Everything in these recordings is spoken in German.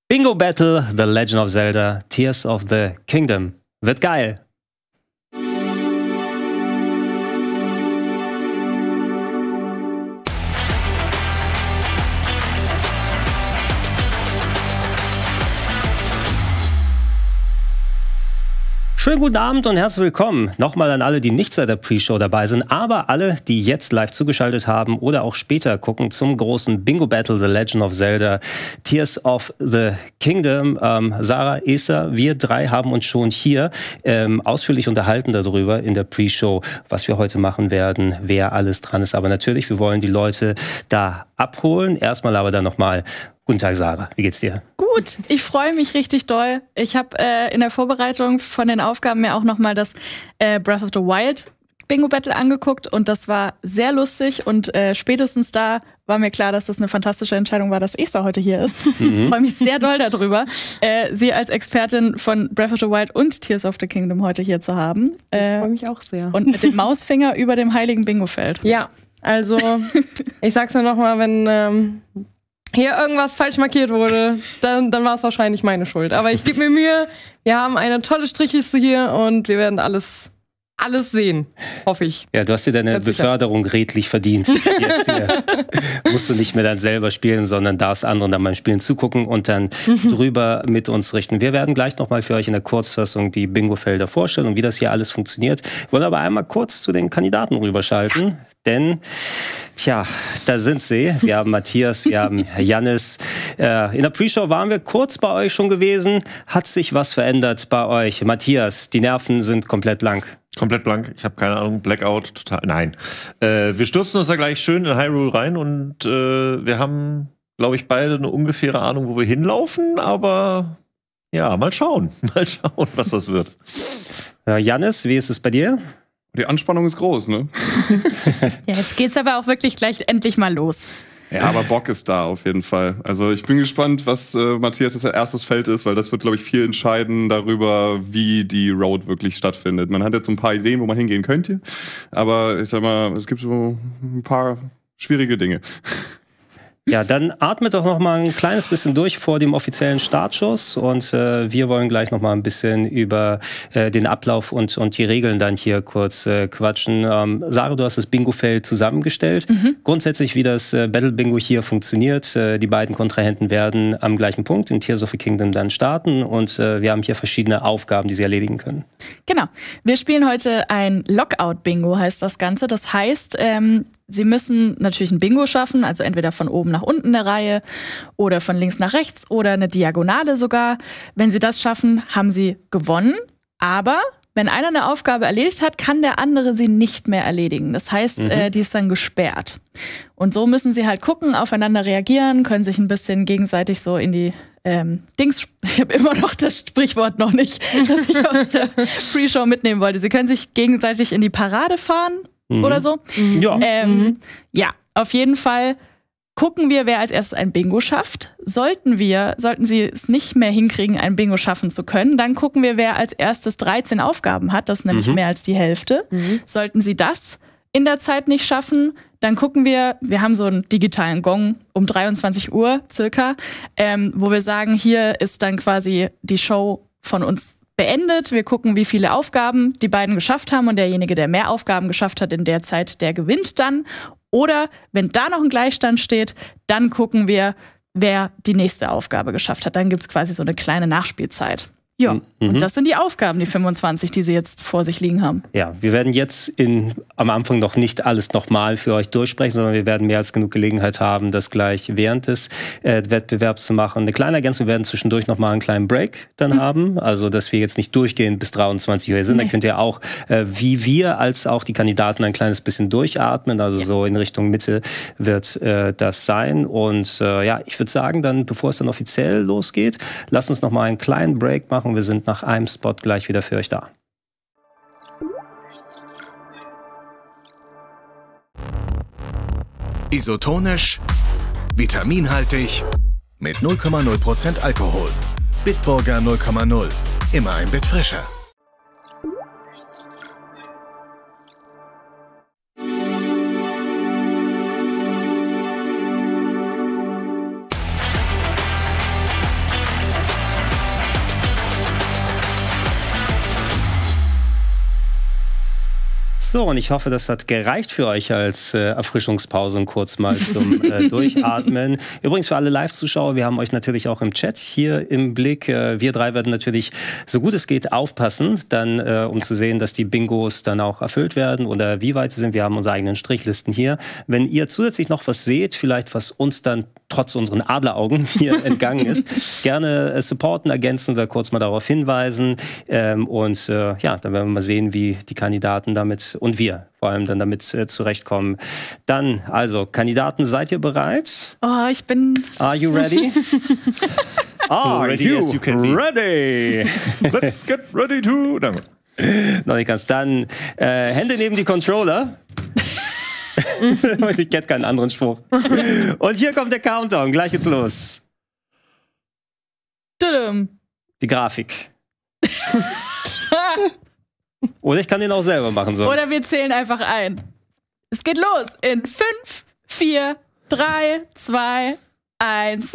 Bingo Battle, The Legend of Zelda, Tears of the Kingdom. Wird geil. Schönen guten Abend und herzlich willkommen. Nochmal an alle, die nicht seit der Pre-Show dabei sind, aber alle, die jetzt live zugeschaltet haben oder auch später gucken zum großen Bingo Battle, The Legend of Zelda, Tears of the Kingdom. Sarah, Esther, wir drei haben uns schon hier ausführlich unterhalten darüber in der Pre-Show, was wir heute machen werden, wer alles dran ist. Aber natürlich, wir wollen die Leute da abholen. Erstmal aber dann nochmal. Guten Tag, Sarah. Wie geht's dir? Gut, ich freue mich richtig doll. Ich habe in der Vorbereitung von den Aufgaben mir auch nochmal das Breath of the Wild Bingo Battle angeguckt und das war sehr lustig und spätestens da war mir klar, dass das eine fantastische Entscheidung war, dass Esther heute hier ist. Ich freue mich sehr doll darüber, sie als Expertin von Breath of the Wild und Tears of the Kingdom heute hier zu haben. Ich freue mich auch sehr. Und mit dem Mausfinger über dem heiligen Bingo-Feld. Ja, also ich sag's nur nochmal, wenn hier irgendwas falsch markiert wurde, dann war es wahrscheinlich meine Schuld. Aber ich gebe mir Mühe. Wir haben eine tolle Strichliste hier und wir werden alles sehen, hoffe ich. Ja, du hast dir deine Beförderung redlich verdient. Jetzt hier musst du nicht mehr dann selber spielen, sondern darfst anderen dann beim Spielen zugucken und dann drüber mit uns richten. Wir werden gleich nochmal für euch in der Kurzfassung die Bingo-Felder vorstellen und wie das hier alles funktioniert. Wir wollen aber einmal kurz zu den Kandidaten rüberschalten, denn tja, da sind sie. Wir haben Matthias, wir haben Jannis. In der Pre-Show waren wir kurz bei euch schon gewesen. Hat sich was verändert bei euch? Matthias, die Nerven sind komplett blank. Komplett blank. Ich habe keine Ahnung. Blackout, total. Nein. Wir stürzen uns da gleich schön in Hyrule rein und wir haben, glaube ich, beide eine ungefähre Ahnung, wo wir hinlaufen. Aber ja, mal schauen. Mal schauen, was das wird. Jannis, wie ist es bei dir? Die Anspannung ist groß, ne? Ja, jetzt geht's aber auch wirklich gleich endlich mal los. Ja, aber Bock ist da auf jeden Fall. Also ich bin gespannt, was Matthias jetzt erstes Feld ist, weil das wird, glaube ich, viel entscheiden darüber, wie die Road wirklich stattfindet. Man hat jetzt so ein paar Ideen, wo man hingehen könnte, aber ich sag mal, es gibt so ein paar schwierige Dinge. Ja, dann atmet doch noch mal ein kleines bisschen durch vor dem offiziellen Startschuss und wir wollen gleich noch mal ein bisschen über den Ablauf und die Regeln dann hier kurz quatschen. Sarah, du hast das Bingo-Feld zusammengestellt. Grundsätzlich, wie das Battle-Bingo hier funktioniert. Die beiden Kontrahenten werden am gleichen Punkt in Tears of the Kingdom dann starten und wir haben hier verschiedene Aufgaben, die sie erledigen können. Genau. Wir spielen heute ein Lockout-Bingo, heißt das Ganze. Das heißt, Sie müssen natürlich ein Bingo schaffen, also entweder von oben nach unten eine Reihe oder von links nach rechts oder eine Diagonale sogar. Wenn Sie das schaffen, haben Sie gewonnen. Aber wenn einer eine Aufgabe erledigt hat, kann der andere sie nicht mehr erledigen. Das heißt, die ist dann gesperrt. Und so müssen Sie halt gucken, aufeinander reagieren, können sich ein bisschen gegenseitig so in die Dings, ich habe immer noch das Sprichwort noch nicht, das ich aus der Pre-Show mitnehmen wollte. Sie können sich gegenseitig in die Parade fahren. Oder so. Ja. Ja, auf jeden Fall gucken wir, wer als erstes ein Bingo schafft. Sollten Sie es nicht mehr hinkriegen, ein Bingo schaffen zu können, dann gucken wir, wer als erstes 13 Aufgaben hat. Das ist nämlich mehr als die Hälfte. Sollten Sie das in der Zeit nicht schaffen, dann gucken wir haben so einen digitalen Gong um 23 Uhr circa, wo wir sagen, hier ist dann quasi die Show von uns beendet. Wir gucken, wie viele Aufgaben die beiden geschafft haben und derjenige, der mehr Aufgaben geschafft hat in der Zeit, der gewinnt dann. Oder wenn da noch ein Gleichstand steht, dann gucken wir, wer die nächste Aufgabe geschafft hat. Dann gibt es quasi so eine kleine Nachspielzeit. Ja, und das sind die Aufgaben, die 25, die Sie jetzt vor sich liegen haben. Ja, wir werden jetzt am Anfang noch nicht alles nochmal für euch durchsprechen, sondern wir werden mehr als genug Gelegenheit haben, das gleich während des Wettbewerbs zu machen. Eine kleine Ergänzung, wir werden zwischendurch nochmal einen kleinen Break dann haben, also dass wir jetzt nicht durchgehend bis 23 Uhr sind. Da könnt ihr auch, wie wir als auch die Kandidaten, ein kleines bisschen durchatmen, also so in Richtung Mitte wird das sein. Und ja, ich würde sagen, dann, bevor es dann offiziell losgeht, lasst uns nochmal einen kleinen Break machen. Wir sind nach einem Spot gleich wieder für euch da. Isotonisch, vitaminhaltig, mit 0,0% Alkohol. Bitburger 0,0. Immer ein Bit frischer. So, und ich hoffe, das hat gereicht für euch als Erfrischungspause und kurz mal zum Durchatmen. Übrigens für alle Live-Zuschauer, wir haben euch natürlich auch im Chat hier im Blick. Wir drei werden natürlich, so gut es geht, aufpassen, dann um zu sehen, dass die Bingos dann auch erfüllt werden oder wie weit sie sind. Wir haben unsere eigenen Strichlisten hier. Wenn ihr zusätzlich noch was seht, vielleicht was uns dann trotz unseren Adleraugen hier entgangen ist, gerne supporten, ergänzen oder kurz mal darauf hinweisen. Dann werden wir mal sehen, wie die Kandidaten damit und wir vor allem dann damit zurechtkommen. Dann, also, Kandidaten, seid ihr bereit? Oh, ich bin... Are you ready? So ready as you can be. Ready? Let's get ready to... Danke. Noch nicht ganz. Dann Hände neben die Controller. Ich kenne keinen anderen Spruch. Und hier kommt der Countdown. Gleich geht's los. Tudum. Die Grafik. Oder ich kann den auch selber machen. Sonst. Oder wir zählen einfach ein. Es geht los in 5, 4, 3, 2, 1.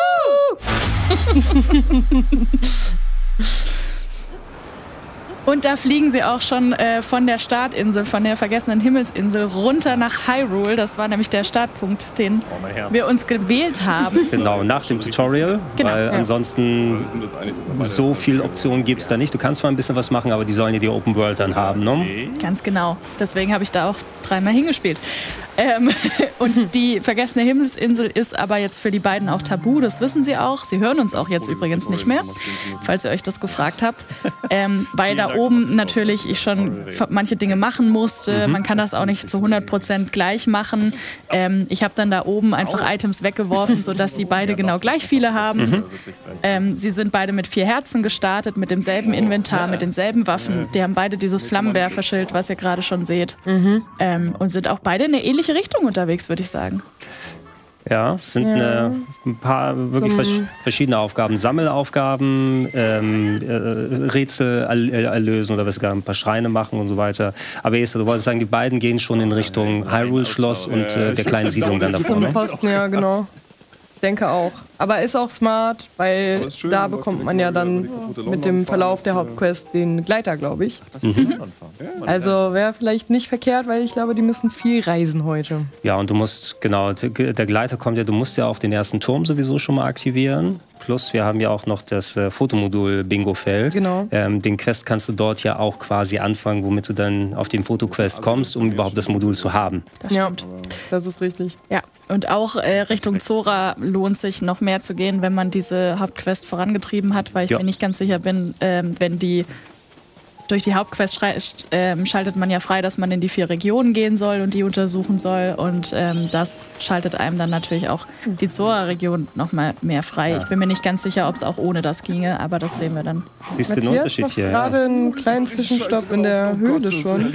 Und da fliegen sie auch schon von der Startinsel, von der vergessenen Himmelsinsel, runter nach Hyrule. Das war nämlich der Startpunkt, den wir uns gewählt haben. Genau, nach dem Tutorial, Genau, weil ansonsten so viele Optionen gibt es da nicht. Du kannst zwar ein bisschen was machen, aber die sollen ja die Open World dann haben, ne? Ganz genau. Deswegen habe ich da auch 3-mal hingespielt. Und die vergessene Himmelsinsel ist aber jetzt für die beiden auch tabu, das wissen sie auch. Sie hören uns auch jetzt übrigens nicht mehr, falls ihr euch das gefragt habt. Weil da oben natürlich ich schon manche Dinge machen musste. Man kann das auch nicht zu 100% gleich machen. Ich habe dann da oben einfach Items weggeworfen, sodass sie beide genau gleich viele haben. Sie sind beide mit 4 Herzen gestartet, mit demselben Inventar, mit denselben Waffen. Die haben beide dieses Flammenwerferschild, was ihr gerade schon seht. Und sind auch beide in eine ähnliche Richtung unterwegs, würde ich sagen. Ja, es sind ein paar wirklich verschiedene Aufgaben. Sammelaufgaben, Rätsel erlösen oder sogar ein paar Schreine machen und so weiter. Aber Esther, du wolltest sagen, die beiden gehen schon in Richtung Hyrule-Schloss und der kleinen Siedlung dann davor. Zum Posten, ja, genau. Ich denke auch. Aber ist auch smart, weil da bekommt man ja dann mit dem Verlauf der Hauptquest den Gleiter, glaube ich. Also wäre vielleicht nicht verkehrt, weil ich glaube, die müssen viel reisen heute. Ja, und du musst, genau, der Gleiter kommt ja, du musst ja auch den ersten Turm sowieso schon mal aktivieren. Plus, wir haben ja auch noch das Fotomodul Bingo-Feld. Genau. Den Quest kannst du dort ja auch quasi anfangen, womit du dann auf den Fotoquest kommst, um überhaupt das Modul zu haben. Das stimmt. Das ist richtig. Ja, und auch Richtung Zora lohnt sich noch mehr zu gehen, wenn man diese Hauptquest vorangetrieben hat, weil ich mir nicht ganz sicher bin, wenn die durch die Hauptquest schaltet man ja frei, dass man in die 4 Regionen gehen soll und die untersuchen soll. Und das schaltet einem dann natürlich auch die Zora-Region noch mal mehr frei. Ich bin mir nicht ganz sicher, ob es auch ohne das ginge, aber das sehen wir dann. Siehst du den Unterschied macht hier? Gerade einen kleinen Zwischenstopp in der Höhle schon.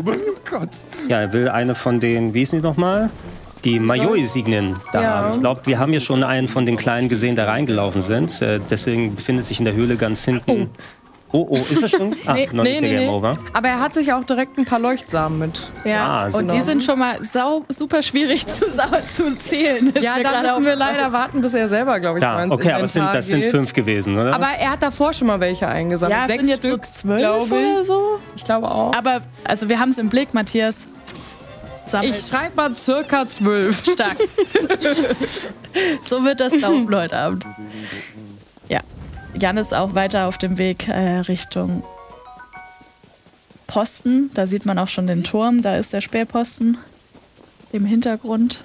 Ja, er will eine von den, wie hießen die nochmal? Die Mayoi-Signien da haben. Ich glaube, wir haben hier schon einen von den Kleinen gesehen, der reingelaufen sind. Deswegen befindet sich in der Höhle ganz hinten. Oh, ist das schon? Noch nicht der Game Over. Aber er hat sich auch direkt ein paar Leuchtsamen mit. Ja, und die sind schon mal super schwierig zu zählen. Ja, da müssen wir leider warten, bis er selber, glaube ich, mal ins okay, aber Inventar das sind 5 gewesen, oder? Aber er hat davor schon mal welche eingesammelt. Ja, 6 sind jetzt Stück, so 12 oder so. Ich glaube auch. Aber also wir haben es im Blick, Matthias. Sammelt. Ich schreibe mal circa 12. Stark. So wird das laufen heute Abend. Ja. Jan ist auch weiter auf dem Weg Richtung Posten. Da sieht man auch schon den Turm. Da ist der Spähposten im Hintergrund.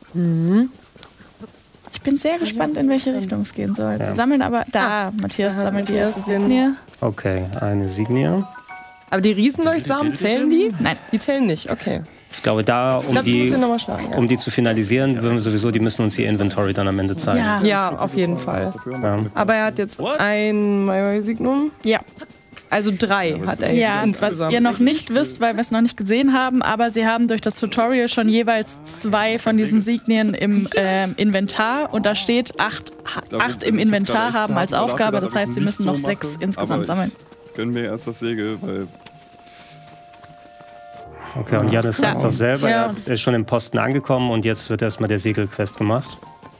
Ich bin sehr gespannt, in welche Richtung es gehen soll. Sie sammeln aber... Matthias sammelt die erste Signie. Okay, eine Signie. Aber die Riesenleuchtsamen, zählen die? Nein. Die zählen nicht, okay. Ich glaube, um die zu finalisieren, würden wir sowieso, die müssen uns ihr Inventory dann am Ende zeigen. Ja, auf jeden Fall. Ja. Aber er hat jetzt ein Mayoi-Signum. Ja. Also 3 hat er Ja, insgesamt. was ihr noch nicht wisst, weil wir es noch nicht gesehen haben, aber sie haben durch das Tutorial schon jeweils 2 von diesen Signien im Inventar und da steht 8 im Inventar haben als Aufgabe, das heißt, sie müssen noch 6 insgesamt sammeln. Gönnen wir erst das Segel, weil... Okay, und Jan ist auch selber, Ja. er ist schon im Posten angekommen und jetzt wird erstmal der Segelquest gemacht.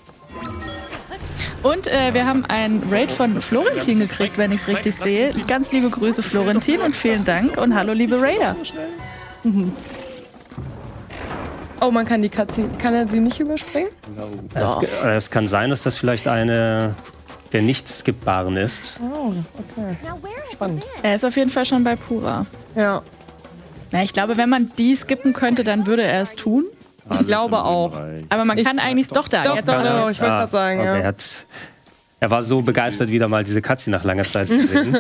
Und wir haben ein Raid von Florentin gekriegt, wenn ich es richtig sehe. Ganz liebe Grüße, Florentin, und vielen Dank und hallo, liebe Raider. Oh, man kann die Cutscene. Kann er sie nicht überspringen? Es kann sein, dass das vielleicht eine der nicht skippbaren ist. Oh, okay. Spannend. Er ist auf jeden Fall schon bei Pura. Ja, Na, ich glaube, wenn man die skippen könnte, dann würde er es tun. ich glaube auch. Aber man kann eigentlich doch da. Doch, jetzt doch, hat doch, er- ich wollte gerade sagen, okay, ja. er war so begeistert, wieder mal diese Cutscene nach langer Zeit zu sehen.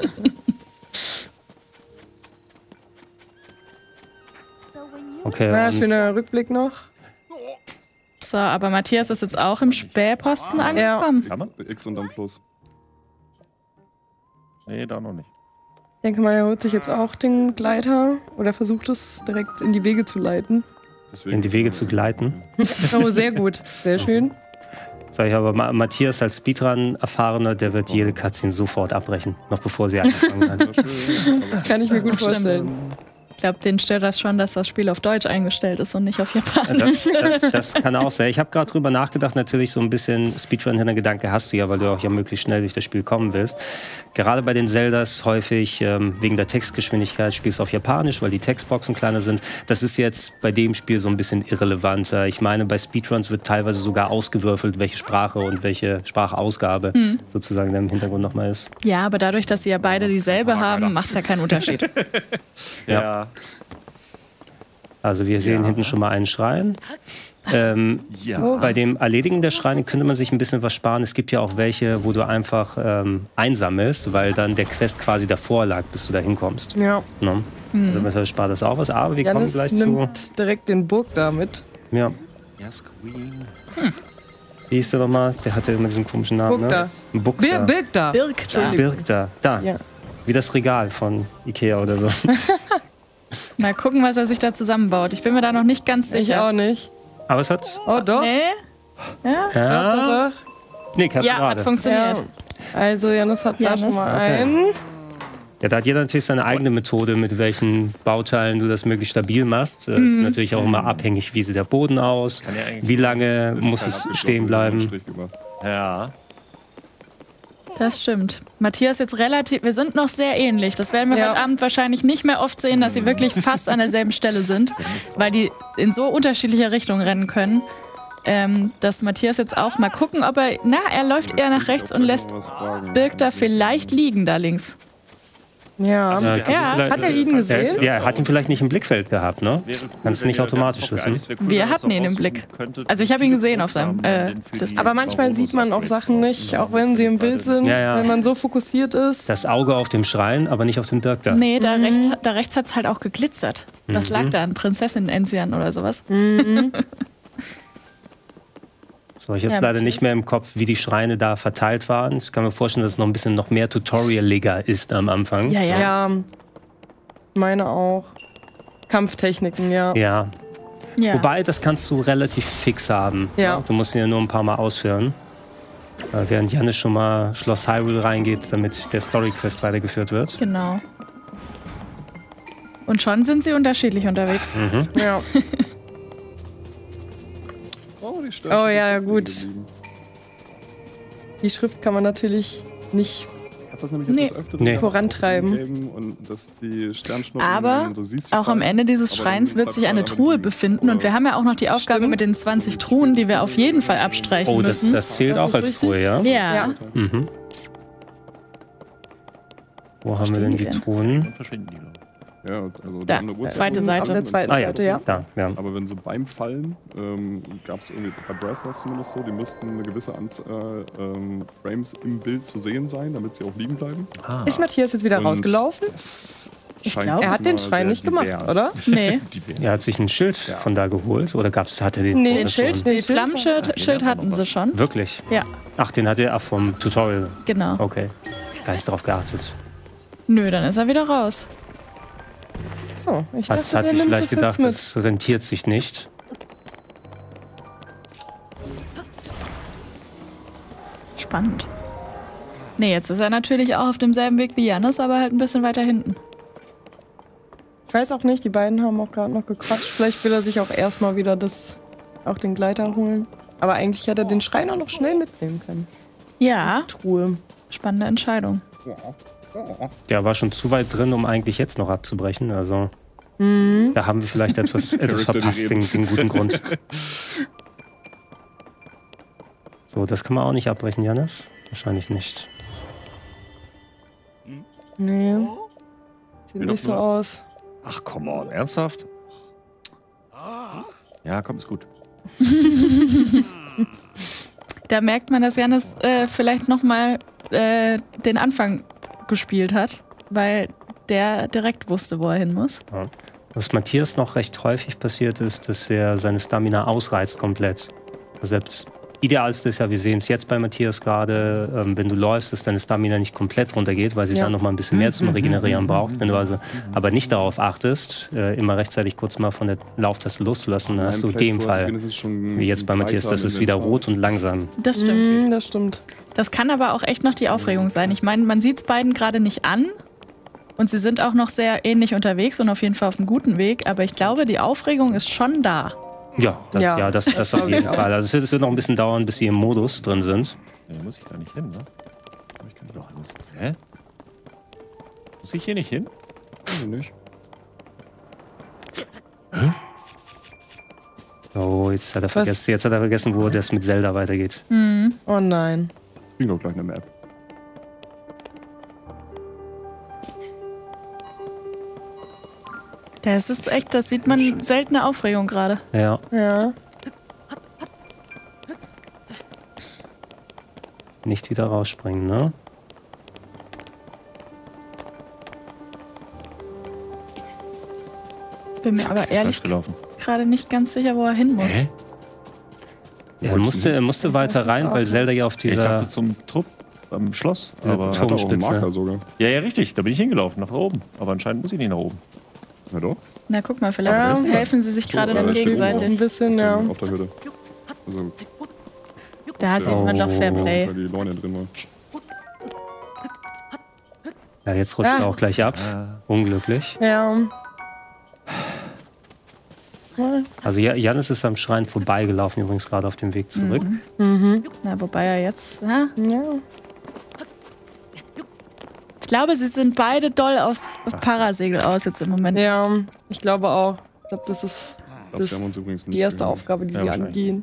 Okay, Ja, und schöner Rückblick noch. So, aber Matthias ist jetzt auch im Spähposten angekommen. Kann man? X und dann Plus. Nee, da noch nicht. Ich denke mal, er holt sich jetzt auch den Gleiter oder versucht es direkt in die Wege zu leiten. Deswegen in die Wege zu gleiten. Oh, sehr gut. Sehr schön. Sag ich aber, Matthias als Speedrun-Erfahrener, der wird jede Cutscene sofort abbrechen, noch bevor sie angefangen hat. Kann ich mir gut Das stimmt. vorstellen. Ich glaube, denen stört das schon, dass das Spiel auf Deutsch eingestellt ist und nicht auf Japanisch. Das kann auch sein. Ich habe gerade drüber nachgedacht, natürlich so ein bisschen Speedrun-Hintergedanke hast du ja, weil du auch ja möglichst schnell durch das Spiel kommen willst. Gerade bei den Zeldas häufig wegen der Textgeschwindigkeit spielst du auf Japanisch, weil die Textboxen kleiner sind. Das ist jetzt bei dem Spiel so ein bisschen irrelevanter. Ich meine, bei Speedruns wird teilweise sogar ausgewürfelt, welche Sprache und welche Sprachausgabe sozusagen im Hintergrund nochmal ist. Ja, aber dadurch, dass sie ja beide dieselbe haben, macht es ja keinen Unterschied. Ja. Also wir sehen hinten schon mal einen Schrein. Bei dem Erledigen der Schreine könnte man sich ein bisschen was sparen. Es gibt ja auch welche, wo du einfach einsammelst, weil dann der Quest quasi davor lag, bis du da hinkommst. Ja. Ne? Also deshalb spart das auch was. Aber wir kommen Janis gleich zu... nimmt direkt den Burg da mit. Ja. Yes, Queen. Wie hieß der nochmal? Der hatte immer diesen komischen Namen. Burgda. Ne? Burgda. Birk da. Birgda. Birgda. Da. Ja. Wie das Regal von Ikea oder so. Mal gucken, was er sich da zusammenbaut. Ich bin mir da noch nicht ganz Ich sicher. auch nicht. Aber es hat... Oh, doch. Nee? Ja? Ja, Doch. nee, ich hab's Ja, hat gerade. funktioniert. Ja. Also, Janis hat da Janis. schon mal Okay. einen. Ja, da hat jeder natürlich seine eigene Methode, mit welchen Bauteilen du das möglichst stabil machst. Das ist natürlich auch immer abhängig, wie sieht der Boden aus, ja eigentlich- wie lange muss es stehen bleiben. Ja. Das stimmt. Matthias jetzt relativ, wir sind noch sehr ähnlich. Das werden wir Ja. heute Abend wahrscheinlich nicht mehr oft sehen, dass sie wirklich fast an derselben Stelle sind, weil die in so unterschiedliche Richtungen rennen können. Dass Matthias jetzt auch mal gucken, ob er, er läuft eher nach rechts und lässt Birgda vielleicht liegen da links. Ja. Vielleicht- Hat er ihn gesehen? Ja, er hat ihn vielleicht nicht im Blickfeld gehabt, ne? Kannst du nicht automatisch wissen. Wir hatten ihn im Blick. Also ich habe ihn gesehen auf seinem Display. Aber manchmal sieht man auch Sachen nicht, auch wenn sie im Bild sind, Ja, ja. wenn man so fokussiert ist. Das Auge auf dem Schrein, aber nicht auf dem Birgda. Nee, da rechts hat es halt auch geglitzert. Was lag da? Ein Prinzessin Enzian oder sowas? So, ich habe Ja, leider Matthias. nicht mehr im Kopf, wie die Schreine da verteilt waren. Ich kann mir vorstellen, dass es noch ein bisschen noch mehr Tutorial-Liger ist am Anfang. Ja, ja. Ja. Meine auch. Kampftechniken, ja. Ja. ja. Wobei, das kannst du relativ fix haben. Ja. Du musst ihn ja nur ein paar Mal ausführen. Während Janis schon mal Schloss Hyrule reingeht, damit der Story-Quest weitergeführt wird. Genau. Und schon sind sie unterschiedlich unterwegs. Ja. Oh, ja, gut. Die Schrift kann man natürlich nicht Ich hab das nämlich Nee. jetzt des Öfteren Nee. gehabt, vorantreiben. Game Und dass die Sternschnuppen, Aber du siehst sie auch am fallen, Ende dieses aber Schreins dann wird sich eine bleibt Truhe einfach befinden und wir haben ja auch noch die Aufgabe mit den 20 Truhen, die wir auf jeden Fall abstreichen Oh, das, müssen. das zählt Das auch ist als richtig. Truhe, ja? Ja. Ja. Mhm. Wo haben wir stehen denn die die denn? Truhen? Verschwinden die Leute. Ja, also Da, eine Uhrzeit- zweite auf Seite. der zweiten Ah ja, Seite, ja. da, ja. Aber wenn so beim Fallen gab es irgendwie, bei Brass war es zumindest so, die mussten eine gewisse Anzahl Frames im Bild zu sehen sein, damit sie auch liegen bleiben. Ist Matthias jetzt wieder Und rausgelaufen? Das Ich scheint glaub- Er hat den mal Schrein sehr nicht gemacht, divers. oder? Nee, Divers. Er hat sich ein Schild von da geholt oder hat er den? Nee, vorher den Schild, schon? den Flammenschild hatten sie schon. Wirklich? Ja, Ach, den hat er auch vom Tutorial. genau. Okay. Gar nicht drauf geachtet. Nö, dann ist er wieder raus. So, ich Hat dachte, sich der nimmt vielleicht das gedacht, jetzt mit. das rentiert sich nicht. Spannend. Nee, jetzt ist er natürlich auch auf demselben Weg wie Janis, aber halt ein bisschen weiter hinten. Ich weiß auch nicht, die beiden haben auch gerade noch gequatscht. Vielleicht will er sich auch erstmal wieder auch den Gleiter holen. Aber eigentlich hätte er den Schrein auch noch schnell mitnehmen können. Ja, Truhe. spannende Entscheidung. Der war schon zu weit drin, um eigentlich jetzt noch abzubrechen. Also Da haben wir vielleicht etwas verpasst, den guten Grund. So, das kann man auch nicht abbrechen, Jannis? Wahrscheinlich nicht. Nee. Sieht nicht so aus. Ach, come on, ernsthaft? Ja, komm, ist gut. Da merkt man, dass Jannis vielleicht nochmal den Anfang gespielt hat, weil der direkt wusste, wo er hin muss. Ja. Was Matthias noch recht häufig passiert ist, dass er seine Stamina ausreizt komplett. Also das Idealste ist ja, wir sehen es jetzt bei Matthias gerade, wenn du läufst, dass deine Stamina nicht komplett runtergeht, weil sie dann noch mal ein bisschen mehr zum Regenerieren braucht. Wenn du also aber nicht darauf achtest, immer rechtzeitig kurz mal von der Lauftaste loszulassen, dann hast du den Fall, wie jetzt bei Matthias, das ist wieder rot und langsam. Das stimmt. Das stimmt. Das kann aber auch echt noch die Aufregung sein. Ich meine, man sieht es beiden gerade nicht an und sie sind auch noch sehr ähnlich unterwegs und auf jeden Fall auf einem guten Weg, aber ich glaube, die Aufregung ist schon da. Ja, das auf jeden Fall. Also es wird noch ein bisschen dauern, bis sie im Modus drin sind. Ja, da muss ich gar nicht hin, ne? Ich kann doch alles. Hä? Muss ich hier nicht hin? Nicht. Oh, jetzt hat er vergessen, wo das mit Zelda weitergeht. Oh nein. Ich krieg doch gleich eine Map. Das ist echt, das sieht man seltene Aufregung gerade. Ja. Nicht wieder rausspringen, ne? Bin mir aber ehrlich gerade nicht ganz sicher, wo er hin muss. Hä? Er musste weiter rein, weil Zelda ja auf Ich dieser dachte zum Trupp am Schloss. Aber Hat auch einen Turmspitze. Marker sogar. ja, richtig. Da bin ich hingelaufen, nach oben. Aber anscheinend muss ich nicht nach oben. Ja doch. Na, guck mal, vielleicht helfen sie sich gerade dann da steht oben Ein gegenseitig. bisschen, ja. Auf der Hürde. Also, Da sieht man doch Fairplay. weil die Leune drin war. Ja, jetzt rutscht er auch gleich ab. Unglücklich. Ja. Also Jannis ist am Schrein vorbeigelaufen, übrigens gerade auf dem Weg zurück. Na, wobei er jetzt. Ja. Ich glaube, sie sind beide doll aufs Parasegel aus jetzt im Moment. Ja, ich glaube auch. Ich glaube, das ist Sie haben uns übrigens nicht die erste gehört. Aufgabe, die Ja, sie wahrscheinlich. angehen.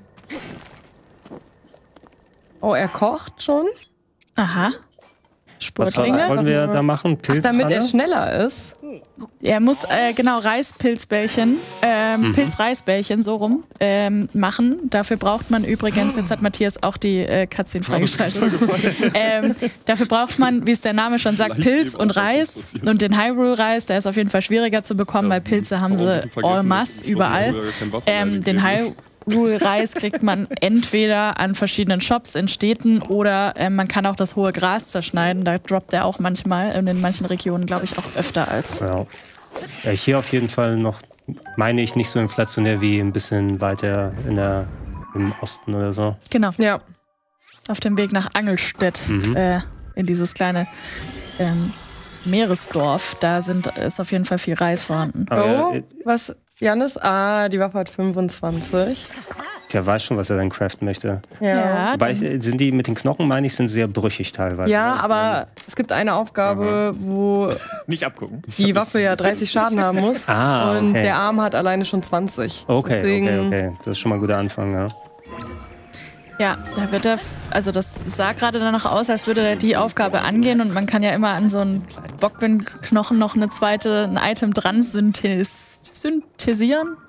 Oh, er kocht schon? Aha. Was Sportlinge. wollen wir da machen? Damit er Pilzpfanne? schneller ist. Er muss genau Reispilzbällchen, Pilzreisbällchen so rum machen. Dafür braucht man übrigens, jetzt hat Matthias auch die Cutscene freigeschaltet. Dafür braucht man, wie es der Name schon sagt, Pilz und Reis. Und den Hyrule-Reis, der ist auf jeden Fall schwieriger zu bekommen, weil Pilze haben sie en masse überall. Den Hyrule-Reis kriegt man entweder an verschiedenen Shops in Städten oder man kann auch das hohe Gras zerschneiden. Da droppt er auch manchmal und in manchen Regionen, glaube ich, auch öfter als. Ja. Ja, hier auf jeden Fall noch, meine ich, nicht so inflationär wie ein bisschen weiter im Osten oder so. Genau. Ja. Auf dem Weg nach Angelstedt, in dieses kleine Meeresdorf. Da ist auf jeden Fall viel Reis vorhanden. Aber Oh, was? Janis? Die Waffe hat 25. der weiß schon, was er dann craften möchte. Ja. Wobei, sind die mit den Knochen, meine ich, sind sehr brüchig teilweise. Ja, aber es gibt eine Aufgabe, wo Nicht abgucken. die Waffe ja 30 Schaden haben muss. Ah, Und okay. der Arm hat alleine schon 20. Okay, Deswegen, okay. Das ist schon mal ein guter Anfang, ja. Ja, da wird er, also das sah gerade danach aus, als würde er die Aufgabe angehen und man kann ja immer an so einen Bockbindknochen noch ein Item dran synthetisieren.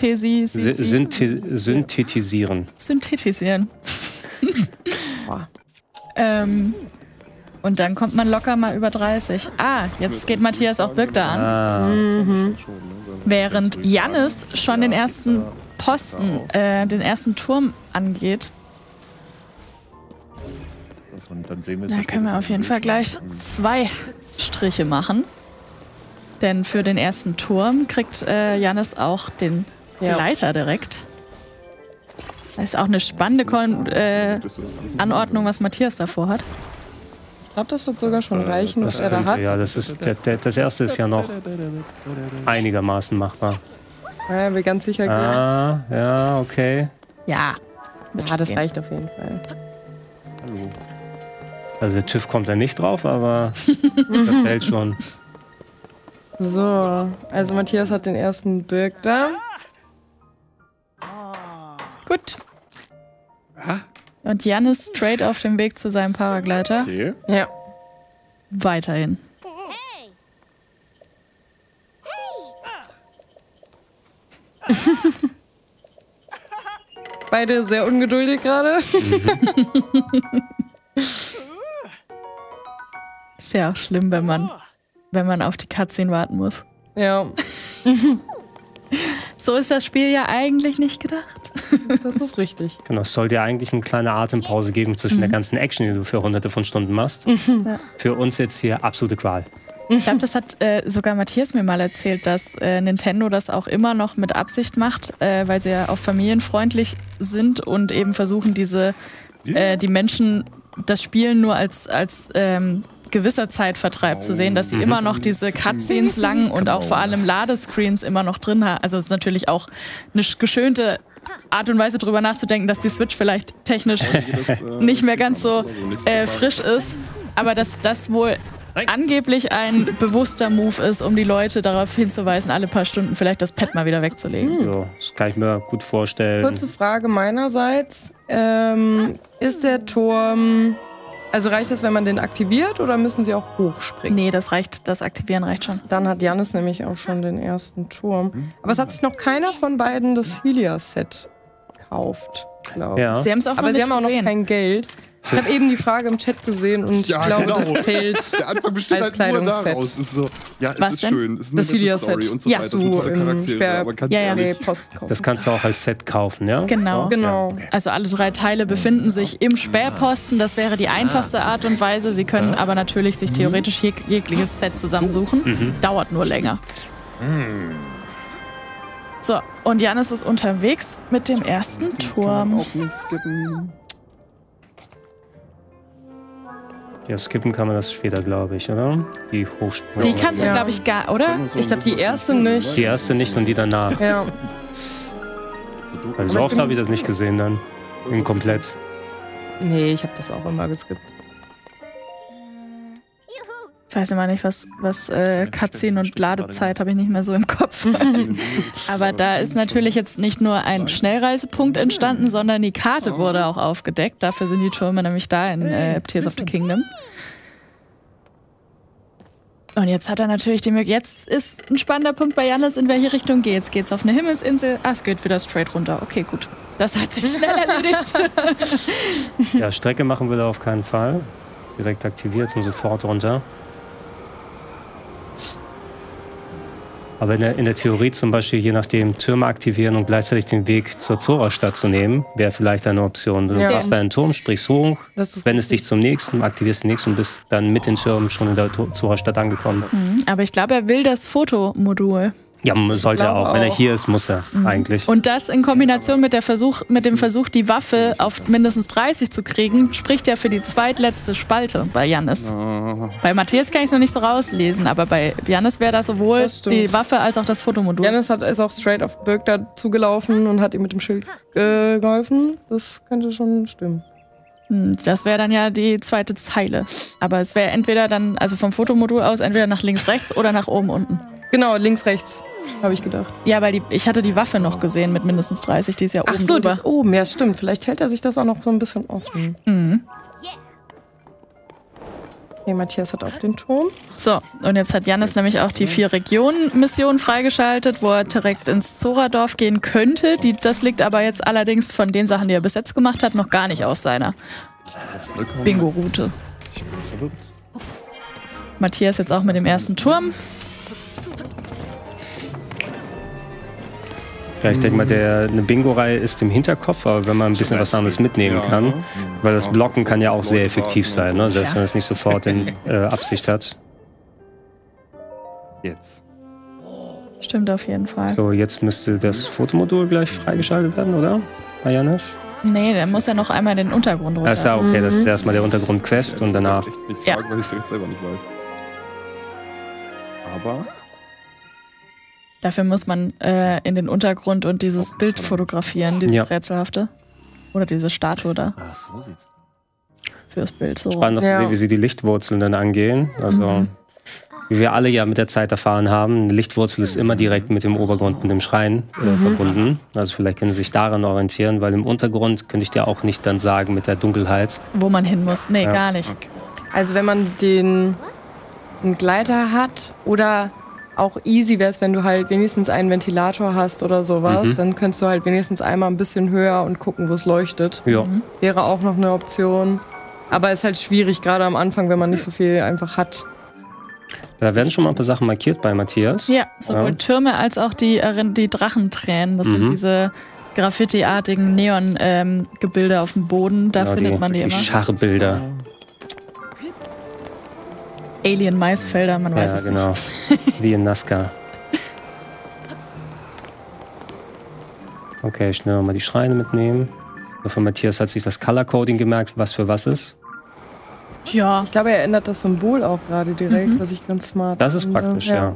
Und dann kommt man locker mal über 30. Jetzt geht Matthias auch Birk da an. Während Jannis schon den ersten Posten, den ersten Turm angeht. Und dann sehen wir es Da können wir auf jeden Fall gleich 2 Striche machen. Denn für den ersten Turm kriegt Jannis auch den Gleiter direkt. Das ist auch eine spannende Anordnung, was Matthias davor hat. ich glaube, das wird sogar schon reichen, was er da hat. Ja, das erste ist ja noch einigermaßen machbar. Ja, ich bin ganz sicher. Ja, okay. Ja. Das reicht auf jeden Fall. Also der TÜV kommt da nicht drauf, aber das hält schon. So, also Matthias hat den ersten Birk da. Gut. Und Jan ist straight auf dem Weg zu seinem Paragleiter. Okay. Ja. Weiterhin. Beide sehr ungeduldig gerade. Ist ja auch schlimm, wenn man auf die Cutscene warten muss. Ja, So ist das Spiel ja eigentlich nicht gedacht. das ist richtig. Genau, es soll dir eigentlich eine kleine Atempause geben zwischen der ganzen Action, die du für hunderte von Stunden machst. Ja. Für uns jetzt hier absolute Qual. Ich glaube, das hat sogar Matthias mir mal erzählt, dass Nintendo das auch immer noch mit Absicht macht, weil sie ja auch familienfreundlich sind und eben versuchen, die Menschen das Spielen nur als gewisser Zeitvertreib zu sehen, dass sie immer noch diese Cutscenes lang und auch vor allem Ladescreens immer noch drin haben. Also es ist natürlich auch eine geschönte Art und Weise, darüber nachzudenken, dass die Switch vielleicht technisch nicht mehr ganz so frisch ist, aber dass das wohl angeblich ein bewusster Move ist, um die Leute darauf hinzuweisen, alle paar Stunden vielleicht das Pad mal wieder wegzulegen. So, das kann ich mir gut vorstellen. Kurze Frage meinerseits. Ist der Turm... Also reicht es, wenn man den aktiviert oder müssen sie auch hochspringen? Nee, das reicht, das Aktivieren reicht schon. Dann hat Jannis nämlich auch schon den ersten Turm. Aber es hat sich noch keiner von beiden das Hylia-Set gekauft, glaube ich. Ja. Sie haben es auch Aber noch sie nicht haben auch noch gesehen. kein Geld. Ich habe eben die Frage im Chat gesehen und ich glaube, das zählt Der Anfang besteht als halt nur Kleidungsset. daraus. Es ist so, ja, es Was ist denn? schön. Es ist Das eine nette Hylia-Set. Story und so Ja, weiter. Es sind tolle Charaktere. Aber ganz Ja, ja. ehrlich, Post kaufen. Das kannst du auch als Set kaufen, ja? Genau. Genau. Also alle 3 Teile befinden sich im Sperrposten. Das wäre die einfachste Art und Weise. Sie können aber natürlich sich theoretisch jegliches Set zusammensuchen. Dauert nur länger. So, und Jannis ist unterwegs mit dem ersten Turm. auch nicht skippen. Ja, skippen kann man das später, glaube ich, oder? Die Hochsprung. Die kannst du, Ja. glaube ich, oder? Ich glaube, die erste nicht. Die erste nicht und die danach. Ja. Also so oft habe ich das nicht gesehen dann. Komplett. Nee, ich habe das auch immer geskippt. Ich weiß immer nicht, was Cutscene und Ladezeit habe ich nicht mehr so im Kopf. Aber da ist natürlich jetzt nicht nur ein Schnellreisepunkt entstanden, sondern die Karte wurde auch aufgedeckt. Dafür sind die Türme nämlich da in Tears of the Kingdom. Und jetzt hat er natürlich die Möglichkeit. Jetzt ist ein spannender Punkt bei Jannis, in welche Richtung geht's? Geht's auf eine Himmelsinsel? Ah, es geht wieder straight runter. Okay, gut. Das hat sich schnell erledigt. Ja, Strecke machen will er auf keinen Fall. Direkt aktiviert und sofort runter. Aber in der Theorie zum Beispiel, je nachdem, Türme aktivieren und gleichzeitig den Weg zur Zora-Stadt zu nehmen, wäre vielleicht eine Option. Du Ja. hast einen Turm, sprichst hoch, Das ist wendest dich zum nächsten, aktivierst den nächsten und bist dann mit den Türmen schon in der Zora-Stadt angekommen. Aber ich glaube, er will das Fotomodul. Ja, sollte er glaube auch. Wenn er auch. hier ist, muss er eigentlich. Und das in Kombination mit dem Versuch, die Waffe auf mindestens 30 zu kriegen, spricht ja für die zweitletzte Spalte bei Jannis. Bei Matthias kann ich es noch nicht so rauslesen, aber bei Jannis wäre das sowohl Das stimmt. die Waffe als auch das Fotomodul. Jannis ist auch straight auf Birk da zugelaufen und hat ihm mit dem Schild geholfen. Das könnte schon stimmen. Das wäre dann ja die zweite Zeile. Aber es wäre entweder dann, also vom Fotomodul aus, entweder nach links, rechts oder nach oben, unten. Genau, links, rechts, habe ich gedacht. Ja, weil ich hatte die Waffe noch gesehen mit mindestens 30, die ist ja Ach oben so, die drüber. ist oben. Ja, stimmt. Vielleicht hält er sich das auch noch so ein bisschen offen. Mhm. Okay, Matthias hat auch den Turm. So, und jetzt hat Jannis nämlich auch die 4-Regionen-Mission freigeschaltet, wo er direkt ins Zora-Dorf gehen könnte. Das liegt aber jetzt allerdings von den Sachen, die er bis jetzt gemacht hat, noch gar nicht aus seiner Bingo-Route. Matthias jetzt auch mit dem ersten Turm. Ja, ich denke mal, eine Bingo-Reihe ist im Hinterkopf, aber wenn man ein bisschen was anderes mitnehmen kann, weil das Blocken kann ja auch sehr effektiv sein, ne? Selbst wenn man es nicht sofort in Absicht hat. Jetzt. Stimmt auf jeden Fall. So, jetzt müsste das Fotomodul gleich freigeschaltet werden, oder? Bei Jannis? Nee, der muss ja noch einmal den Untergrund runter. Ist ja okay, das ist erstmal der Untergrund-Quest und danach. Ich nichts Ja. sagen, weil ich es selber nicht weiß. Aber Dafür muss man in den Untergrund und dieses Bild fotografieren, dieses Ja. Rätselhafte. Oder diese Statue da Ach, so sieht's fürs Bild. So. Spannend, dass Ja. du siehst, wie sie die Lichtwurzeln dann angehen. Also wie wir alle ja mit der Zeit erfahren haben, eine Lichtwurzel ist immer direkt mit dem Obergrund, mit dem Schrein verbunden. Also vielleicht können Sie sich daran orientieren, weil im Untergrund könnte ich dir auch nicht dann sagen mit der Dunkelheit. Wo man hin muss. Nee, Ja. gar nicht. Okay. Also wenn man einen Gleiter hat oder auch easy wäre es, wenn du halt wenigstens einen Ventilator hast oder sowas, dann könntest du halt wenigstens einmal ein bisschen höher und gucken, wo es leuchtet. Ja. Wäre auch noch eine Option. Aber ist halt schwierig, gerade am Anfang, wenn man nicht so viel einfach hat. Da werden schon mal ein paar Sachen markiert bei Matthias. Ja, sowohl Ja. Türme als auch die Drachentränen. Das sind diese Graffiti-artigen Neon-Gebilde auf dem Boden. Da Genau, findet man die immer. Scharbilder. Alien-Maisfelder, man weiß Ja, es genau. Wie in Nazca. Okay, schnell nochmal die Schreine mitnehmen. Von Matthias hat sich das Color-Coding gemerkt, was für was ist. nicht. Ja, Ich glaube, er ändert das Symbol auch gerade direkt, was ich ganz smart Das ist finde. praktisch, ja.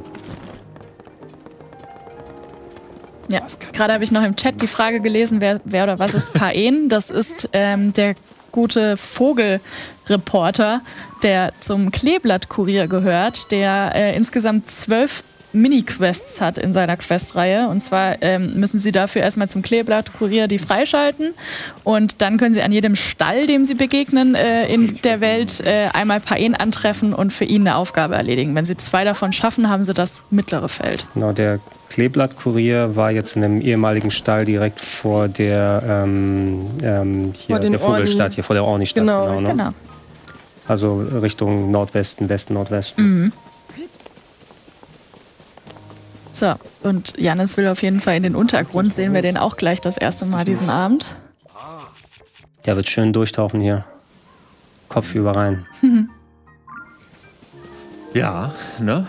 ja. Gerade habe ich noch im Chat die Frage gelesen, wer oder was ist Paen? Das ist der gute Vogelreporter, der zum Kleeblatt-Kurier gehört, der insgesamt 12 Mini-Quests hat in seiner Questreihe. Und zwar müssen Sie dafür erstmal zum Kleeblatt-Kurier die freischalten. Und dann können Sie an jedem Stall, dem Sie begegnen in der Welt, einmal Paen antreffen und für ihn eine Aufgabe erledigen. Wenn Sie 2 davon schaffen, haben Sie das mittlere Feld. Genau, der Kleeblatt-Kurier war jetzt in einem ehemaligen Stall direkt vor der, Vor den der Vogelstadt, hier vor der Orni-Stadt. Genau, ne? Genau. Also Richtung Nordwesten, Westen, Nordwesten. So, und Jannis will auf jeden Fall in den Untergrund. Sehen wir den auch gleich das erste Mal diesen Abend. Der wird schön durchtauchen hier. Kopfüber rein. Ja, ne?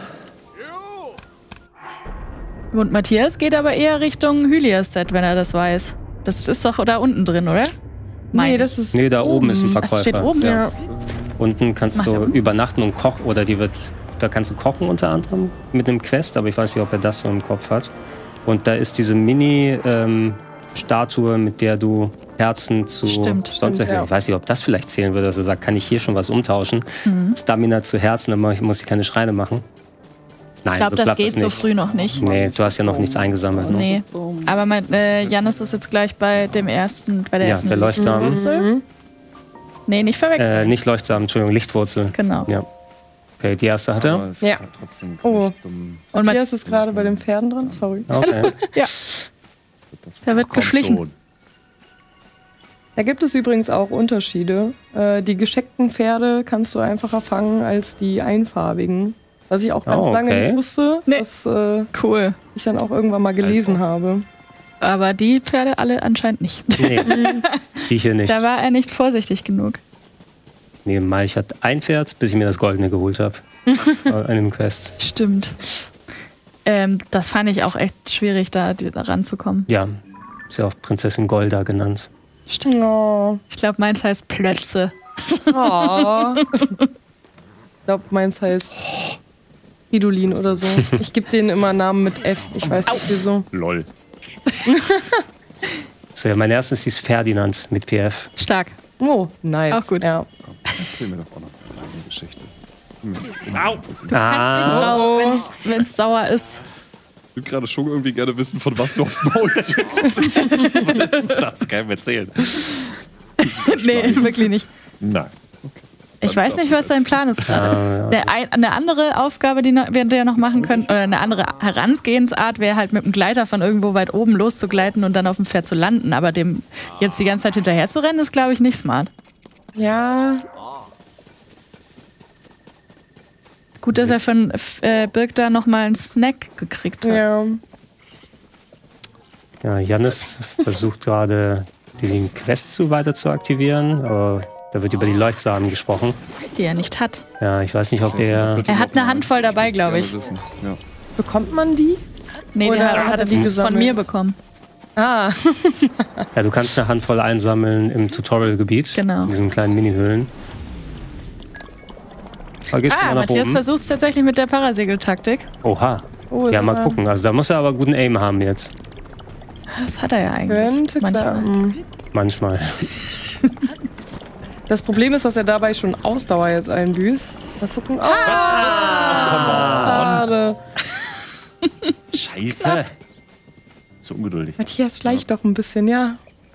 Und Matthias geht aber eher Richtung Hylias-Set, wenn er das weiß. Das ist doch da unten drin, oder? Mein Nee, ich. das ist Nee, da oben ist ein Das Verkäufer. steht oben? Ja. Unten kannst macht du er unten? übernachten und kochen, oder da kannst du kochen unter anderem mit einem Quest, aber ich weiß nicht, ob er das so im Kopf hat. Und da ist diese Mini-Statue, mit der du Herzen zu Stimmt, ja. Ich weiß nicht, ob das vielleicht zählen würde, dass er sagt, kann ich hier schon was umtauschen? Stamina zu Herzen, dann muss ich keine Schreine machen. Nein, Ich glaube, so das klappt geht so nicht. früh noch nicht. Nee, du hast ja noch nichts eingesammelt. Ne? Nee. Aber Jannis ist jetzt gleich bei der ersten Ja, der Leuchtsamen. Lichtwurzel. Nee, nicht verwechseln. Nicht Leuchtsamen, Entschuldigung, Lichtwurzel. Genau. Ja. Okay, die erste hat er. Aber es Ja. ist halt trotzdem Oh. nicht dumm. Und Matthias ist gerade bei den Pferden dran. Sorry. Okay. ja, da wird Komm geschlichen. schon. Da gibt es übrigens auch Unterschiede. Die gescheckten Pferde kannst du einfacher fangen als die einfarbigen. Was ich auch ganz Oh, lange okay. nicht wusste, Nee. was Cool. ich dann auch irgendwann mal gelesen habe. Aber die Pferde alle anscheinend nicht. Nee, die hier nicht. Da war er nicht vorsichtig genug. Nee, Malch hat ein Pferd, bis ich mir das Goldene geholt habe. In einem Quest. Stimmt. Das fand ich auch echt schwierig, da ranzukommen. Ja, ist ja auch Prinzessin Golda genannt. Oh. Ich glaube, meins heißt Plötze. Oh. Ich glaube, meins heißt Fridolin oder so. Ich gebe denen immer Namen mit F. Ich weiß nicht wieso. Lol. So, ja, mein erstes hieß Ferdinand mit PF. Stark. Oh, nice. Auch gut. Ja. Erzähl mir doch auch noch eine eigene Geschichte. Ah, Wenn es sauer ist. Ich würde gerade schon irgendwie gerne wissen, von was du aufs Maul kriegst. Das darfst du keinem erzählen. Nee, wirklich nicht. Nein. Ich weiß nicht, was dein Plan ist gerade. Eine andere Aufgabe, die wir ja noch machen können, oder eine andere Herangehensart wäre halt mit dem Gleiter von irgendwo weit oben loszugleiten und dann auf dem Pferd zu landen. Aber dem jetzt die ganze Zeit hinterher zu rennen, ist, glaube ich, nicht smart. Ja. Gut, dass er von Birk da nochmal einen Snack gekriegt hat. Ja. ja, Jannis versucht gerade, den Quest weiter zu aktivieren, aber da wird über die Leuchtsamen gesprochen. Die er nicht hat. Ja, ich weiß nicht, ob der... Er hat eine Handvoll dabei, glaube ich. Ja. Bekommt man die? Nee, die Oder hat er die von gesammelt? mir bekommen. Ah. Ja, du kannst eine Handvoll einsammeln im Tutorial-Gebiet. Genau. In diesen kleinen Mini-Höhlen. Aber geht's mal nach Matthias oben? versucht es tatsächlich mit der Parasegeltaktik. Oha. Oh, Ja, sag mal gucken. Also da muss er aber guten Aim haben jetzt. Das hat er ja eigentlich. Könnte manchmal. klappen. Manchmal. Das Problem ist, dass er dabei schon Ausdauer jetzt einbüßt. Mal gucken. Oh, Schade. Scheiße. Zu ungeduldig. Matthias schleicht doch ein bisschen, ja.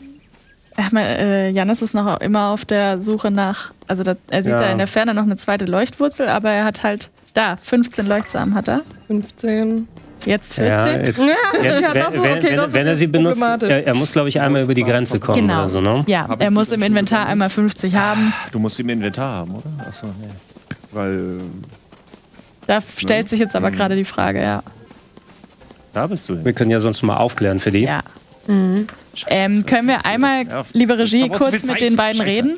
Jannis ist noch immer auf der Suche nach, also er sieht da in der Ferne noch eine zweite Leuchtwurzel, aber er hat halt 15 Leuchtsamen hat er. 15. Jetzt 14? Ja, wenn er sie benutzt, er muss, glaube ich, einmal über die Grenze kommen genau. oder so, ne? Ja, er muss im Inventar einmal 50 haben. Du musst sie im Inventar haben, oder? Achso, nee. Weil. Da stellt sich jetzt aber gerade die Frage, ja. Da bist du. Wir können ja sonst mal aufklären für die. Ja. Können wir einmal, liebe Regie, kurz mit den beiden reden?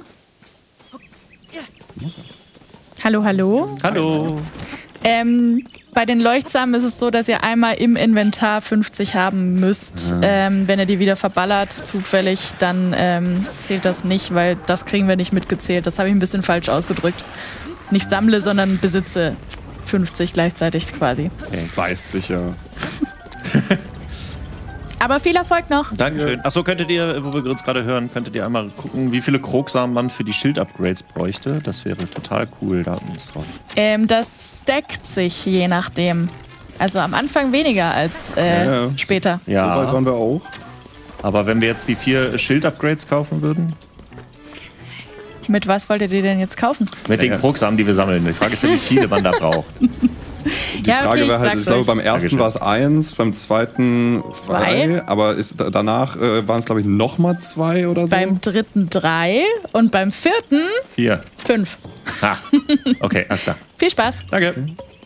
Hallo, hallo. Hallo. Bei den Leuchtsamen ist es so, dass ihr einmal im Inventar 50 haben müsst. Wenn ihr die wieder verballert, zufällig, dann zählt das nicht, weil das kriegen wir nicht mitgezählt. Das habe ich ein bisschen falsch ausgedrückt. Nicht sammle, sondern besitze 50 gleichzeitig quasi. Okay. Weiß sicher. Aber viel Erfolg noch. Dankeschön. Achso, könntet ihr, wo wir uns gerade hören, könntet ihr einmal gucken, wie viele Krogsamen man für die Schild-Upgrades bräuchte? Das wäre total cool, da hatten wir es drauf. Das stackt sich je nachdem. Also am Anfang weniger als später. Ja. So weit waren wir auch. Aber wenn wir jetzt die 4 Schild-Upgrades kaufen würden? Mit was wolltet ihr denn jetzt kaufen? Mit den Krogsamen, die wir sammeln. Die Frage ist ja, wie viele man da braucht. Die Frage wäre halt, ich glaube, beim ersten war es 1, beim zweiten 2, aber danach waren es, glaube ich, nochmal 2 oder so. Beim dritten 3 und beim vierten 4. 5. Ha. Okay, alles klar. Viel Spaß. Danke.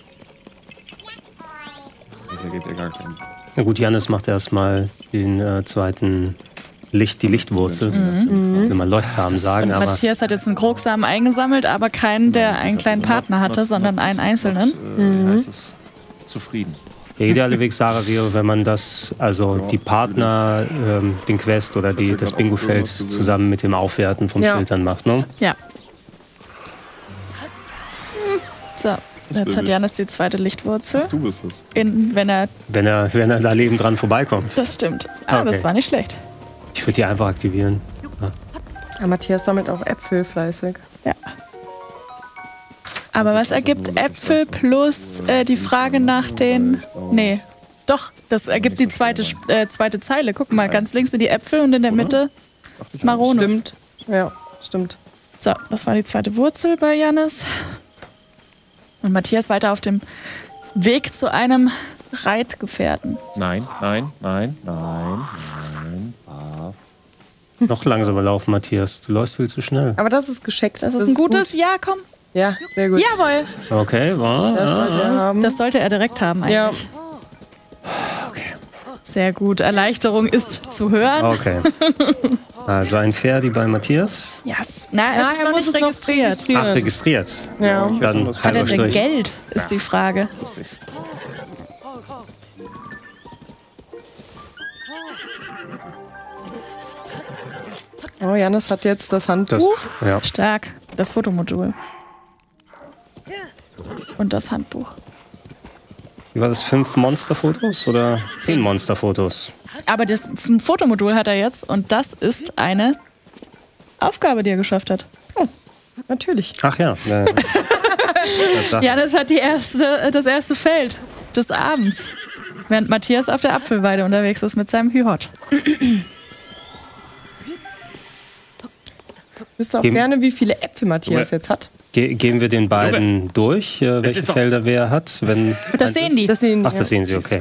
Das ergibt ja gar keinen Sinn. Na gut, Jannis macht erstmal den zweiten die Lichtwurzel. Will man Leuchtsamen sagen, aber. Matthias hat jetzt einen Krogsamen eingesammelt, aber keinen, der einen kleinen Partner hatte, sondern einen einzelnen. Heißt es zufrieden. Der ideale Weg, Sarah, wäre, wenn man das, also die Partner, den Quest oder das Bingo-Feld zusammen mit dem Aufwerten vom Schild dann macht, ne? Ja. So, jetzt hat Jannis die zweite Lichtwurzel. Du bist es. Wenn er da lebend dran vorbeikommt. Das stimmt. Aber es war nicht schlecht. Ich würde die einfach aktivieren. Ja, Matthias sammelt auch Äpfel fleißig. Ja. Aber was ergibt Äpfel plus die Frage nach den... Nee, doch, das ergibt die zweite Zeile. Guck mal, ganz links sind die Äpfel und in der Mitte Maronus. Stimmt. Ja, stimmt. So, das war die zweite Wurzel bei Jannis. Und Matthias weiter auf dem Weg zu einem Reitgefährten. Nein. Noch langsamer laufen, Matthias. Du läufst viel zu schnell. Aber das ist gescheckt. Das ist ein gutes, gut. ja, komm. Ja, sehr gut. Jawohl. Okay, war. Das sollte er haben. Das sollte er direkt haben eigentlich. Ja. Okay. Sehr gut. Erleichterung ist zu hören. Okay. Also ein Ferdi bei Matthias. Yes. Na, er ist noch nicht registriert. Ach, registriert. Ja. Dann Hat er halber denn Strich. Geld, ist die Frage. Oh, Jannis hat jetzt das Handbuch. Ja. Stark. Das Fotomodul. Und das Handbuch. Wie war das? 5 Monsterfotos oder 10 Monsterfotos? Aber das Fotomodul hat er jetzt und das ist eine Aufgabe, die er geschafft hat. Oh, natürlich. Ach ja. Ja, das hat das erste Feld des Abends. Während Matthias auf der Apfelweide unterwegs ist mit seinem Hühot. Wisst ihr auch gerne, wie viele Äpfel Matthias jetzt hat? Gehen wir den beiden durch, welche Felder wer hat? Wenn Das sehen die. Das sehen, Ach, das sehen sie, okay.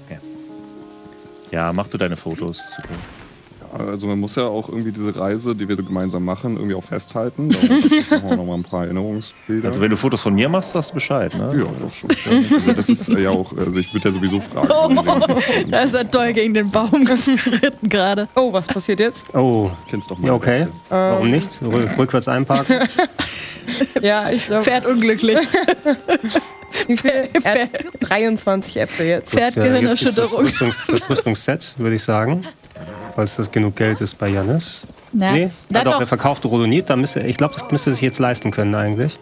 Ja, mach du deine Fotos. Super. Also man muss ja auch irgendwie diese Reise, die wir gemeinsam machen, irgendwie auch festhalten. Da machen wir noch mal ein paar Erinnerungsbilder. Also wenn du Fotos von mir machst, sagst du Bescheid, ne? Ja, das schon. Also das ist ja auch, also ich würde ja sowieso fragen. Da ist er doll gegen den Baum geritten gerade. Oh, was passiert jetzt? Oh, Kennst doch mal. ja, okay. Warum nicht? Rückwärts einparken. Ja, ich glaube. Pferd unglücklich. Wie viel? Er hat 23 Äpfel jetzt. Pferdgehirnerschütterung. Das Rüstungsset, würde ich sagen. Falls das genug Geld ist bei Jannis. Na, Nee, na doch, doch. er verkauft Rodonit. Ich glaube, das müsste er sich jetzt leisten können eigentlich.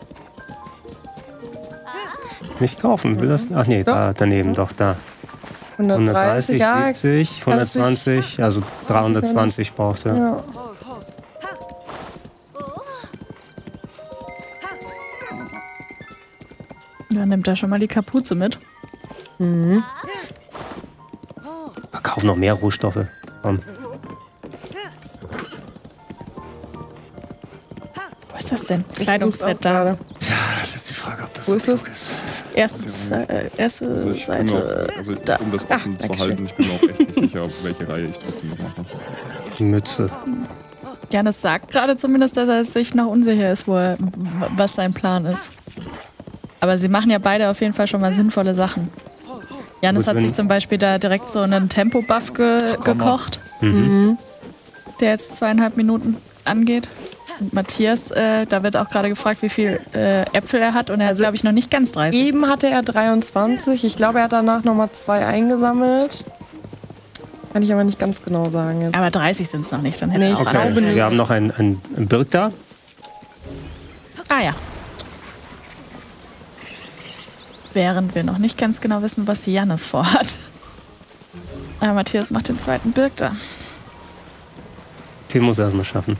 Nicht kaufen, will das? Ach nee, da daneben, doch, da. 130, ja. 70, 120, also 320 braucht er. Ja. Dann nimmt er schon mal die Kapuze mit. Kauf noch mehr Rohstoffe. Komm. Was ist das denn? Kleidungsset da. Ja, das ist jetzt die Frage, ob das Wo ist klug das? ist. Erste Also ich bin Seite. mir auch, da. um das offen zu halten, ich bin mir auch echt nicht sicher, welche Reihe ich trotzdem noch mache. Die Mütze. Janis sagt gerade zumindest, dass er sich noch unsicher ist, was sein Plan ist. Aber sie machen ja beide auf jeden Fall schon mal sinnvolle Sachen. Janis Gut, hat wenn- sich zum Beispiel da direkt so einen Tempo-Buff gekocht, der jetzt 2,5 Minuten angeht. Und Matthias, da wird auch gerade gefragt, wie viel Äpfel er hat. Und er hat, glaube ich, noch nicht ganz 30. Eben hatte er 23. Ich glaube, er hat danach nochmal 2 eingesammelt. Kann ich aber nicht ganz genau sagen jetzt. Aber 30 sind es noch nicht. Dann hätte Nee, er ich auch glaube alles. nicht. Wir haben noch einen Birk da. Ah ja. Während wir noch nicht ganz genau wissen, was Janis vorhat. Aber Matthias macht den zweiten Birk da. Den muss er erstmal schaffen.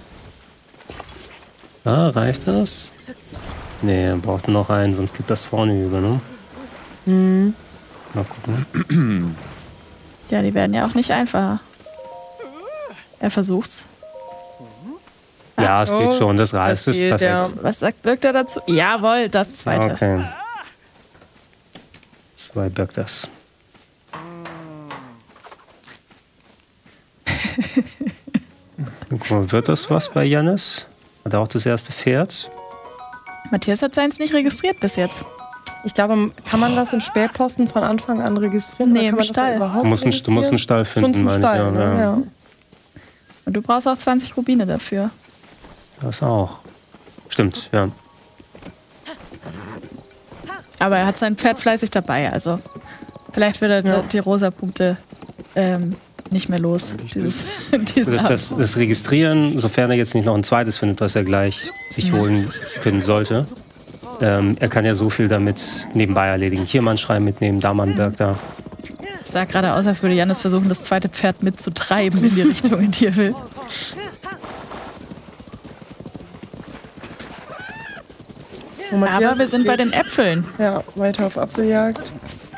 Ah, reicht das? Nee, er braucht noch einen, sonst gibt das vorne über, ne? Mal gucken. Ja, die werden ja auch nicht einfacher. Er versucht's. Ja, es geht schon, das reißt, das ist geht, perfekt. ja. Was sagt Birk da dazu? Jawohl, das zweite. Okay. 2 Birk das. Guck mal, wird das was bei Janis? Hat er auch das erste Pferd? Matthias hat seins nicht registriert bis jetzt. Ich glaube, kann man das im Spätposten von Anfang an registrieren? Nee, Oder im kann man das da Stall. überhaupt Du musst einen Stall finden, Schon zum meine ich. Stall, ne? Ja. Und du brauchst auch 20 Rubine dafür. Das auch. Stimmt, ja. Aber er hat sein Pferd fleißig dabei, also vielleicht wird er die rosa Punkte nicht mehr los. Diesen Das Registrieren, sofern er jetzt nicht noch ein zweites findet, was er gleich sich holen können sollte. Er kann ja so viel damit nebenbei erledigen. Hier mal ein Schreiben mitnehmen, da mal ein Berg da. Es sah gerade aus, als würde Janis versuchen, das zweite Pferd mitzutreiben in die Richtung, in die er will. Aber wir sind bei den Äpfeln Ja, weiter auf Apfeljagd.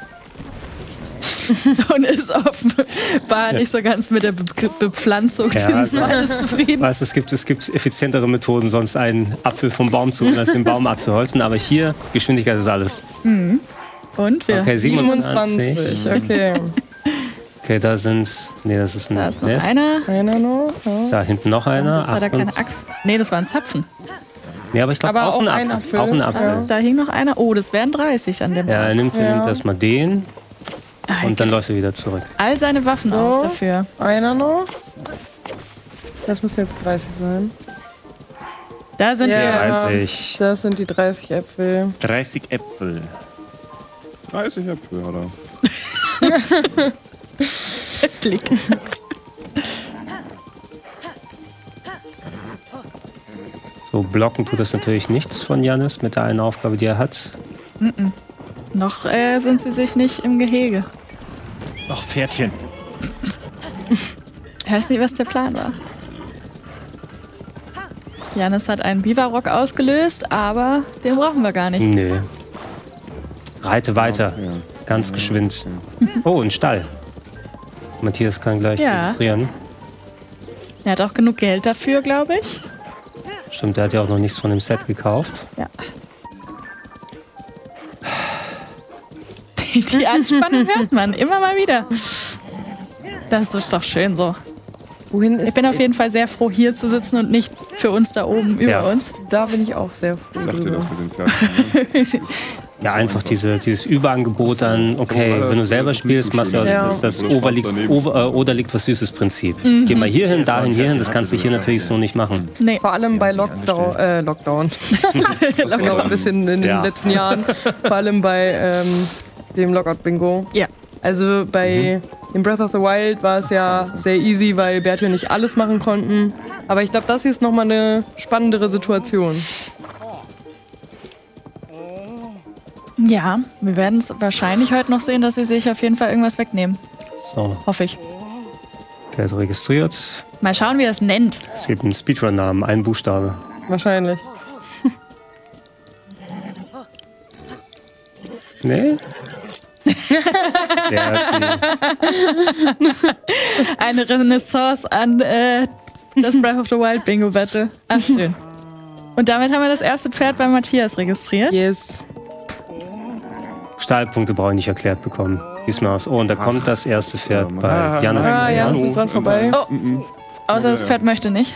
und ist offenbar nicht so ganz mit der Bepflanzung Ja, dieses also- Mannes zufrieden. Weißt, es gibt effizientere Methoden, sonst einen Apfel vom Baum zu holen, als den Baum abzuholzen. Aber hier, Geschwindigkeit ist alles. Und wir Okay, 27. 27, okay. Okay, da sind. Nee, das ist ein da ist noch Nest. einer. Einer noch. Ja. Da hinten noch einer. Jetzt hat er keine 28. Axt. Nee, das war ein Zapfen. Nee, aber ich glaube Aber auch ein auch ein Apfel. Apfel. Auch ein Apfel. Da hing noch einer. Oh, das wären 30 an dem Ja, er Ort. nimmt erstmal den und dann läuft er wieder zurück. All seine Waffen So. auf dafür. Einer noch. Das müssen jetzt 30 sein. Da sind Ja. wir. 30. Das sind die 30 Äpfel. 30 Äpfel. 30 Äpfel hat er. Blick. So, blocken tut das natürlich nichts von Janis mit der einen Aufgabe, die er hat. Noch sind sie sich nicht im Gehege. Ach, Pferdchen. Ich weiß nicht, was der Plan war. Janis hat einen Biberrock ausgelöst, aber den brauchen wir gar nicht. Nee. Reite weiter. Ja. Ganz geschwind. Oh, ein Stall. Matthias kann gleich Ja. registrieren. Er hat auch genug Geld dafür, glaube ich. Stimmt, er hat ja auch noch nichts von dem Set gekauft. Ja. Die Anspannung hört man immer mal wieder. Das ist doch schön so. Wohin ist Ich bin auf jeden Fall sehr froh, hier zu sitzen und nicht für uns da oben über Ja. uns. Da bin ich auch sehr froh Ich sag dir drüber. das mit den Pferden. Ne? Ja, einfach dieses Überangebot an, okay, das wenn du selber ist spielst, nicht so machst du schön. Ja. das Oder Oberliegt, schwarz daneben. oder liegt was Süßes Prinzip. Geh mal hierhin, dahin, hierhin, das kannst du hier natürlich so nicht machen. Nee. Vor allem bei Lockdown. Noch ein bisschen in den Ja. letzten Jahren. Vor allem bei dem Lockout-Bingo. Ja. Also bei in Breath of the Wild war es ja sehr easy, weil Berthier nicht alles machen konnten. Aber ich glaube, das hier ist nochmal eine spannendere Situation. Ja, wir werden es wahrscheinlich heute noch sehen, dass sie sich auf jeden Fall irgendwas wegnehmen. So, Hoffe ich. Pferd registriert. Mal schauen, wie er es nennt. Es gibt einen Speedrun-Namen, einen Buchstabe. Wahrscheinlich. Nee? Ja, Eine Renaissance an das Breath of the Wild Bingo Battle. Ach, schön. Und damit haben wir das erste Pferd bei Matthias registriert. Yes. Stahlpunkte brauche ich nicht erklärt bekommen. Diesmal aus. Oh, und da kommt das erste Pferd bei Janis. Ah, ja, es ist dran vorbei. Oh, außer das Pferd möchte nicht.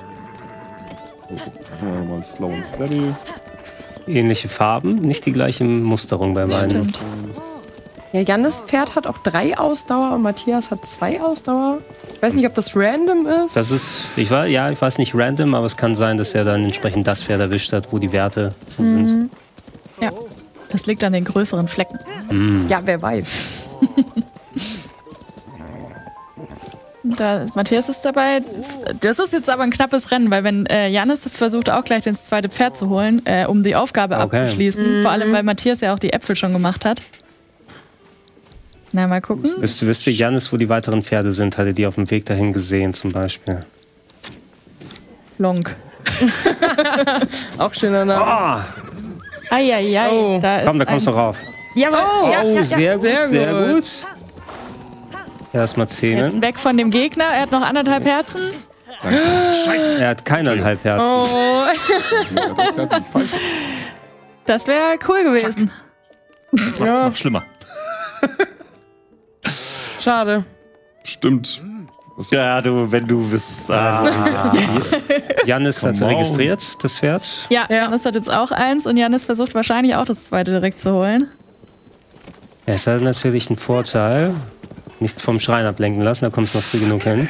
Mal slow and steady. Ähnliche Farben, nicht die gleiche Musterung bei beiden. Stimmt. Ja, Jannis Pferd hat auch 3 Ausdauer und Matthias hat 2 Ausdauer. Ich weiß nicht, ob das random ist. Das ist, ich weiß nicht random, aber es kann sein, dass er dann entsprechend das Pferd erwischt hat, wo die Werte so sind. Ja, das liegt an den größeren Flecken. Ja, wer weiß. Matthias ist dabei. Das ist jetzt aber ein knappes Rennen, weil wenn Jannis versucht auch gleich das zweite Pferd zu holen, um die Aufgabe abzuschließen. Vor allem, weil Matthias ja auch die Äpfel schon gemacht hat. Na, mal gucken. Wüsste Janis, wo die weiteren Pferde sind? Hatte die auf dem Weg dahin gesehen zum Beispiel? Lonk. Auch schöner Name. Eieiei. Oh. Komm, da kommst du rauf. Jawohl. Oh, sehr gut, Sehr sehr gut. gut. Erstmal Jetzt Zähnen. weg von dem Gegner. Er hat noch 1,5 Herzen. Scheiße, er hat keineinhalb Herzen. Oh. Das wäre cool gewesen. Das macht's noch schlimmer. Schade. Stimmt. Ja, wenn du bist. Janis hat Come on. registriert, das Pferd. Ja, Jannis hat jetzt auch 1 und Jannis versucht wahrscheinlich auch das zweite direkt zu holen. Es hat natürlich einen Vorteil. Nicht vom Schrein ablenken lassen, da kommst du noch früh genug hin.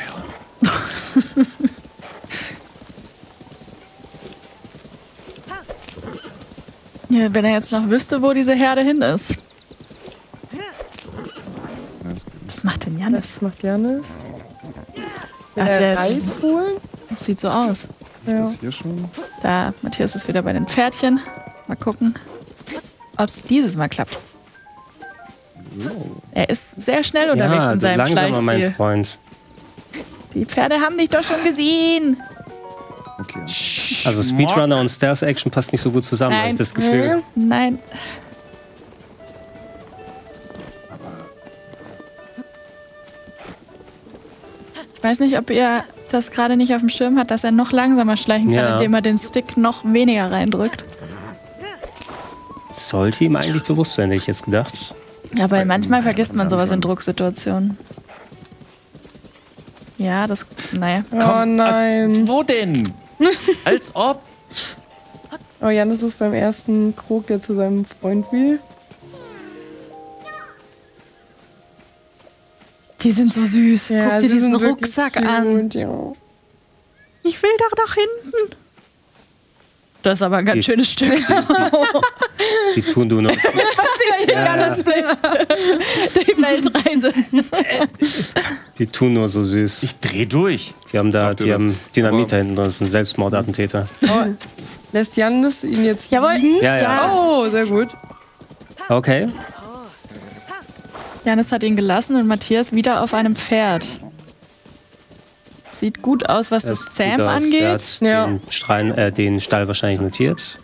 Ja, wenn er jetzt noch wüsste, wo diese Herde hin ist. Was macht denn Jannis? Das macht Jannis. Will Hat er der- Reis holen? Das sieht so aus. Ja. Ist hier schon? Da, Matthias ist wieder bei den Pferdchen. Mal gucken, ob es dieses Mal klappt. Er ist sehr schnell unterwegs Ja, in du seinem langsamer, mein Schleichstil. Freund. Die Pferde haben dich doch schon gesehen. Okay. Also Speedrunner und Stealth Action passt nicht so gut zusammen, habe ich Nein. das Gefühl. Nein. Ich weiß nicht, ob ihr das gerade nicht auf dem Schirm habt, dass er noch langsamer schleichen kann, Ja. indem er den Stick noch weniger reindrückt. Sollte ihm eigentlich bewusst sein, hätte ich jetzt gedacht. Ja, weil manchmal vergisst man sowas in Drucksituationen. Ja, das, naja. Oh nein. Wo denn? Als ob. Oh, Jannis ist beim ersten Krog, der zu seinem Freund will. Die sind so süß. Guck dir sie diesen sind wirklich Rucksack cute, an. Ja. Ich will doch nach hinten. Das ist aber ein ganz schönes Stück. Die tun du noch. Die Weltreise. Die tun nur so süß. Ich dreh durch. Die haben Sagt ihr die das? haben Dynamit Aber- da hinten drin, das ist ein Selbstmordattentäter. Oh, lässt Jannis ihn jetzt Jawohl. liegen? Ja. Oh, sehr gut. Okay. Jannis hat ihn gelassen und Matthias wieder auf einem Pferd. Sieht gut aus, was das sieht Zähm aus. Er angeht. hat Ja. den Stall wahrscheinlich notiert.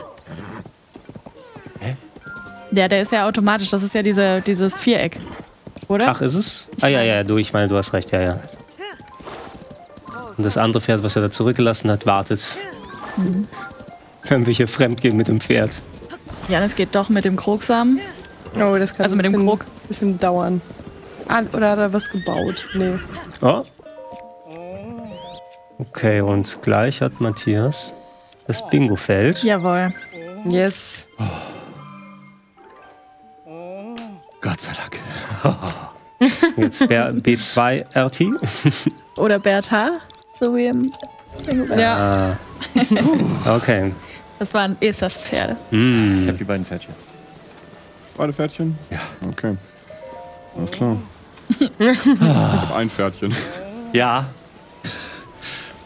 Ja, der ist ja automatisch. Das ist ja dieses Viereck. Oder? Ach, ist es? Ja, ich meine, du hast recht, ja. Und das andere Pferd, was er da zurückgelassen hat, wartet. Können wir hier fremdgehen mit dem Pferd? Jannis geht doch mit dem Krogsamen. Oh, das kann Also mit dem Krog. ein bisschen dauern. Ah, oder hat er was gebaut? Nee. Oh. Okay, und gleich hat Matthias das Bingo-Feld. Jawohl. Yes. Gott sei Dank. Jetzt B2 RT. Oder Bertha, so wie im Bingo. Ja. Okay. Das waren Esas Pferde. Ich hab die beiden Pferdchen. Beide Pferdchen? Ja. Okay. Alles klar. Ich hab ein Pferdchen. Ja.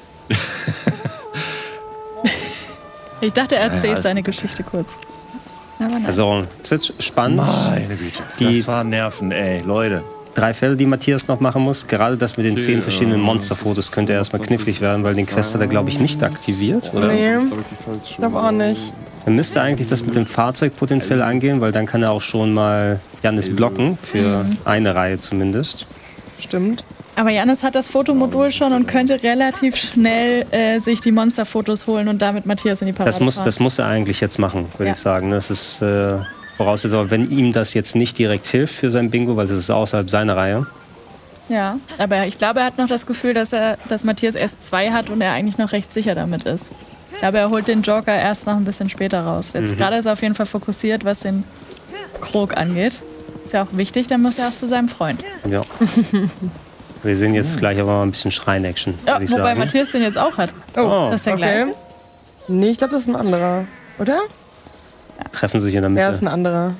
Ich dachte, er erzählt alles seine Geschichte kurz. Aber nein. Also, es ist spannend. Meine Güte. Das war Nerven, ey, Leute. 3 Fälle, die Matthias noch machen muss. Gerade das mit den 10 verschiedenen Monsterfotos könnte erstmal knifflig werden, weil den Quest hat er, glaube ich, nicht aktiviert, oder? Nee, ich glaube auch nicht. Er müsste eigentlich das mit dem Fahrzeug potenziell angehen, weil dann kann er auch schon mal Jannis blocken, für eine Reihe zumindest. Stimmt. Aber Jannis hat das Fotomodul schon und könnte relativ schnell sich die Monsterfotos holen und damit Matthias in die Parade fahren. Das muss er eigentlich jetzt machen, würde ich sagen. Das ist Voraussetzung, aber wenn ihm das jetzt nicht direkt hilft für sein Bingo, weil das ist außerhalb seiner Reihe. Ja, aber ich glaube, er hat noch das Gefühl, dass Matthias erst 2 hat und er eigentlich noch recht sicher damit ist. Ich glaube, er holt den Joker erst noch ein bisschen später raus. Jetzt gerade ist er auf jeden Fall fokussiert, was den Krog angeht. Ist ja auch wichtig, dann muss er auch zu seinem Freund. Ja. Wir sehen jetzt gleich aber mal ein bisschen Schreien-Action. Ja, wobei Matthias den jetzt auch hat. Oh, das ist der gleiche. Nee, ich glaube, das ist ein anderer. Oder? Treffen sich in der Mitte. Ja, das ist ein anderer.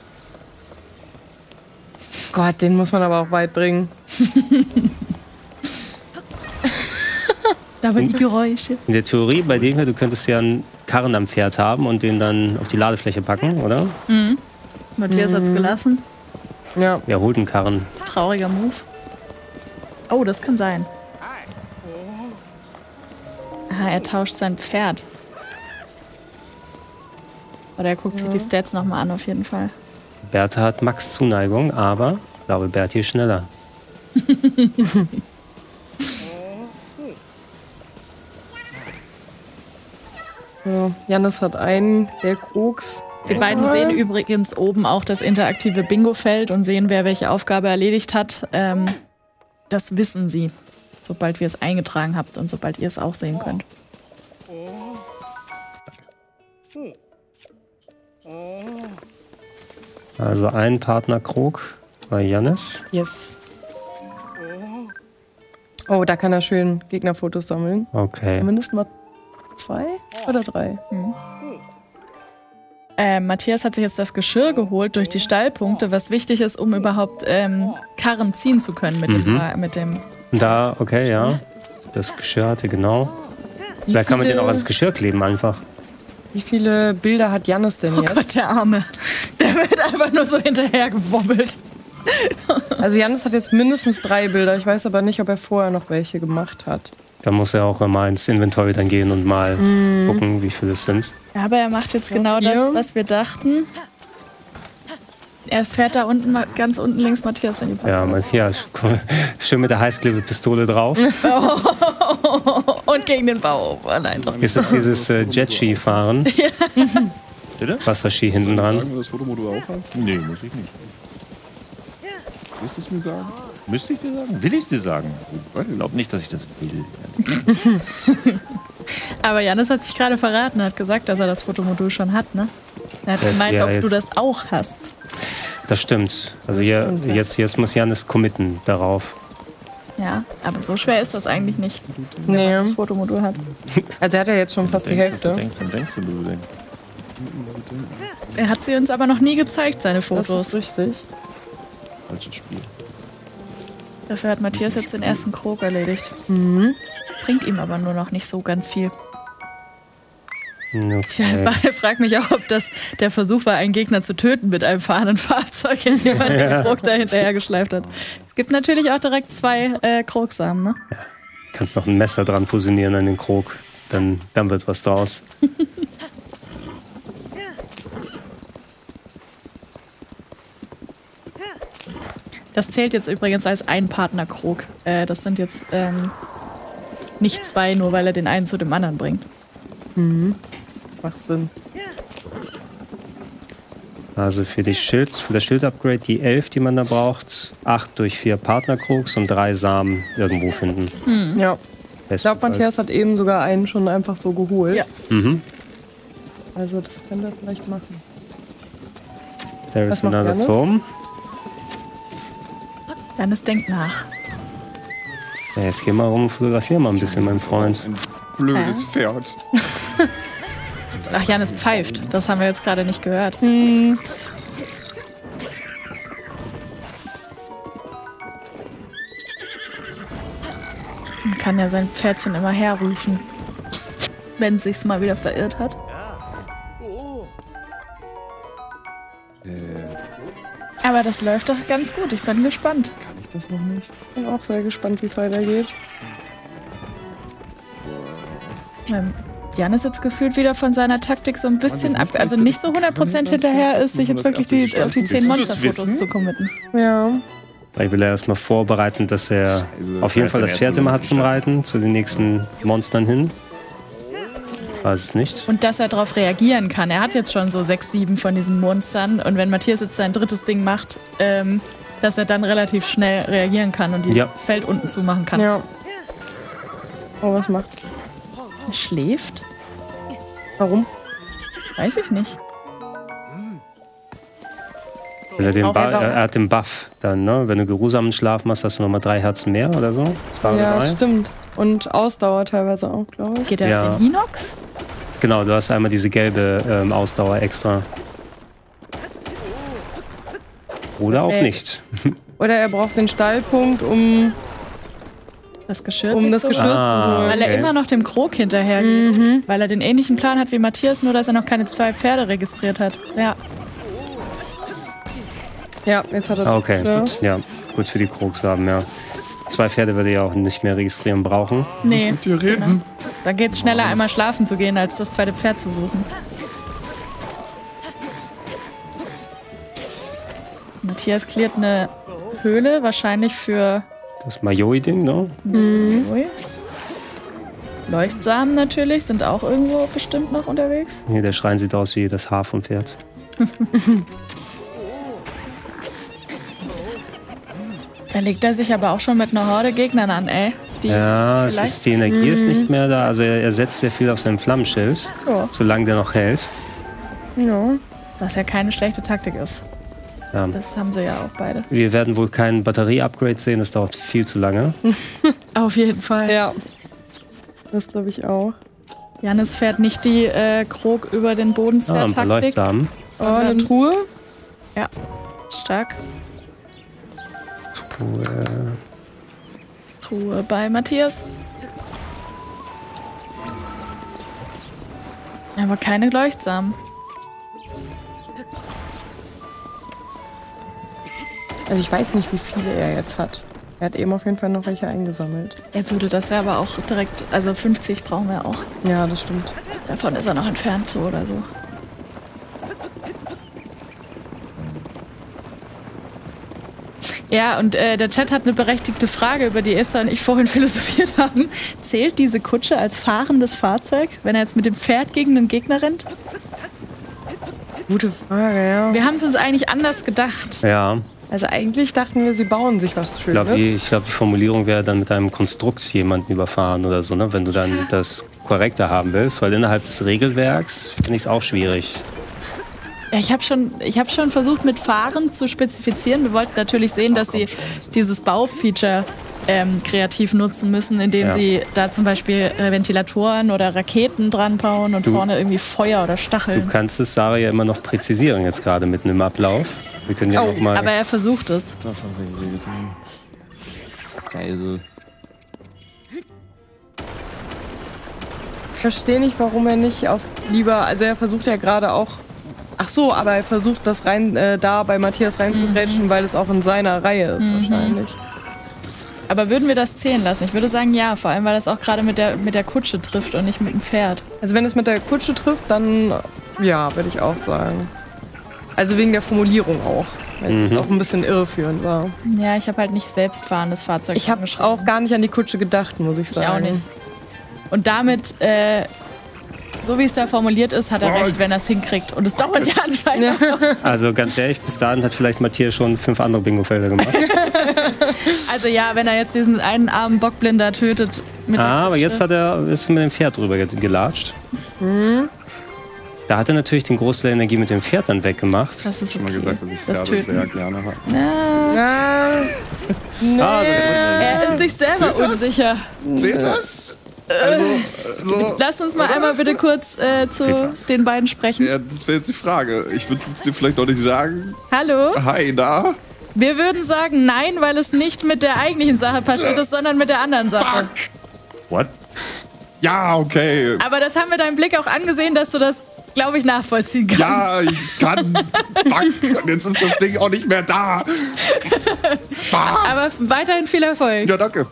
Gott, den muss man aber auch weit bringen. Da waren die Geräusche. In der Theorie, bei dem hier, du könntest ja einen Karren am Pferd haben und den dann auf die Ladefläche packen, oder? Matthias hat's gelassen. Ja. Ja, holt einen Karren. Trauriger Move. Oh, das kann sein. Ah, er tauscht sein Pferd. Oder er guckt sich die Stats nochmal an, auf jeden Fall. Bertha hat Max Zuneigung, aber ich glaube, Berti ist schneller. So, Jannis hat einen, der Koks. Die beiden sehen übrigens oben auch das interaktive Bingo-Feld und sehen, wer welche Aufgabe erledigt hat. Das wissen sie, sobald wir es eingetragen habt und sobald ihr es auch sehen könnt. Also ein Partner-Krog bei Jannis. Yes. Oh, da kann er schön Gegnerfotos sammeln. Okay. Zumindest mal 2 oder 3. Matthias hat sich jetzt das Geschirr geholt durch die Stallpunkte, was wichtig ist, um überhaupt Karren ziehen zu können mit dem. Da, okay, ja. Das Geschirr hatte genau. Vielleicht kann man den auch ans Geschirr kleben einfach. Wie viele Bilder hat Jannis denn jetzt? Oh Gott, der Arme. Der wird einfach nur so hinterher gewobbelt. Also Jannis hat jetzt mindestens 3 Bilder. Ich weiß aber nicht, ob er vorher noch welche gemacht hat. Da muss er auch mal ins Inventory dann gehen und mal gucken, wie viele es sind. Ja, aber er macht jetzt genau das, was wir dachten. Er fährt da unten, ganz unten links Matthias in die Parade. Ja, schön mit der Heißklebepistole drauf. Und gegen den Bauch. Oh nein, doch. Ist es dieses Jet-Ski-Fahren? Bitte? Wasserski hinten dran. Sagen, wo du das Fotomodul auch hast? Nee, muss ich nicht. Willst du es mir sagen? Müsste ich dir sagen? Will ich es dir sagen? Ich glaube nicht, dass ich das will. Aber Jannis hat sich gerade verraten, hat gesagt, dass er das Fotomodul schon hat, ne? Er hat gemeint, ja, ob du das auch hast. Das stimmt. Also jetzt muss Jannis committen darauf. Ja, aber so schwer ist das eigentlich nicht, wenn Nee. man das Fotomodul hat. Also er hat ja jetzt schon fast die Hälfte. Du denkst. Er hat sie uns aber noch nie gezeigt, seine Das Fotos. ist richtig. Falsches Spiel. Dafür hat Matthias jetzt den ersten Krog erledigt. Bringt ihm aber nur noch nicht so ganz viel. Okay. Ich frage mich auch, ob das der Versuch war, einen Gegner zu töten mit einem fahrenden Fahrzeug, indem man den Krog da hinterher geschleift hat. Es gibt natürlich auch direkt 2 Krogsamen, ne? Kannst noch ein Messer dran fusionieren an den Krog. Dann wird was draus. Das zählt jetzt übrigens als Ein-Partner-Krog. Das sind jetzt nicht 2, nur weil er den einen zu dem anderen bringt. Macht Sinn. Also für das Schild-Upgrade die 11, die man da braucht. 8 durch 4 Partnerkrogs und 3 Samen irgendwo finden. Ja. Ich glaube, Matthias hat eben sogar einen schon einfach so geholt. Ja. Also das könnte er vielleicht machen. There Was is macht another Jannis? Turm. Jannis denkt nach. Ja, jetzt geh mal rum und fotografier mal ein bisschen, mein Freund. Ein blödes Pferd. Ach, Jannis pfeift. Das haben wir jetzt gerade nicht gehört. Man kann ja sein Pferdchen immer herrufen, wenn es sich mal wieder verirrt hat. Aber das läuft doch ganz gut. Ich bin gespannt. Kann ich das noch nicht? Bin auch sehr gespannt, wie es weitergeht. Jan ist jetzt gefühlt wieder von seiner Taktik so ein bisschen ab, also nicht so 100% hinterher ist, sich jetzt wirklich auf die 10 Monsterfotos zu committen. Ja. Ich will ja erstmal vorbereiten, dass er auf jeden Fall das Pferd immer hat zum Reiten, zu den nächsten Monstern hin. Weiß es nicht. Und dass er darauf reagieren kann. Er hat jetzt schon so 6, 7 von diesen Monstern. Und wenn Matthias jetzt sein drittes Ding macht, dass er dann relativ schnell reagieren kann und das Feld unten zumachen kann. Ja. Oh, was macht? Er schläft? Warum? Weiß ich nicht. Er hat den Buff dann, ne? Wenn du geruhsamen Schlaf machst, hast du nochmal 3 Herzen mehr oder so. 2 oder 3. Stimmt. Und Ausdauer teilweise auch, glaube ich. Geht er auf den Inox? Genau, du hast einmal diese gelbe Ausdauer extra. Oder auch nicht. Oder er braucht den Stallpunkt, um das Geschirr, zu holen. Weil er immer noch dem Krog hinterher geht. Weil er den ähnlichen Plan hat wie Matthias, nur dass er noch keine 2 Pferde registriert hat. Ja. Ja, jetzt hat er das. Okay, gut. Ja, gut für die Krogs haben, ja. 2 Pferde würde ich auch nicht mehr registrieren brauchen. Nee. Mit dir reden. Genau. Da geht es schneller, einmal schlafen zu gehen, als das zweite Pferd zu suchen. Matthias klärt eine Höhle, wahrscheinlich für das Majoi-Ding, ne? Leuchtsamen natürlich, sind auch irgendwo bestimmt noch unterwegs. Nee, der Schrein sieht aus wie das Haar vom Pferd. Da legt er sich aber auch schon mit einer Horde Gegnern an, ey. Die Energie ist nicht mehr da. Also er setzt sehr viel auf sein Flammenschild, solange der noch hält. Ja. Was ja keine schlechte Taktik ist. Ja. Das haben sie ja auch beide. Wir werden wohl kein Batterie-Upgrade sehen, das dauert viel zu lange. Auf jeden Fall. Ja. Das glaube ich auch. Jannis fährt nicht die Krog über den Bodenzerr-Taktik. Leuchtsamen. Eine Truhe. Ja, stark. Truhe bei Matthias. Aber keine Leuchtsamen. Also ich weiß nicht, wie viele er jetzt hat. Er hat eben auf jeden Fall noch welche eingesammelt. Er würde das ja aber auch direkt, also 50 brauchen wir auch. Ja, das stimmt. Davon ist er noch entfernt, so oder so. Ja, und der Chat hat eine berechtigte Frage, über die Esther und ich vorhin philosophiert haben. Zählt diese Kutsche als fahrendes Fahrzeug, wenn er jetzt mit dem Pferd gegen den Gegner rennt? Gute Frage, ja. Wir haben es uns eigentlich anders gedacht. Ja. Also eigentlich dachten wir, sie bauen sich was Schönes. Ich glaube, die Formulierung wäre dann mit einem Konstrukt jemanden überfahren oder so, ne? Wenn du dann das korrekter haben willst. Weil innerhalb des Regelwerks finde ich es auch schwierig. Ja, ich hab schon versucht, mit Fahren zu spezifizieren. Wir wollten natürlich sehen, dass sie dieses Baufeature kreativ nutzen müssen, indem sie da zum Beispiel Ventilatoren oder Raketen dran bauen und vorne irgendwie Feuer oder Stacheln. Du kannst es, Sarah, ja immer noch präzisieren jetzt gerade mitten im Ablauf. Wir können ja noch mal. Aber er versucht es. Das hat er getan. Geil. Ich verstehe nicht, warum er nicht also er versucht ja gerade auch. Ach so, aber er versucht das da bei Matthias reinzugrätschen, weil es auch in seiner Reihe ist wahrscheinlich. Aber würden wir das zählen lassen? Ich würde sagen, ja, vor allem, weil das auch gerade mit der Kutsche trifft und nicht mit dem Pferd. Also wenn es mit der Kutsche trifft, dann ja, würde ich auch sagen. Also wegen der Formulierung auch, weil es jetzt auch ein bisschen irreführend war. Ja, ich habe halt nicht selbstfahrendes Fahrzeug. Ich habe auch gar nicht an die Kutsche gedacht, muss ich sagen. Ich auch nicht. Und damit, so wie es da formuliert ist, hat er recht, wenn er es hinkriegt. Und es dauert ja anscheinend noch. Also ganz ehrlich, bis dahin hat vielleicht Matthias schon 5 andere Bingo-Felder gemacht. Also ja, wenn er jetzt diesen einen armen Bockblinder tötet. Aber jetzt ist er mit dem Pferd drüber gelatscht. Da hat er natürlich den Großteil der Energie mit dem Pferd dann weggemacht. Das ist schon mal gesagt, dass ich Pferde sehr gerne habe. Er ist sich selber unsicher. Seht das? Also, Lass uns mal einmal bitte kurz zu den beiden sprechen. Ja, das wäre jetzt die Frage. Ich würde es dir vielleicht noch nicht sagen. Hallo? Hi, da? Wir würden sagen nein, weil es nicht mit der eigentlichen Sache passiert ist, sondern mit der anderen Sache. What? Ja, okay. Aber das haben wir deinem Blick auch angesehen, dass du das glaube ich, nachvollziehen kannst. Ja, ich kann. Fuck, und jetzt ist das Ding auch nicht mehr da. Aber weiterhin viel Erfolg. Ja, danke.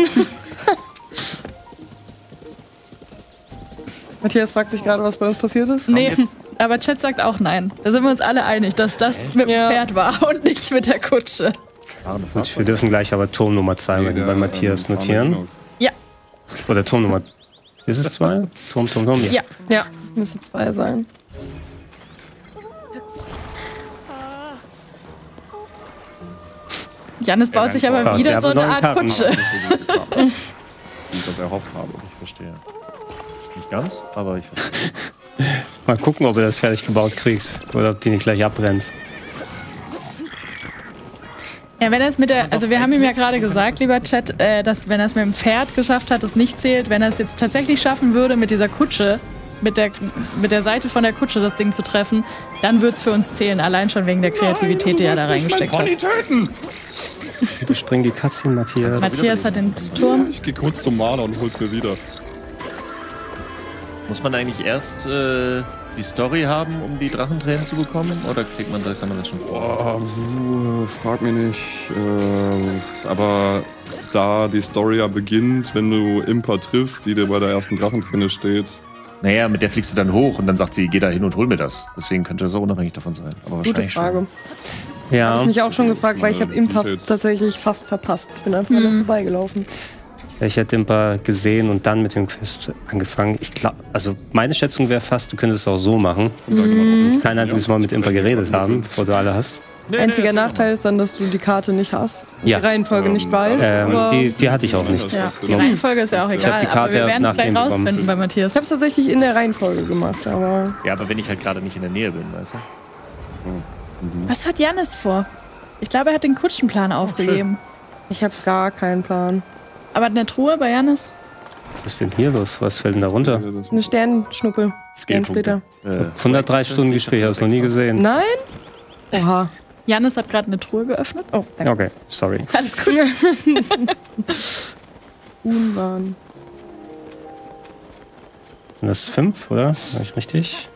Matthias fragt sich gerade, was bei uns passiert ist. Nee, aber Chat sagt auch nein. Da sind wir uns alle einig, dass das mit dem Pferd war und nicht mit der Kutsche. Gut, wir dürfen gleich aber Turm Nummer 2 bei Matthias notieren. Ja. Oder Turm Nummer... Ist es 2? Turm, Ja. Ja, müsste 2 sein. Jannis baut sich aber wieder so eine Art Kutsche. Wie ich das erhofft habe. Ich verstehe. Nicht ganz, aber ich verstehe. Mal gucken, ob du das fertig gebaut kriegst. Oder ob die nicht gleich abbrennt. Ja, wenn er es mit der, also wir haben ihm ja gerade gesagt, lieber Chat, dass wenn er es mit dem Pferd geschafft hat, es nicht zählt. Wenn er es jetzt tatsächlich schaffen würde, mit dieser Kutsche, mit der Seite von der Kutsche das Ding zu treffen, dann würde es für uns zählen. Allein schon wegen der Kreativität, die er da reingesteckt hat. Töten! Überspring die Cutscene, Matthias. Matthias hat den Turm. Ich gehe kurz zum Maler und hol's mir wieder. Muss man eigentlich erst die Story haben, um die Drachentränen zu bekommen? Oder kann man das schon vorher? Frag mich nicht. Aber da die Story ja beginnt, wenn du Impa triffst, die dir bei der ersten Drachenträne steht. Naja, mit der fliegst du dann hoch und dann sagt sie, geh da hin und hol mir das. Deswegen könnte das auch unabhängig davon sein. Aber Gute wahrscheinlich Frage. schon. Ja. Habe ich mich auch schon gefragt, weil ich habe Impa Details. tatsächlich fast verpasst. Ich bin einfach noch vorbeigelaufen. Ich hätte ein paar gesehen und dann mit dem Quest angefangen. Ich glaube, also meine Schätzung wäre fast, du könntest es auch so machen. Kein einziges Mal mit Impa geredet haben, bevor du alle hast. Einziger Nachteil ist dann, dass du die Karte nicht hast. Ja. Die Reihenfolge nicht weißt. aber Die hatte ich auch nicht. Ja, die Reihenfolge ist ja auch hab egal, die Karte aber wir erst werden es gleich nachdem rausfinden bekommen. bei Matthias. ich habe es tatsächlich in der Reihenfolge gemacht, aber Ja, aber wenn ich halt gerade nicht in der Nähe bin, weißt du? Was hat Jannis vor? Ich glaube, er hat den Kutschenplan aufgegeben. ich habe gar keinen Plan. Aber eine Truhe bei Jannis? Was ist denn hier los? Was fällt denn da runter? Eine Sternschnuppe. Skillpunkte. 103 Stunden gespielt, ich habe es noch nie gesehen. Nein? Oha. Jannis hat gerade eine Truhe geöffnet. Oh, danke. Okay, sorry. Alles gut. Unwahn. Sind das 5, oder? War ich richtig?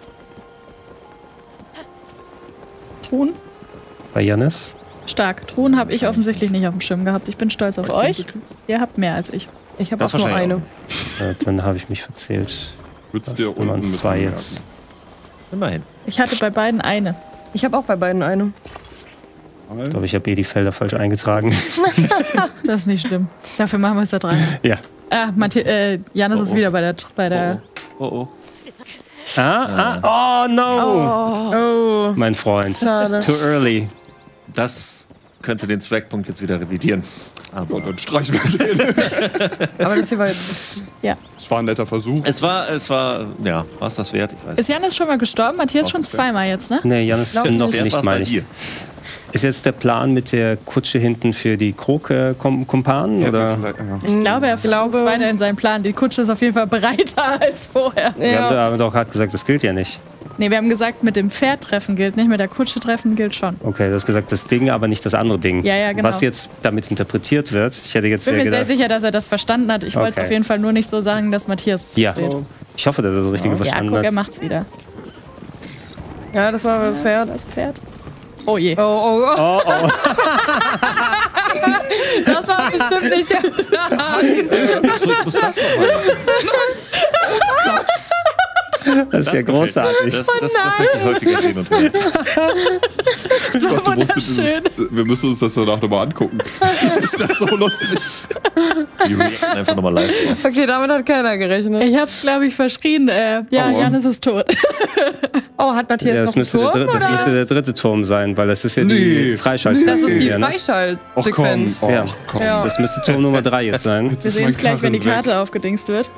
Truhen? Bei Jannis? Stark. Truhen habe ich offensichtlich nicht auf dem Schirm gehabt. Ich bin stolz auf euch. Ihr habt mehr als ich. Ich habe Das auch nur wahrscheinlich eine. Dann habe ich mich verzählt. Würdest Das dir sind wir unten uns mit 2 merken. jetzt. Immerhin. Ich hatte bei beiden eine. Ich habe auch bei beiden eine. Ich glaube, ich habe die Felder falsch eingetragen. Das ist nicht schlimm. Dafür machen wir es da dran. Ja. Ah, Jannis ist wieder bei der Oh. Oh no! Oh, Mein Freund. schade. Too early. Das könnte den Swag-Punkt jetzt wieder revidieren. Aber Und dann streichen wir den. Aber das hier war jetzt. Es war ein netter Versuch. es war, ja, war es das wert? Ich weiß Ist Jannis schon mal gestorben? Matthias schon Offiziell. zweimal jetzt, ne? Nee, Jannis Glaubst noch du, Wert nicht, war's bei meine ich. dir. Ist jetzt der Plan mit der Kutsche hinten für die Kroke-Kumpanen? Oder? Ich glaube, er versucht weiterhin seinen Plan. Die Kutsche ist auf jeden Fall breiter als vorher. Wir haben Ja. aber doch gerade gesagt, das gilt ja nicht. Nee, wir haben gesagt, mit dem Pferd treffen gilt nicht, mit der Kutsche treffen gilt schon. Okay, du hast gesagt, das Ding, aber nicht das andere Ding. Ja, genau. Was jetzt damit interpretiert wird, ich hätte jetzt Ich bin mir sehr gedacht, sicher, dass er das verstanden hat. Ich wollte es Okay. auf jeden Fall nur nicht so sagen, dass Matthias Ja. versteht. ich hoffe, dass er das Richtige Ja, verstanden guck, er hat. macht's wieder. Ja, das war das Pferd. Das Pferd. Oh je. Oh, oh, oh. Oh, oh, Das war bestimmt nicht der Plan. Ich muss das noch mal. das ist ja großartig. Das möchte ich häufiger sehen und hören. Das war wunderschön. Wir müssen uns das danach nochmal angucken. Das ist das so lustig. Die reacten einfach nochmal live drauf. Okay, damit hat keiner gerechnet. Ich hab's, glaube ich, verschrien. Ja, Aua. Jannis ist tot. Oh, hat Matthias Ja, noch das einen müsste, Turm? das müsste der dritte Turm sein, weil das ist ja die Nee. Freischaltklasse. Das ist die hier, ne? Ach komm. Freischaltsequenz. Ja. komm. Ja. Das müsste Turm Nummer 3 jetzt sein. Wir sehen es gleich, wenn die Karte aufgedingst wird.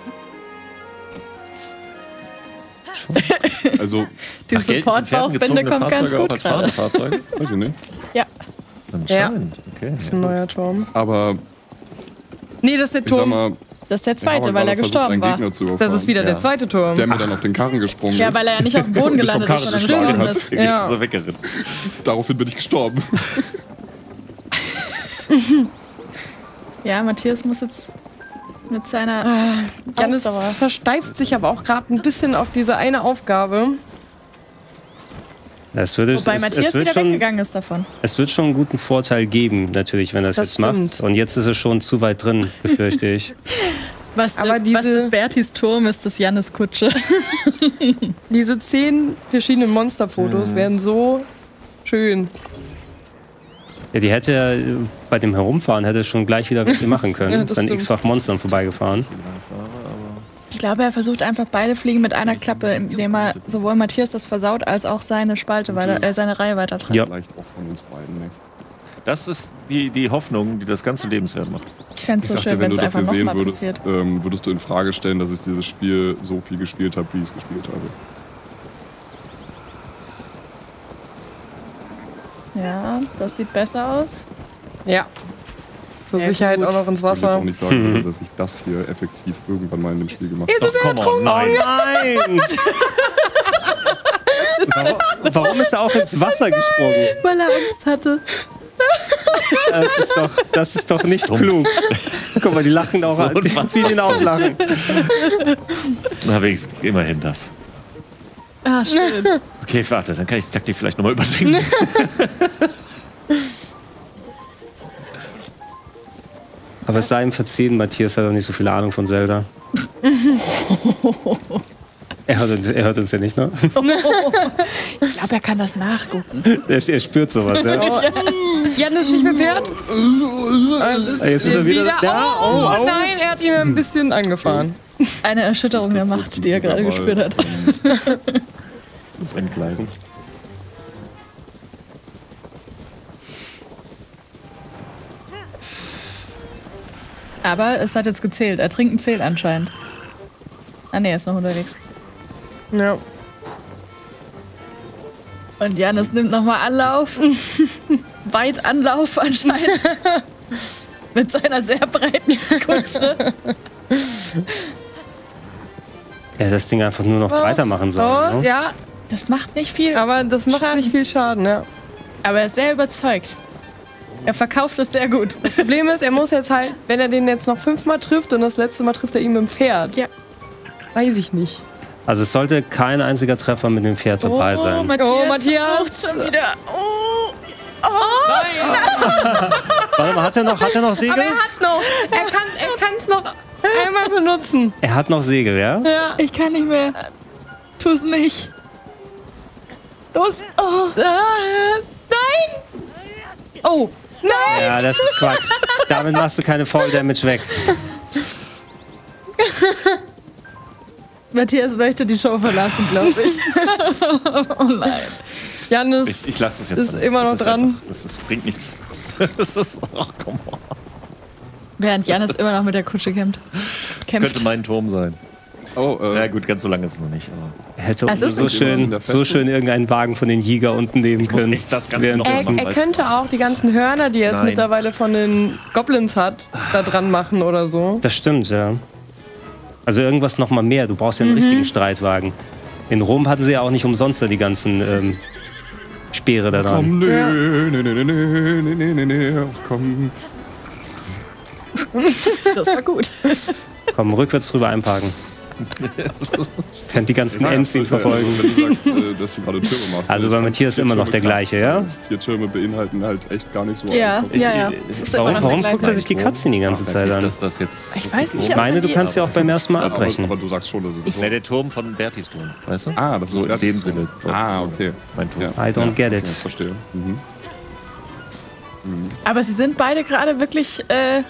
Also, Die Ach, gelten von Pferden Support-Bauchbinde gezogene kommt ganz Fahrzeuge auch gut als gerade. Fahrradfahrzeuge? weiß ich nicht. Ja. Anscheinend. Okay. Das ist ein neuer Turm. Aber Nee, das ist der ich sag Turm. mal, Das ist der der zweite, Howard weil er hat versucht, einen gestorben war. Gegner zu Das überfahren, ist wieder der zweite Turm. der mir dann auf den Karren gesprungen Ja, ist. weil er ja nicht auf dem Boden gelandet ist, sondern gestorben hat. ist. Jetzt Ja. ist er weggeritten. Daraufhin bin ich gestorben. Ja, Matthias muss jetzt Mit seiner Jannis Ausdauer. versteift sich aber auch gerade ein bisschen auf diese eine Aufgabe. Wobei Matthias wieder weggegangen ist davon. Es wird schon einen guten Vorteil geben, natürlich, wenn er das jetzt macht. Und jetzt ist es schon zu weit drin, befürchte ich. Was das Bertis Turm ist, das Jannis Kutsche. Diese 10 verschiedenen Monsterfotos werden so schön. Ja, die hätte bei dem Herumfahren hätte es schon gleich wieder richtig machen können. Ja, ist dann x-fach Monstern vorbeigefahren. Ich glaube, er versucht einfach beide Fliegen mit einer Klappe, indem er sowohl Matthias das versaut, als auch seine Spalte seine Reihe weitertreibt. Ja. Vielleicht auch von uns beiden nicht. Das ist die Hoffnung, die das ganze lebenswert macht. Ich fände es so schön, wenn es einfach nochmal passiert. Würdest du in Frage stellen, dass ich dieses Spiel so viel gespielt habe, wie ich es gespielt habe. Ja, das sieht besser aus. Ja. Zur Ja, Sicherheit gut. auch noch ins Ich will jetzt Wasser. auch nicht sagen, dass ich das hier effektiv irgendwann mal in dem Spiel gemacht habe. Nein. Nein! Warum ist er auch ins Wasser gesprungen? Weil er Angst hatte. Das ist doch nicht klug. Guck mal, die lachen auch an. Wie die auch lachen. Na, wenigstens immerhin das. Ah, schön. Okay, warte, dann kann ich die Taktik vielleicht nochmal überdenken. Aber es sei ihm verziehen, Matthias hat auch nicht so viel Ahnung von Zelda. Er hört uns ja nicht, ne? Ich glaube, er kann das nachgucken. Er spürt sowas, ja. Jannis nicht mehr Pferd. Jetzt ist er wieder. Ja, Oh, nein, er hat ihn ein bisschen angefahren. Eine Erschütterung der Macht, die er gerade gespürt hat. Das entgleisen. Aber es hat jetzt gezählt. Ertrinken zählt anscheinend. Ah ne, er ist noch unterwegs. Ja. Und Jannis nimmt nochmal Anlauf. Weit Anlauf anscheinend. Mit seiner sehr breiten Kutsche. Er hätte das Ding einfach nur noch weitermachen sollen. Ne? Ja, Das macht nicht viel. aber das macht nicht viel Schaden, ja. Aber er ist sehr überzeugt. Er verkauft es sehr gut. Das Problem ist, er muss jetzt halt, wenn er den jetzt noch 5-mal trifft und das letzte Mal trifft er ihn mit dem Pferd. Ja. Weiß ich nicht. Also es sollte kein einziger Treffer mit dem Pferd dabei sein. Matthias. versucht schon wieder. Warte mal, hat er noch Segel? Aber er hat noch. Er kann es noch einmal benutzen. Er hat noch Segel, ja? Ja. Ich kann nicht mehr. Tu es nicht. Los. Oh. Nein! Oh, nein! Ja, das ist Quatsch. Damit machst du keine Fall Damage weg. Matthias möchte die Show verlassen, glaube ich. Oh nein. Jannis Ich lasse das jetzt. ist dann. immer noch Das dran. einfach- Das bringt nichts. Das ist. Ach, komm on. Während Jannis immer noch mit der Kutsche kämpft. Das könnte mein Turm sein. Oh, Na gut, ganz so lange ist es noch nicht. Aber Er hätte Es ist so nicht schön irgendeinen Wagen von den Jäger unten nehmen muss können. echt das Ganze Während- noch mal machen. Er könnte auch die ganzen Hörner, die er jetzt Nein. mittlerweile von den Goblins hat, da dran machen oder so. Das stimmt, ja. Also irgendwas noch mal mehr. Du brauchst ja einen richtigen Streitwagen. In Rom hatten sie ja auch nicht umsonst da die ganzen Speere da dran. komm, nee, komm. Das war gut. Komm, rückwärts drüber einparken. Kann die ganzen Ents ihn verfolgen. Wenn du sagst, dass du gerade Türme machst. Also bei Matthias immer noch der gleiche, ja? 4 Türme beinhalten halt echt gar nicht so. Ja, einfach. ja. Ist immer noch Warum der guckt er gleiche. sich die Cutscene die ganze Zeit Nicht, an? dass das jetzt. Ich weiß nicht, Ich meine, du kannst ja auch beim ersten Mal Aber abbrechen. du sagst schon, dass es Nee, der Turm von Bertis Turm, weißt du? Ah, das ist So in dem Sinne. So. Ah, okay. Mein Turm. Ja. I don't get it. Ja, verstehe. Mhm. Aber sie sind beide gerade wirklich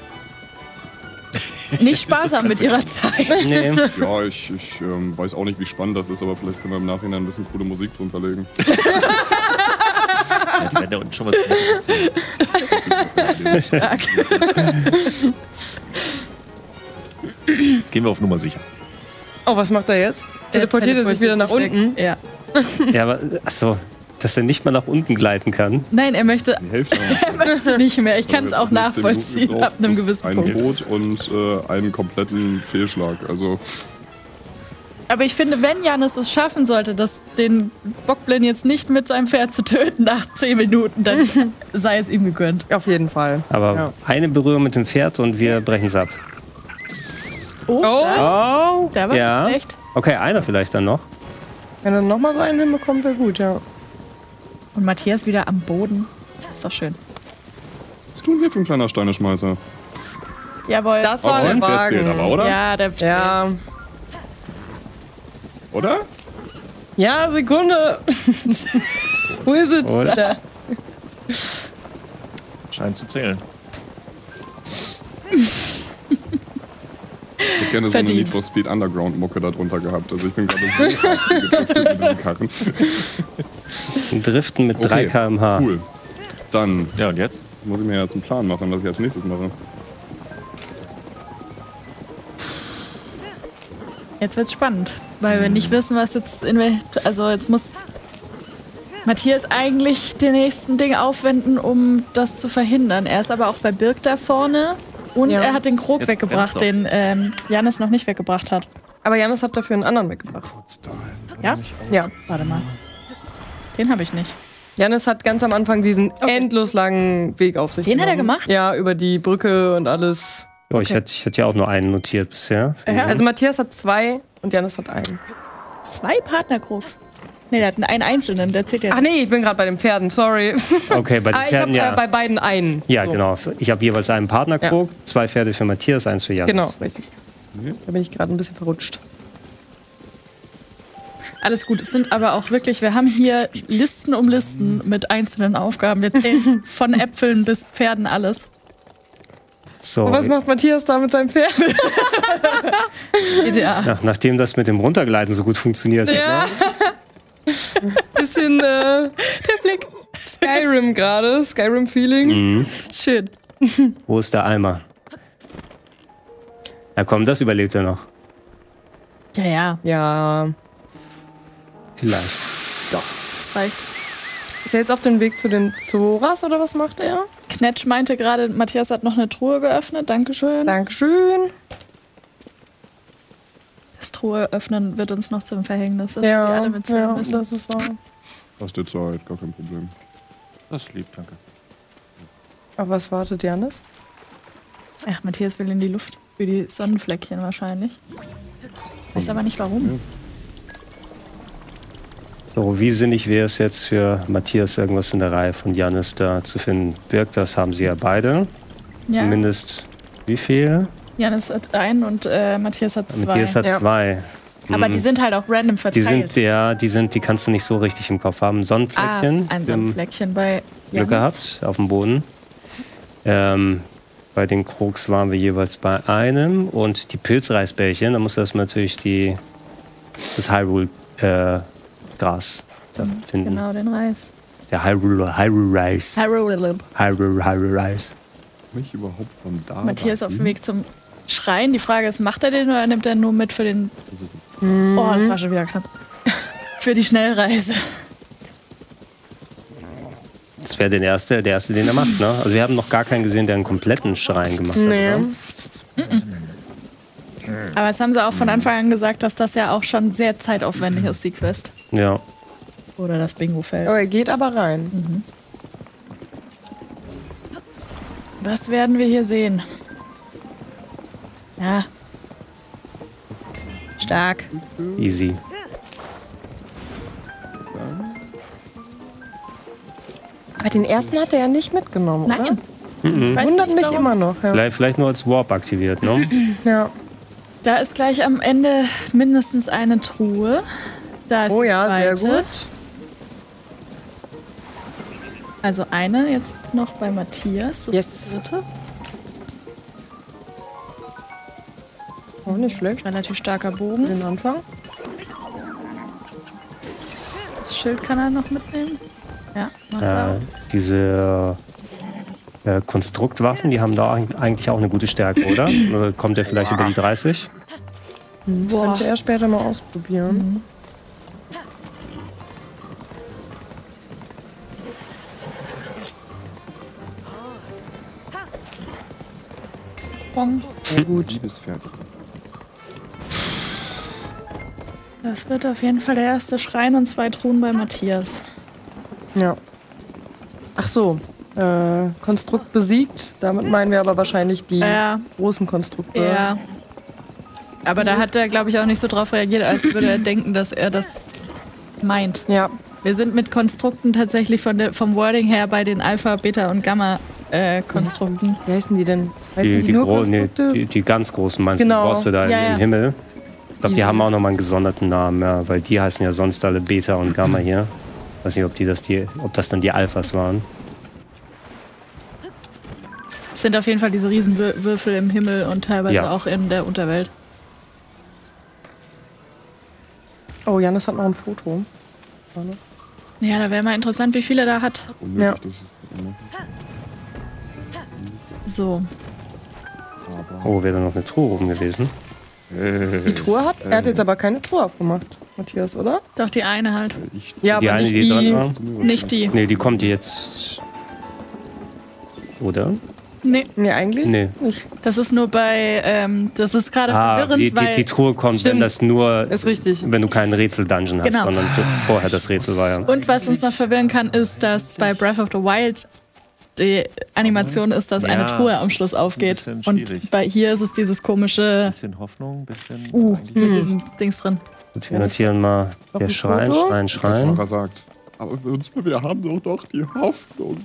nicht sparsam mit ihrer Zeit. Nee. Ja, ich weiß auch nicht, wie spannend das ist, aber vielleicht können wir im Nachhinein ein bisschen coole Musik drunter legen. Ja, die werden ja uns schon was Nettes erzählen. Jetzt gehen wir auf Nummer sicher. Oh, was macht er jetzt? Teleportiert er sich wieder nach unten? Ja. Ja, aber achso, dass er nicht mal nach unten gleiten kann. Nein, er möchte Die Hälfte haben wir. nicht mehr. Ich kann es Wir auch haben jetzt 10 Minuten nachvollziehen gebraucht, ab einem bis gewissen ein Punkt. Tod und einen kompletten Fehlschlag. Also Aber ich finde, wenn Jannis es schaffen sollte, den Bockblin jetzt nicht mit seinem Pferd zu töten nach 10 Minuten, dann sei es ihm gegönnt. Auf jeden Fall. Aber Ja. eine Berührung mit dem Pferd und wir brechen es ab. Oh, Oh, der war ja. nicht schlecht. Okay, einer vielleicht dann noch. Wenn er nochmal so einen hinbekommt, wäre gut, ja. Und Matthias wieder am Boden. Ist doch schön. Was tun wir für ein kleiner Steineschmeißer? Jawohl. Das war der Der zählt Wagen. aber, oder? Ja, der Ja. Oder? Ja, Sekunde. Wo ist es? Oder? Da. Scheint zu zählen. Ich hätte gerne so eine Verdient. Need for Speed Underground Mucke da drunter gehabt. Also ich bin gerade so gedriftet mit diesen Karren. Driften mit 3 Okay, km/h. Cool. Dann Ja, und jetzt? muss ich mir jetzt einen Plan machen, was ich als nächstes mache. Jetzt wird's spannend, weil wir nicht wissen, was jetzt also jetzt muss Matthias eigentlich den nächsten Ding aufwenden, um das zu verhindern. Er ist aber auch bei Birk da vorne und Ja. er hat den Krog Jetzt weggebracht, brennt's den Janis noch nicht weggebracht hat. Aber Janis hat dafür einen anderen mitgebracht. Ja? Ja. Warte mal. Den habe ich nicht. Janis hat ganz am Anfang diesen endlos langen Weg auf sich Den hat er genommen. gemacht? Ja, über die Brücke und alles. Oh, ich hätte ja auch nur einen notiert bisher. Ja. Also Matthias hat 2 und Janis hat einen. 2 Partnerkrogs. Nee, der hat einen einzelnen, der zählt ja. Ach nee, ich bin gerade bei den Pferden, sorry. Okay, bei den Aber ich habe Pferden ja. bei beiden einen. Ja, So. genau. Ich habe jeweils einen Partnerkrog, 2 Pferde für Matthias, 1 für Jan. Genau, richtig. Da bin ich gerade ein bisschen verrutscht. Alles gut. Es sind aber auch wirklich, wir haben hier Listen um Listen mit einzelnen Aufgaben. Wir zählen von Äpfeln bis Pferden alles. So, Und was macht Matthias da mit seinem Pferd? Ja. nachdem das mit dem Runtergleiten so gut funktioniert hat, Ja. ne? Bisschen Der Blick. Skyrim gerade, Skyrim-Feeling. Schön. Wo ist der Eimer? Na komm, das überlebt er noch. Ja, ja. Ja. Vielleicht. Das reicht. Ist er jetzt auf dem Weg zu den Zoras oder was macht er? Knetsch meinte gerade, Matthias hat noch eine Truhe geöffnet. Dankeschön. Dankeschön. Das Truhe öffnen wird uns noch zum Verhängnis, dass wir Ja, alle mitzählen ja, müssen. das ist wahr. Hast du Zeit, gar kein Problem. Das ist lieb, danke. Aber was wartet Janis? Ach, Matthias will in die Luft. Für die Sonnenfleckchen wahrscheinlich. Weiß aber nicht warum. So, wie sinnig wäre es jetzt für Matthias, irgendwas in der Reihe von Janis da zu finden? Birk, das haben sie ja beide. Ja. Zumindest wie viel? Janis hat einen und Matthias hat 2. Matthias hat Ja. 2. Aber die sind halt auch random verteilt. Die kannst du nicht so richtig im Kopf haben. Sonnenfleckchen. ein Wir haben Sonnenfleckchen bei Glück Janis. gehabt auf dem Boden. Bei den Krogs waren wir jeweils bei einem und die Pilzreisbällchen, da muss erstmal natürlich das Hyrule-Gras finden. Genau, den Reis. Der Hyrule-Reis. Hyrule. Hyrule-Reis. Mich überhaupt von da. Matthias auf dem Weg zum Schrein. Die Frage ist, macht er den oder nimmt er nur mit für den... Oh, das war schon wieder knapp. Für die Schnellreise. Das wäre der erste, den er macht, ne? Also wir haben noch gar keinen gesehen, der einen kompletten Schrein gemacht hat. Nee. Oder? Aber es haben sie auch von Anfang an gesagt, dass das ja auch schon sehr zeitaufwendig ist, die Quest. Ja. Oder das Bingo-Feld. Oh, er geht aber rein. Was werden wir hier sehen? Ja. Stark. Easy. Aber den ersten hat er ja nicht mitgenommen, Nein. oder? Ich weiß Wundert nicht, mich warum. immer noch. Ja. Vielleicht nur als Warp aktiviert, ne? Ja. Da ist gleich am Ende mindestens eine Truhe. Da ist Oh die ja, zweite. sehr gut. Also eine jetzt noch bei Matthias. Das Yes. ist die dritte. Oh, nicht schlecht. Relativ starker Für Bogen. den Anfang. Das Schild kann er noch mitnehmen. Ja, macht er. Diese Konstruktwaffen, die haben da eigentlich auch eine gute Stärke, oder? Oder kommt der vielleicht über die 30? Könnte er später mal ausprobieren. Bong. Sehr gut. Liebespferd. Das wird auf jeden Fall der erste Schrein und 2 Truhen bei Matthias. Ja. Ach so. Konstrukt besiegt. Damit meinen wir aber wahrscheinlich die Ja. großen Konstrukte. Ja. Aber da hat er, glaube ich, auch nicht so drauf reagiert, als würde er denken, dass er das meint. Ja. Wir sind mit Konstrukten tatsächlich vom Wording her bei den Alpha, Beta und Gamma Konstrukten. Wie heißen die denn? Heißen Die ganz großen meinst Genau. du, die Bosse da Ja, im Himmel. Ich glaube, die haben auch nochmal einen gesonderten Namen, ja, weil die heißen ja sonst alle Beta und Gamma hier. Weiß nicht, ob das dann die Alphas waren. Es sind auf jeden Fall diese Riesenwürfel im Himmel und teilweise auch in der Unterwelt. Oh, Janis hat noch ein Foto. Ja, da wäre mal interessant, wie viele er da hat. Ja. So. Oh, wäre da noch eine Truhe rum gewesen. Die Truhe hat? Er hat jetzt aber keine Truhe aufgemacht, Matthias, oder? Doch, die eine halt. Ja, Die aber eine, nicht die dran die. war? Nicht die. Nee, die kommt jetzt. Oder? Nee, Nee, eigentlich Nee. nicht. das ist nur bei, das ist gerade verwirrend, weil... die Truhe kommt, Stimmt. wenn das nur, Ist richtig. wenn du keinen Rätsel-Dungeon hast, Genau. sondern vorher das Rätsel war ja. Und was uns noch verwirren kann, ist, dass bei Breath of the Wild die Animation ist, dass eine Ja, Truhe am das Schluss ist ein aufgeht. bisschen Und schwierig. hier ist es dieses komische Bisschen Hoffnung, bisschen. mit diesem Dings drin. Gut, wir notieren mal Noch der ein Schrein, Foto? Schrein, Schrein. Fahrer sagt. Aber wir haben doch noch die Hoffnung.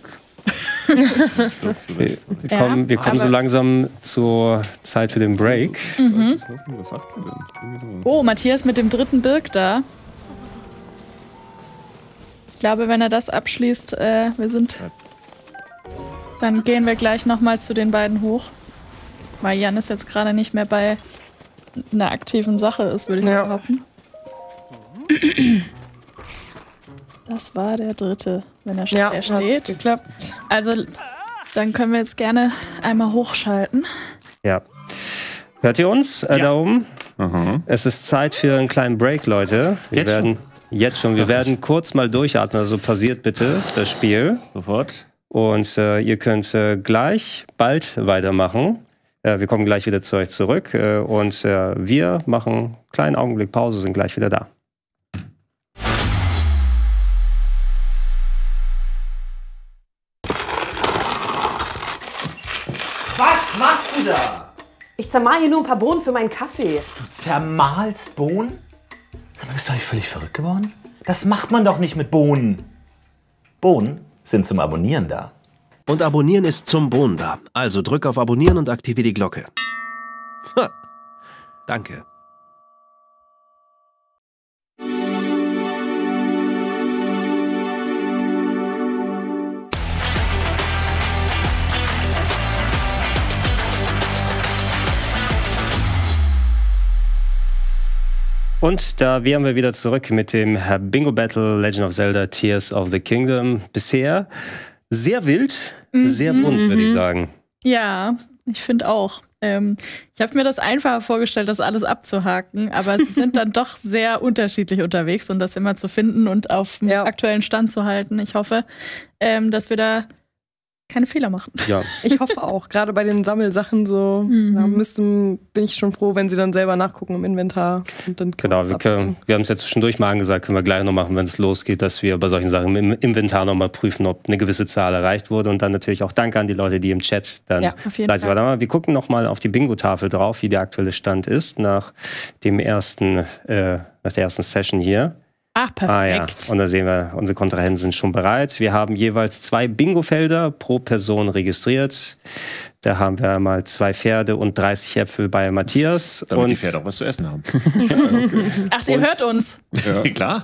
Wir kommen so langsam zur Zeit für den Break. Was sagt sie denn? Irgendwie so. Oh, Matthias mit dem dritten Birk da. Ich glaube, wenn er das abschließt, dann gehen wir gleich nochmal zu den beiden hoch. Weil Janis jetzt gerade nicht mehr bei einer aktiven Sache ist, würde ich Ja. behaupten. Das war der dritte, wenn er Ja, er hat steht. geklappt. Also, dann können wir jetzt gerne einmal hochschalten. Ja. Hört ihr uns da oben? Aha. Es ist Zeit für einen kleinen Break, Leute. Wir Jetzt werden jetzt schon. Wir werden kurz mal durchatmen. Also pausiert bitte das Spiel. Sofort. Und ihr könnt gleich bald weitermachen. Wir kommen gleich wieder zu euch zurück. Und wir machen einen kleinen Augenblick Pause, sind gleich wieder da. Was machst du da? Ich zermal hier nur ein paar Bohnen für meinen Kaffee. Du zermahlst Bohnen? Aber bist du eigentlich völlig verrückt geworden? Das macht man doch nicht mit Bohnen. Bohnen sind zum Abonnieren da. Und Abonnieren ist zum Bohnen da. Also drück auf Abonnieren und aktiviere die Glocke. Ha. Danke. Und da wären wir wieder zurück mit dem Bingo Battle Legend of Zelda Tears of the Kingdom. Bisher sehr wild, sehr bunt, würde ich sagen. Ja, ich finde auch. Ich habe mir das einfacher vorgestellt, das alles abzuhaken, aber sie sind dann doch sehr unterschiedlich unterwegs und das immer zu finden und auf dem aktuellen Stand zu halten. Ich hoffe, dass wir da keine Fehler machen. Ja. Ich hoffe auch, gerade bei den Sammelsachen so, da bin ich schon froh, wenn sie dann selber nachgucken im Inventar. Und dann Genau, wir haben es ja zwischendurch mal angesagt, können wir gleich noch machen, wenn es losgeht, dass wir bei solchen Sachen im Inventar noch mal prüfen, ob eine gewisse Zahl erreicht wurde. Und dann natürlich auch Danke an die Leute, die im Chat dann auf jeden Fall. waren. Wir gucken noch mal auf die Bingo-Tafel drauf, wie der aktuelle Stand ist nach der ersten Session hier. Ach, perfekt. Ja. Und da sehen wir, unsere Kontrahenten sind schon bereit. Wir haben jeweils 2 Bingo-Felder pro Person registriert. Da haben wir mal 2 Pferde und 30 Äpfel bei Matthias. Damit und die Pferde auch was zu essen haben. Ach, ihr hört uns. Ja. Klar.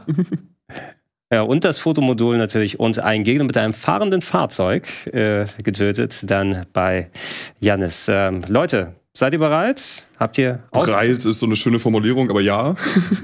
Ja, und das Fotomodul natürlich und ein Gegner mit einem fahrenden Fahrzeug getötet, dann bei Jannis. Leute, seid ihr bereit? Habt ihr Bereit ist so eine schöne Formulierung, aber ja.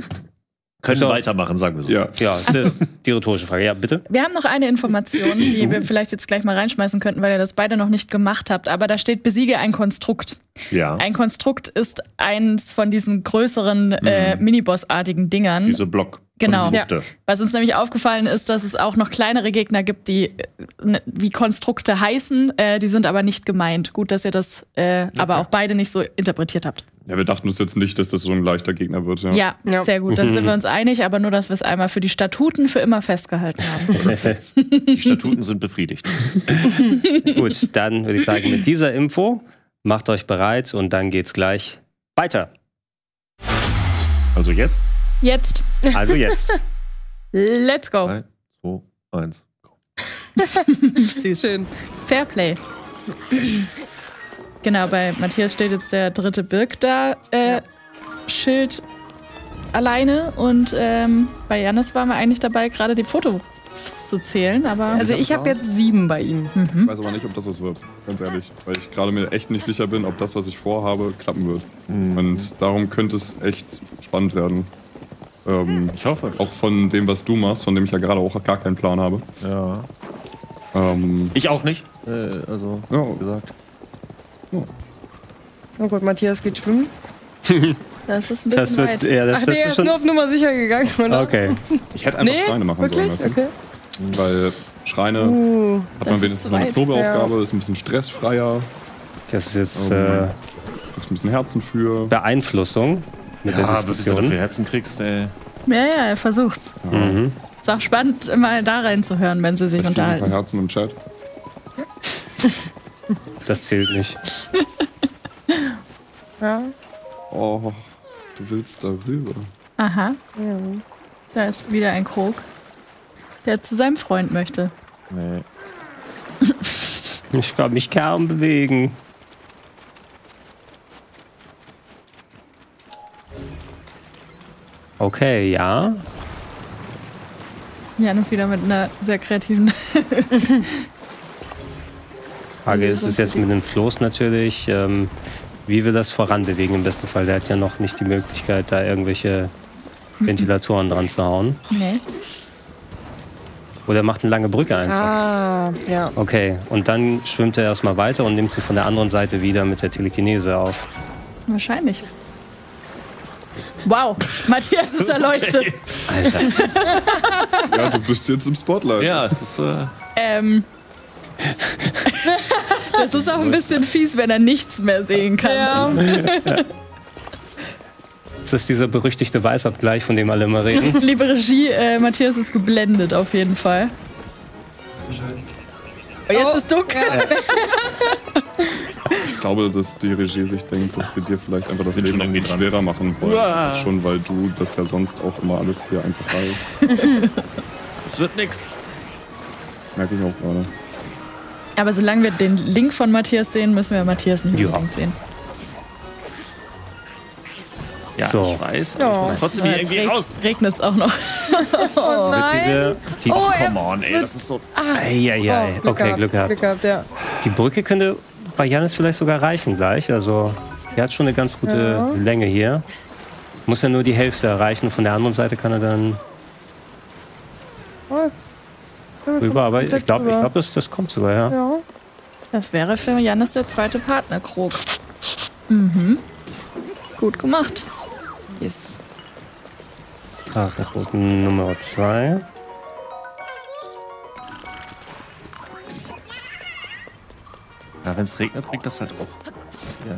Können weitermachen, sagen wir so. Ja. Ja, die rhetorische Frage. Ja, bitte. Wir haben noch eine Information, die wir vielleicht jetzt gleich mal reinschmeißen könnten, weil ihr das beide noch nicht gemacht habt. Aber da steht, besiege ein Konstrukt. Ja. Ein Konstrukt ist eins von diesen größeren Miniboss-artigen Dingern. Diese Block. Genau. Ja. Was uns nämlich aufgefallen ist, dass es auch noch kleinere Gegner gibt, die wie Konstrukte heißen, die sind aber nicht gemeint. Gut, dass ihr das aber auch beide nicht so interpretiert habt. Ja, wir dachten uns jetzt nicht, dass das so ein leichter Gegner wird. Ja, sehr gut. Dann sind wir uns einig, aber nur, dass wir es einmal für die Statuten für immer festgehalten haben. Die Statuten sind befriedigt. Gut, dann würde ich sagen, mit dieser Info macht euch bereit und dann geht's gleich weiter. Also jetzt? Jetzt. Also jetzt. Let's go. 3, 2, 1. Süß. Schön. Fairplay. Genau, bei Matthias steht jetzt der dritte Birk da. Schild alleine. Und bei Jannis waren wir eigentlich dabei, gerade die Fotos zu zählen. Aber Also ich habe jetzt 7 bei ihm. Ich weiß aber nicht, ob das was wird, ganz ehrlich. Weil ich gerade mir echt nicht sicher bin, ob das, was ich vorhabe, klappen wird. Und darum könnte es echt spannend werden. Ich hoffe. Auch von dem, was du machst, von dem ich ja gerade auch gar keinen Plan habe. Ja. Ich auch nicht. Also, ja. wie gesagt. Oh Gott, Matthias geht schwimmen. das ist ein bisschen weit. Ach nee, er ist nur auf Nummer sicher gegangen, oder? Okay. Ich hätte einfach Schreine machen wirklich? sollen. Weißt du? Weil Schreine hat man wenigstens mal eine Probeaufgabe, ist ein bisschen stressfreier. Das ist jetzt ein bisschen Herzen für. Beeinflussung mit der Was du Diskussion. für Herzen kriegst, ey. Ja, er versucht's. Ist auch spannend, mal da reinzuhören, wenn sie sich Ein unterhalten. paar Herzen im Chat. Das zählt nicht. Ja. Oh, du willst darüber. Aha. Ja. Da ist wieder ein Krog, der zu seinem Freund möchte. Nee. Ich kann mich kaum bewegen. Okay, ja. Jan ist wieder mit einer sehr kreativen. Frage ist es jetzt mit dem Floß natürlich, wie wir das voranbewegen im besten Fall. Der hat ja noch nicht die Möglichkeit, da irgendwelche Ventilatoren dran zu hauen. Nee. Oder macht eine lange Brücke einfach. Ah, ja. Okay, und dann schwimmt er erstmal weiter und nimmt sie von der anderen Seite wieder mit der Telekinese auf. Wahrscheinlich. Wow, Matthias ist erleuchtet. Alter. Ja, du bist jetzt im Spotlight. Ja, es ist. Das ist auch ein bisschen fies, wenn er nichts mehr sehen kann. Ja. Das ist dieser berüchtigte Weißabgleich, von dem alle immer reden. Liebe Regie, Matthias ist geblendet auf jeden Fall. Oh, jetzt ist dunkel. Ich glaube, dass die Regie sich denkt, dass sie dir vielleicht einfach das Bin Leben schon irgendwie irgendwie dran. schwerer machen wollen. Uah. Schon weil du das ja sonst auch immer alles hier einfach weißt. Es wird nix. Merke ich auch gerade. Aber solange wir den Link von Matthias sehen, müssen wir Matthias nicht unbedingt sehen. Ja, So. ich weiß, aber ich muss trotzdem hier irgendwie raus. Regnet es auch noch. Oh nein. Die, Oh, Come on, ey, das ist so. Eieiei. Okay, Glück gehabt. Glück gehabt, ja. Die Brücke könnte bei Jannis vielleicht sogar reichen gleich. Also, er hat schon eine ganz gute Länge hier. Muss ja nur die Hälfte erreichen. Von der anderen Seite kann er dann rüber. Aber ich glaube, das kommt sogar, ja. Ja. Das wäre für Jannis der zweite Partnerkrog. Mhm. Gut gemacht. Yes. Partnerkrog Nummer 2. Ja, wenn es regnet, bringt das halt auch. Ja.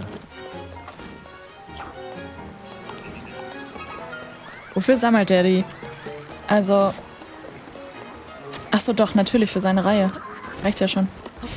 Wofür sammelt der die? Also. Ach so, doch, natürlich für seine Reihe. Reicht ja schon.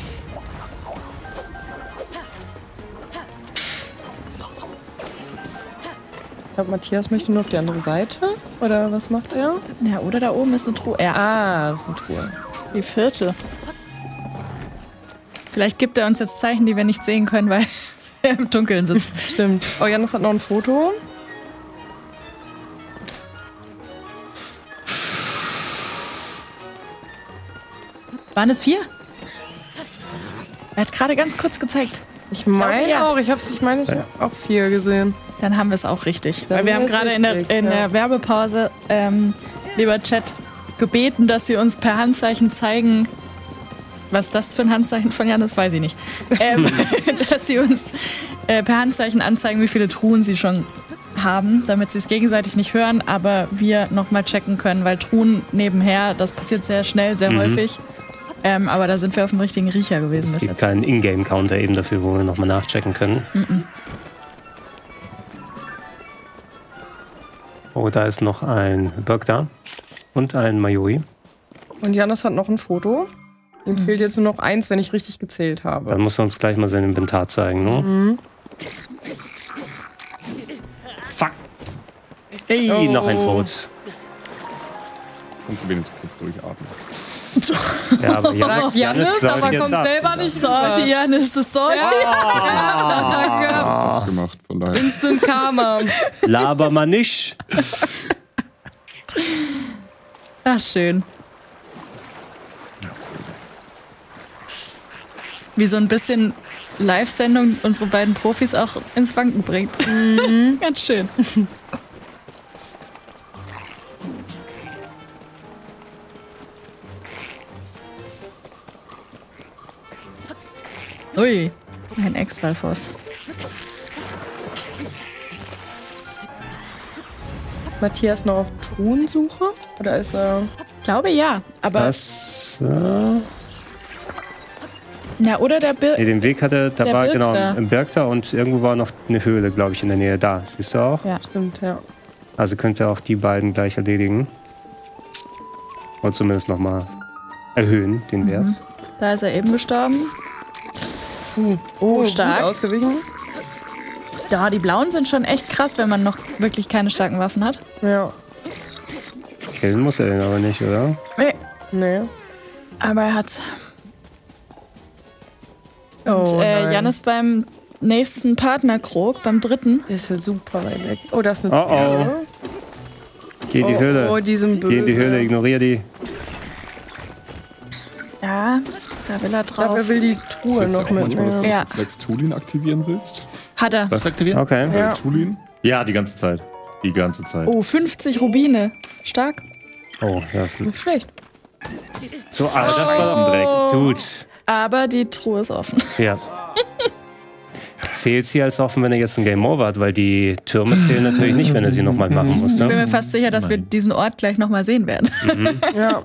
Ich glaube, Matthias möchte nur auf die andere Seite. Oder was macht er? Ja, oder da oben ist eine Truhe. Ja, Das ist eine Truhe. die vierte. Vielleicht gibt er uns jetzt Zeichen, die wir nicht sehen können, weil er im Dunkeln sitzt. Stimmt. Oh, Jannis hat noch ein Foto. Waren es 4? Er hat gerade ganz kurz gezeigt. Ich meine ja. auch. Ich habe auch 4 gesehen. Dann haben wir es auch richtig. Dann Weil wir haben ist gerade richtig, in der Werbepause, lieber Chat, gebeten, dass sie uns per Handzeichen zeigen, was das für ein Handzeichen von Jan ist, weiß ich nicht. Dass sie uns per Handzeichen anzeigen, wie viele Truhen sie schon haben, damit sie es gegenseitig nicht hören, aber wir nochmal checken können, weil Truhen nebenher, das passiert sehr schnell, sehr häufig. Aber da sind wir auf dem richtigen Riecher gewesen. Es gibt keinen Ingame-Counter eben dafür, wo wir nochmal nachchecken können. Oh, da ist noch ein Birk da und ein Mayoi. Und Jannis hat noch ein Foto. Ihm fehlt jetzt nur noch 1, wenn ich richtig gezählt habe. Dann muss er uns gleich mal sein Inventar zeigen, ne? Fuck. Ey, noch ein Tod. Kannst du wenigstens kurz durchatmen. Ja, aber Sagt Jannis, aber jetzt kommt ab. selber nicht Sorte, rüber. Jannis, das sollte. Ja, das hat gehabt. Das gemacht, von daher. Instant Karma. Laber mal nicht. Ach, schön. Wie so ein bisschen Live-Sendung unsere beiden Profis auch ins Wanken bringt. Ganz schön. Ui, ein Exalfos. Matthias noch auf Truhensuche? Oder ist er... Ich glaube ja, aber Das, ja, oder der Bild. nee, den Weg hatte, da Der war Birk genau da. im Berg da und irgendwo war noch eine Höhle, glaube ich, in der Nähe. Da, siehst du auch? Ja. Stimmt, ja. Also könnt ihr auch die beiden gleich erledigen. Und zumindest nochmal erhöhen, den Wert. Da ist er eben gestorben. Oh, stark. Gut ausgewichen. Ja, die Blauen sind schon echt krass, wenn man noch wirklich keine starken Waffen hat. Ja. Killen muss er den aber nicht, oder? Nee. Aber er hat's. Oh, Und nein. Jannis beim nächsten Partnerkrog, beim dritten. Der ist ja super weit weg. Oh, das ist eine Oh, oh. Truhe. Geh in die Höhle. Oh, die sind Geh in die böse. Höhle, ignorier die. Ja, da will er Ich glaube, drauf. er will die Das Truhe heißt ja noch auch manchmal, dass du mitnehmen. Ja. so Flex Tulin aktivieren willst. Hat er. Das aktivieren? Okay. Ja. Tulin? Ja, die ganze Zeit. Die ganze Zeit. Oh, 50 Rubine. Stark. Oh, ja. Nicht schlecht. So, aber das war Das ist ein Dreck. Dude. Aber die Truhe ist offen. Ja. Zählt sie als offen, wenn er jetzt ein Game Over hat, weil die Türme zählen natürlich nicht, wenn er sie nochmal machen muss. Ich bin Ne? mir fast sicher, dass wir diesen Ort gleich nochmal sehen werden. Ja.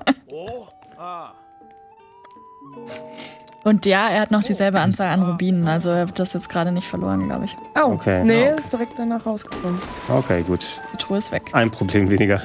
Und ja, er hat noch dieselbe Anzahl an Rubinen. Also er wird das jetzt gerade nicht verloren, glaube ich. Oh, Okay. nee, ist direkt danach rausgekommen. Okay, gut. Die Truhe ist weg. Ein Problem weniger.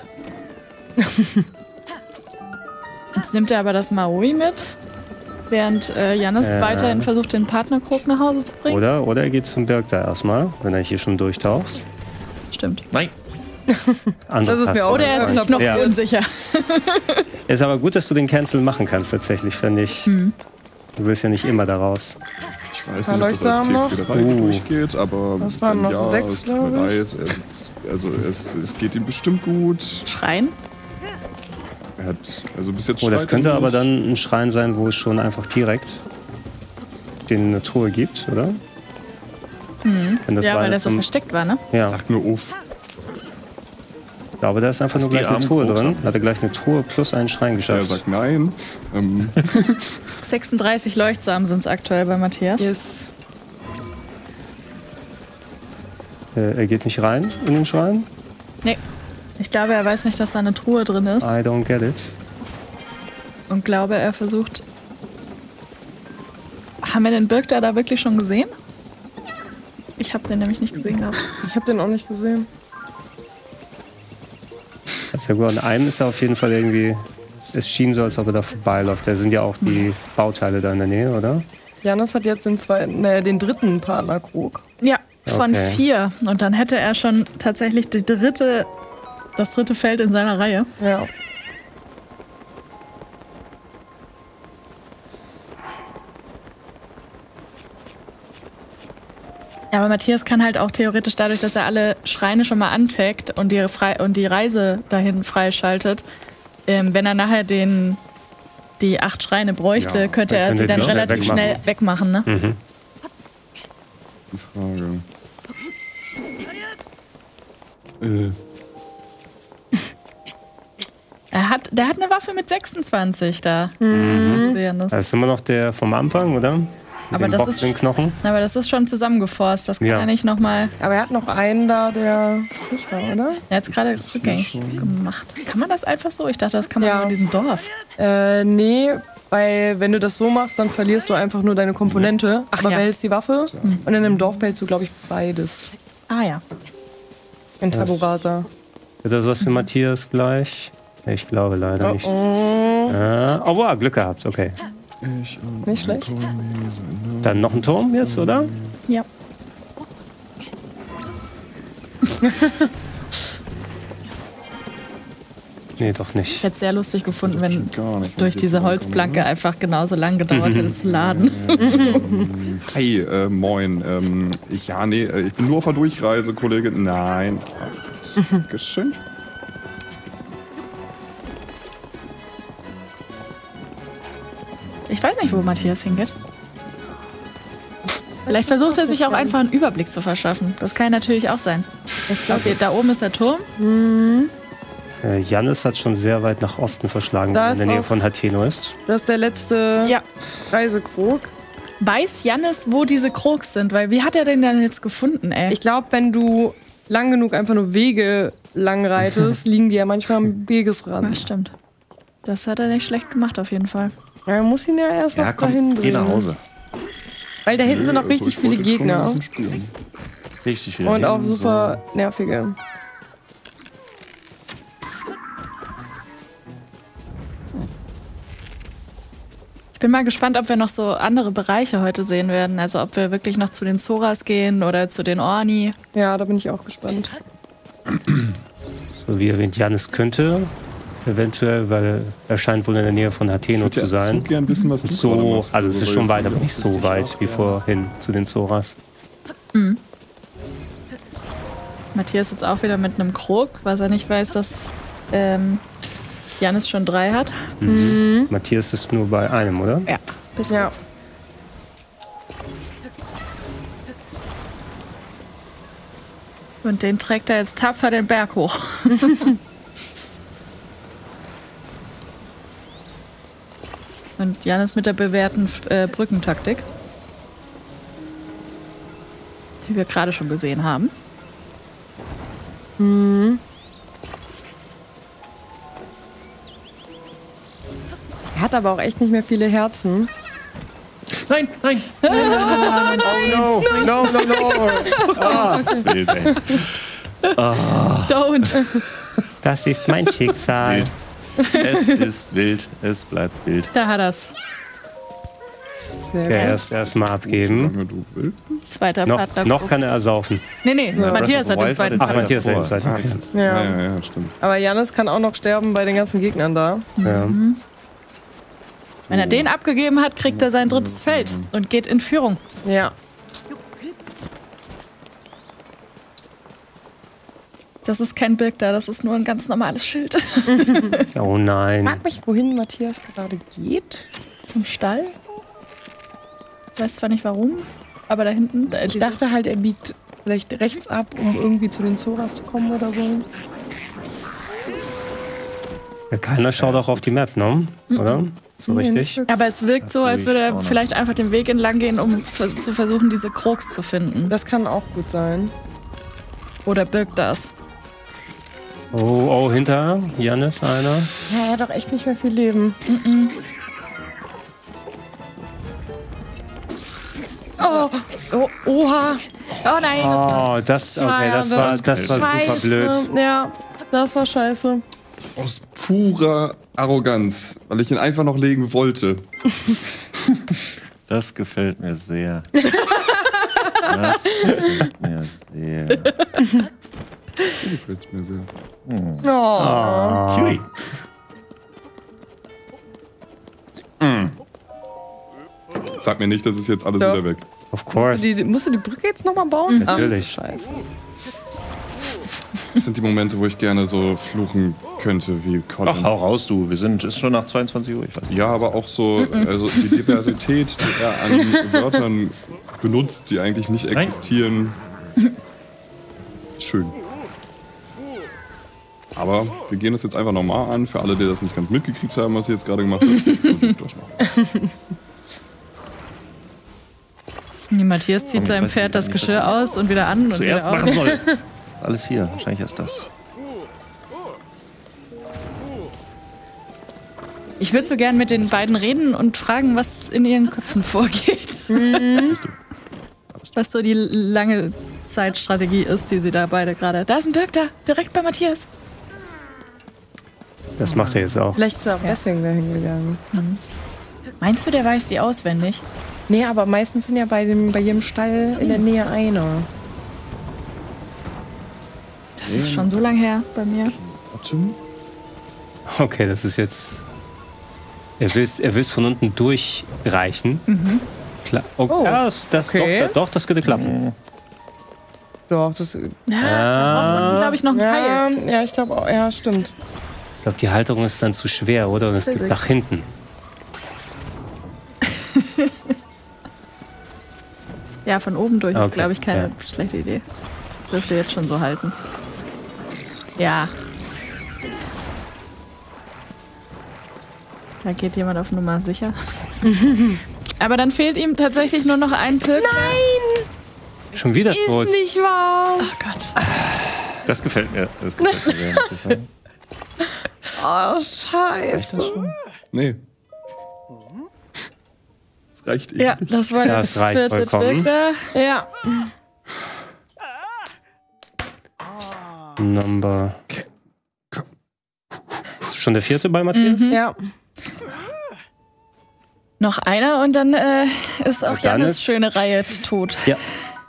Jetzt nimmt er aber das Maui mit, während Jannis weiterhin versucht, den Partnerkrog nach Hause zu bringen. Oder er geht zum Berg da erstmal, wenn er hier schon durchtaucht. Stimmt. Nein. Andere Das ist mir Taste. auch Oder er ist sich noch Ja. unsicher. Ist aber gut, dass du den Cancel machen kannst, tatsächlich, finde ich. Du willst ja nicht immer da raus. Ich weiß Paar nicht, ob das als Leuchter noch. Tierquälerei durchgeht, aber Das waren wenn noch ja, 6, es tut mir glaube ich. leid. Es geht ihm bestimmt gut. Schreien? Er hat, also bis jetzt Oh, das schreit er könnte nicht. aber dann ein Schrein sein, wo es schon einfach direkt eine Truhe gibt, oder? Wenn das Ja, war weil der jetzt so zum- versteckt war, ne? Ja, Sagt nur uff. ich glaube, da ist einfach nur die gleich eine armen Truhe Krogser. drin. Hat er gleich eine Truhe plus einen Schrein Er geschafft. sagt nein. 36 Leuchtsamen sind es aktuell bei Matthias. Yes. Er geht nicht rein in den Schrein. Nee. Ich glaube, er weiß nicht, dass da eine Truhe drin ist. I don't get it. Und glaube, er versucht. Haben wir den Birk da wirklich schon gesehen? Ich habe den nämlich nicht gesehen gehabt. Ich habe den auch nicht gesehen. Das ist ja gut. An einem ist er auf jeden Fall irgendwie. Es schien so, als ob er da vorbeiläuft. Da sind ja auch die Bauteile da in der Nähe, oder? Janus hat jetzt den dritten Partnerkrog. Ja, von Okay. 4. Und dann hätte er schon tatsächlich das dritte Feld in seiner Reihe. Ja. Ja, aber Matthias kann halt auch theoretisch dadurch, dass er alle Schreine schon mal antaggt und die Reise dahin freischaltet, wenn er nachher die 8 Schreine bräuchte, Ja, könnte er dann die könnte dann er die relativ wegmachen. schnell wegmachen, ne? Die Frage. Der hat eine Waffe mit 26 da. Das ist immer noch der vom Anfang, oder? Mit Aber dem das ist- Boxenknochen. Aber das ist schon zusammengeforst. Das kann Ja. er nicht nochmal. Aber er hat noch einen da, der nicht war, oder? Er hat es gerade rückgängig gemacht. Kann man das einfach so? Ich dachte, das kann man Ja. nur in diesem Dorf. Nee, weil wenn du das so machst, dann verlierst du einfach nur deine Komponente, aber ja. behältst die Waffe. Und in einem Dorf behältst du, glaube ich, beides. Ah ja. In Taburasa. Wird das was für Matthias gleich? Ich glaube leider nicht. Oh, wow, Glück gehabt, okay. Nicht schlecht. Dann noch ein Turm jetzt, oder? Ja. Nee, doch nicht. Ich hätte es sehr lustig gefunden, wenn gar nicht. es durch diese Holzplanke einfach genauso lang gedauert hätte zu laden. Hi, moin. Ich bin nur auf der Durchreise, Kollege. Nein. Dankeschön. Ich weiß nicht, wo Matthias hingeht. Vielleicht versucht er sich auch einfach einen Überblick zu verschaffen. Das kann natürlich auch sein. Okay, da oben ist der Turm. Jannis hat schon sehr weit nach Osten verschlagen, Da wenn er in der ist Nähe auch- von Hateno ist. Das ist der letzte Reisekrog. Weiß Jannis, wo diese Krogs sind? Weil wie hat er den denn jetzt gefunden, ey? Ich glaube, wenn du lang genug einfach nur Wege lang reitest, liegen die ja manchmal am Wegesrand. Ja, stimmt. Das hat er nicht schlecht gemacht, auf jeden Fall. Ja, man muss ihn ja erst Ja, noch dahin komm, geh bringen. nach Hause. Weil da hinten sind noch richtig viele Gegner. Richtig wieder Und auch hin, super nervige. Ich bin mal gespannt, ob wir noch so andere Bereiche heute sehen werden. Also ob wir wirklich noch zu den Zoras gehen oder zu den Orni. Ja, da bin ich auch gespannt. So wie erwähnt, Jannis könnte eventuell, weil er scheint wohl in der Nähe von Hateno zu sein. Ich gern wissen, was du gerade So, machst. also es ist schon jetzt weit, aber nicht so weit wie vorhin zu den Zoras. Matthias jetzt auch wieder mit einem Krog, was er nicht weiß, dass Jannis schon 3 hat. Matthias ist nur bei einem, oder? Ja. Bis Ja. jetzt. Und den trägt er jetzt tapfer den Berg hoch. Und Jannis mit der bewährten Brückentaktik, die wir gerade schon gesehen haben. Er hat aber auch echt nicht mehr viele Herzen. Nein, nein! No, no, no, no. Das ist wild, ey. Don't. Das ist mein Schicksal. Es ist wild, es bleibt wild. Da hat er's. Sehr Ja, gut. erst mal abgeben. Solange du willst. Zweiter Noch, Partner. noch kann er ersaufen. Nee, Matthias hat den zweiten Ach, Partner. Matthias hat den zweiten. Okay. Ja. Ja, stimmt. Aber Jannis kann auch noch sterben bei den ganzen Gegnern da. Ja. Wenn er den abgegeben hat, kriegt er sein drittes Feld und geht in Führung. Ja. Das ist kein Birk da, das ist nur ein ganz normales Schild. Oh nein. Frag mich, wohin Matthias gerade geht. Zum Stall. Ich weiß zwar nicht warum, aber da hinten. Ich dachte halt, er biegt vielleicht rechts ab, um irgendwie zu den Zoras zu kommen oder so. Ja, keiner schaut auch auf die Map, ne? Oder? So Nee, richtig? nicht wirklich. Aber es wirkt so, als würde ich er auch noch. vielleicht einfach den Weg entlang gehen, um zu versuchen, diese Krogs zu finden. Das kann auch gut sein. Oder birgt das? Oh, hinter Jannis einer. Ja, er hat doch echt nicht mehr viel Leben. Oh, oha. Oh nein, das war's. Oh, das war super Scheiße. blöd. Ja, das war scheiße. Aus purer Arroganz, weil ich ihn einfach noch legen wollte. Das gefällt mir sehr. Das gefällt mir sehr. Das gefällt mir sehr. Oh. Cutie. Sag mir nicht, das ist jetzt alles Doch. wieder weg. Of course. Musst du die Brücke jetzt nochmal bauen? Natürlich. Ah, scheiße. Das sind die Momente, wo ich gerne so fluchen könnte, wie Colin. Ach, hau raus, du. Ist schon nach 22 Uhr, ich weiß nicht. Ja, aber auch so, also die Diversität, die er an Wörtern benutzt, die eigentlich nicht existieren. Schön. Aber wir gehen das jetzt einfach nochmal an, für alle, die das nicht ganz mitgekriegt haben, was ich jetzt gerade gemacht habe. Versucht das mal. Die Matthias zieht Komm, seinem jetzt weiß Pferd ich das nicht, Geschirr was das aus und wieder an und Zuerst wieder auf. machen soll. Alles hier, wahrscheinlich erst das. Ich würde so gern mit den beiden reden und fragen, was in ihren Köpfen vorgeht. Was so die lange Zeitstrategie ist, die sie da beide gerade. Da ist ein Birk da, direkt bei Matthias. Das macht er jetzt auch. Vielleicht ist er auch deswegen dahin gegangen. Meinst du, der weiß die auswendig? Nee, aber meistens sind ja bei jedem Stall in der Nähe einer. Das ist schon so lang her bei mir. Okay, das ist jetzt... Er will's von unten durchreichen. Klar. Oh, ja, okay. doch, das könnte klappen. Doch, das... Da braucht man, glaube ich, noch einen Keil. Ja, ich glaube auch. Ja, stimmt. Ich glaube, die Halterung ist dann zu schwer, oder? Und es geht nach hinten. Ja, von oben durch ist, glaube ich, keine schlechte Idee. Das dürfte jetzt schon so halten. Ja. Da geht jemand auf Nummer sicher. Aber dann fehlt ihm tatsächlich nur noch ein Pilz. Nein! Schon wieder tot. Ist nicht wahr. Oh Gott. Das gefällt mir. Das gefällt mir sehr, muss ich sagen. Oh, scheiße. Nee. Reicht eh. Ja, das war der Das reicht vierte vollkommen. Trick da. Ja. Number. Ist schon der vierte bei Matthias? Ja. Noch einer und dann ist auch Und dann Jannis ist- schöne Reihe tot. Ja.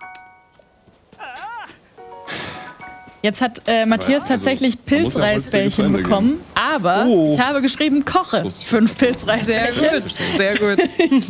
Jetzt hat Matthias Also, tatsächlich man muss ja Pilzreisbällchen Holzwege zu Ende bekommen, aber Oh. ich habe geschrieben, koche 5 Sehr Pilzreisbällchen. gut. Sehr gut.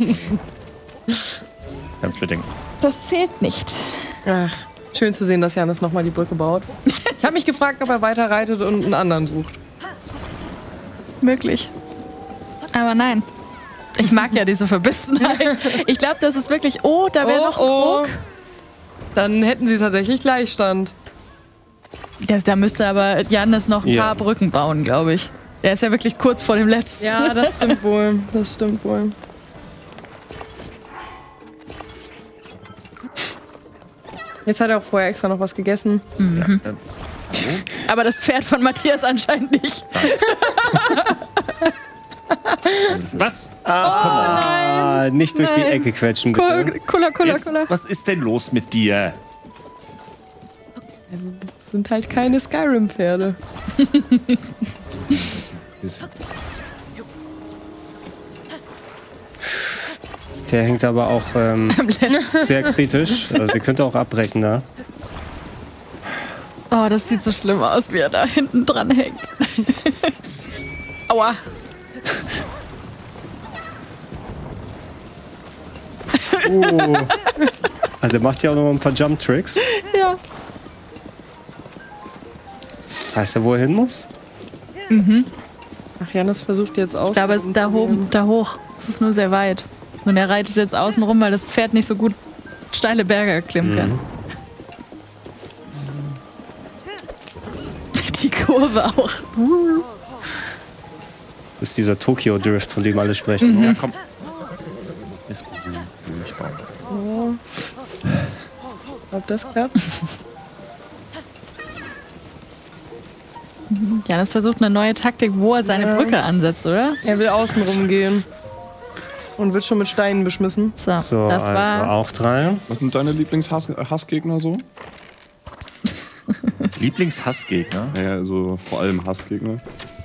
Ganz bedenken. Das zählt nicht. Ach, schön zu sehen, dass Jannis nochmal die Brücke baut. Ich habe mich gefragt, ob er weiter reitet und einen anderen sucht. Möglich. Aber nein. Ich mag ja diese Verbissenheit. Ich glaube, das ist wirklich, da wäre noch ein Krog. Dann hätten sie tatsächlich Gleichstand. Da müsste aber Jannis noch ein paar Brücken bauen, glaube ich. Der ist ja wirklich kurz vor dem letzten. Ja, das stimmt wohl. Das stimmt wohl. Jetzt hat er auch vorher extra noch was gegessen. Aber das Pferd von Matthias anscheinend nicht. Was? Nicht durch die Ecke quetschen, bitte. Cooler. Jetzt, was ist denn los mit dir? Sind halt keine Skyrim-Pferde. Der hängt aber auch sehr kritisch. Also der könnte auch abbrechen da. Oh, das sieht so schlimm aus, wie er da hinten dran hängt. Aua. Also der macht ja auch noch ein paar Jump-Tricks. Ja. Weißt du, wo er hin muss? Ach, Jannis versucht jetzt aus. Ich glaube, es ist da hoch. Es ist nur sehr weit. Und er reitet jetzt außen rum, weil das Pferd nicht so gut steile Berge erklimmen kann. Die Kurve auch. Das ist dieser Tokyo Drift, von dem alle sprechen. Ja, komm. Ist gut. Ich baue. Ob das klappt? Jannis versucht eine neue Taktik, wo er seine Brücke ansetzt, oder? Er will außen rumgehen. Und wird schon mit Steinen beschmissen. So, So, das also war. auch 3. Was sind deine Lieblingshassgegner so? Lieblingshassgegner? Naja, also vor allem Hassgegner.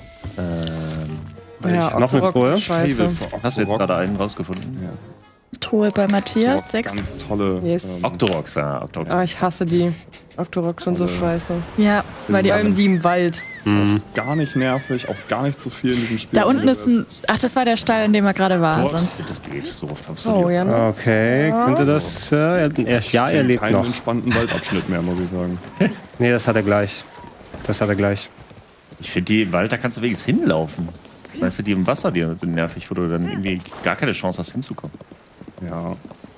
Ja, noch eine Octorok Truhe? ist scheiße. Hast du jetzt gerade einen rausgefunden? Ja. Truhe bei Matthias, 6. Ganz tolle. Yes. Octoroks, ja. Octoroks. Ah, ich hasse die. Octorok sind so scheiße. Ja, weil die Vor allem die im Wald. Gar nicht nervig, auch gar nicht zu viel in diesem Spiel. da unten ist ein. Ach, das war der Stall, in dem er gerade war. Sonst. Das geht, so oft hast du Oh, die. Jannis. Okay, könnte das... er lebt Keinen noch. entspannten Waldabschnitt mehr, muss ich sagen. Nee, das hat er gleich. Ich finde, die im Wald, da kannst du wenigstens hinlaufen. Weißt du, die im Wasser, die sind nervig, wo du dann irgendwie gar keine Chance hast, hinzukommen. Ja.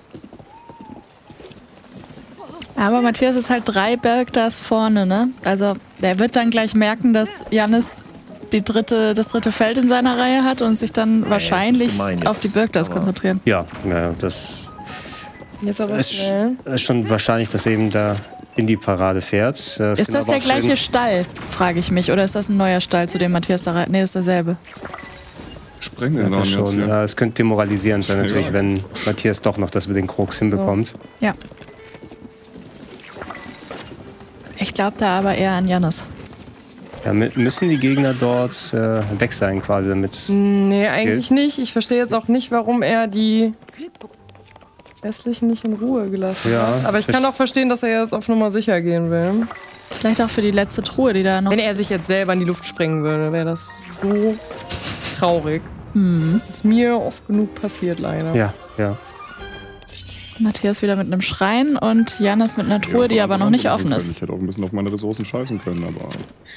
Aber Matthias ist halt 3 Bergdas vorne, ne? Also, der wird dann gleich merken, dass Jannis das dritte Feld in seiner Reihe hat und sich dann wahrscheinlich gemein jetzt. auf die Bergdas Aber- konzentrieren. Ja, das Jetzt aber ist, schnell. ist schon wahrscheinlich, dass er eben da in die Parade fährt. Ist das der gleiche Stall, frage ich mich? Oder ist das ein neuer Stall, zu dem Matthias da reitet? Nee, das ist derselbe. Sprengen Ja, den das jetzt schon. hier. Ja, es könnte demoralisierend sein, natürlich, Ja. wenn Matthias doch noch das mit den Krogs hinbekommt. Ja. Ich glaube da aber eher an Jannis. Ja, müssen die Gegner dort weg sein, quasi, damit. Nee, eigentlich nicht. Ich verstehe jetzt auch nicht, warum er die Westlichen nicht in Ruhe gelassen Ja, hat. Aber ich kann auch verstehen, dass er jetzt auf Nummer sicher gehen will. Vielleicht auch für die letzte Truhe, die da noch Wenn er sich jetzt selber in die Luft sprengen würde, wäre das so traurig. Das ist mir oft genug passiert, leider. Ja, ja. Matthias wieder mit einem Schrein und Janis mit einer Truhe, die aber noch nicht offen ist. Ich hätte auch ein bisschen auf meine Ressourcen scheißen können, aber...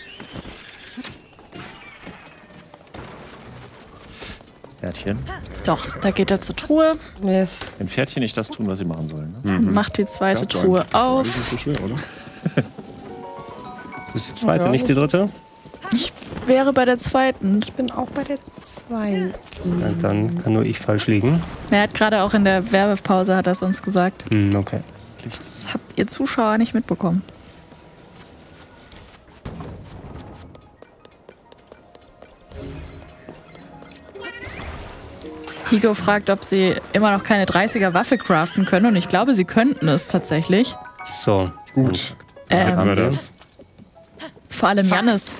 Pferdchen. Doch, da geht er zur Truhe, Yes. Wenn Pferdchen nicht das tun, was sie machen sollen. Ne? macht die zweite Truhe auf. Das ist nicht so schwer, oder? Das ist die zweite, nicht die dritte? Ich wäre bei der zweiten. Ich bin auch bei der 2. Ja, dann kann nur ich falsch liegen. Er hat gerade auch in der Werbepause, hat er es uns gesagt. Okay. Das habt ihr Zuschauer nicht mitbekommen. Higo fragt, ob sie immer noch keine 30er Waffe craften können und ich glaube, sie könnten es tatsächlich. So. Gut. Haben wir das. Vor allem Janis.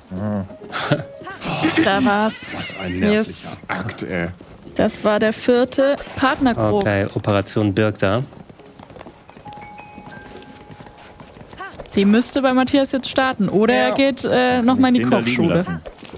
Da war's. Was ein nerviger Yes. Akt, ey. Das war der 4. Partnerkrog. Okay, Operation Birk da. Die müsste bei Matthias jetzt starten. Oder er geht nochmal in die Den da liegen Kochschule. lassen.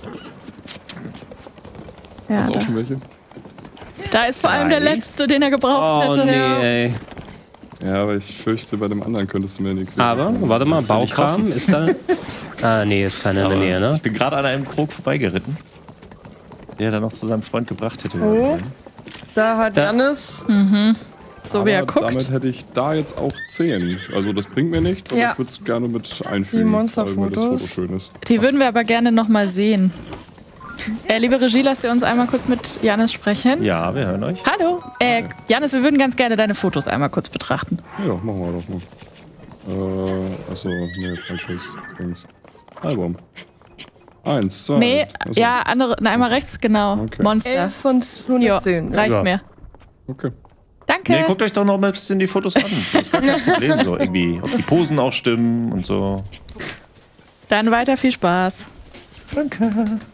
Ja, Hast du auch da. schon welche? Da ist vor allem der letzte, den er gebraucht Oh hätte. nee, ey. Ja, aber ich fürchte, bei dem anderen könntest du mir nicht. Aber, warte mal, Das will ich Baukram hoffen. ist da... Nee, ist keiner in der Nähe, ne? Ich bin gerade an einem Krog vorbeigeritten, der da noch zu seinem Freund gebracht hätte. Oh. Da hat Da- Janis. So wie er Aber guckt. damit hätte ich da jetzt auch 10. Also das bringt mir nichts, aber Ja. ich würde es gerne mit einfügen. Die Monsterfotos. weil mir das Foto schön ist. Die würden wir aber gerne nochmal sehen. Liebe Regie, lasst ihr uns einmal kurz mit Janis sprechen. Ja, wir hören euch. Hallo. Janis, wir würden ganz gerne deine Fotos einmal kurz betrachten. Ja, machen wir doch mal. Achso, nee, falsches Dings. Album. 1, 2. Nee, achso. ja, andere, einmal rechts, genau. Okay. Monster. 11 von Jo, 110. reicht Ja. mir. Okay. Danke. Nee, guckt euch doch noch mal ein bisschen die Fotos an. Das ist gar kein Problem. So irgendwie, ob die Posen auch stimmen und so. Dann weiter viel Spaß. Danke.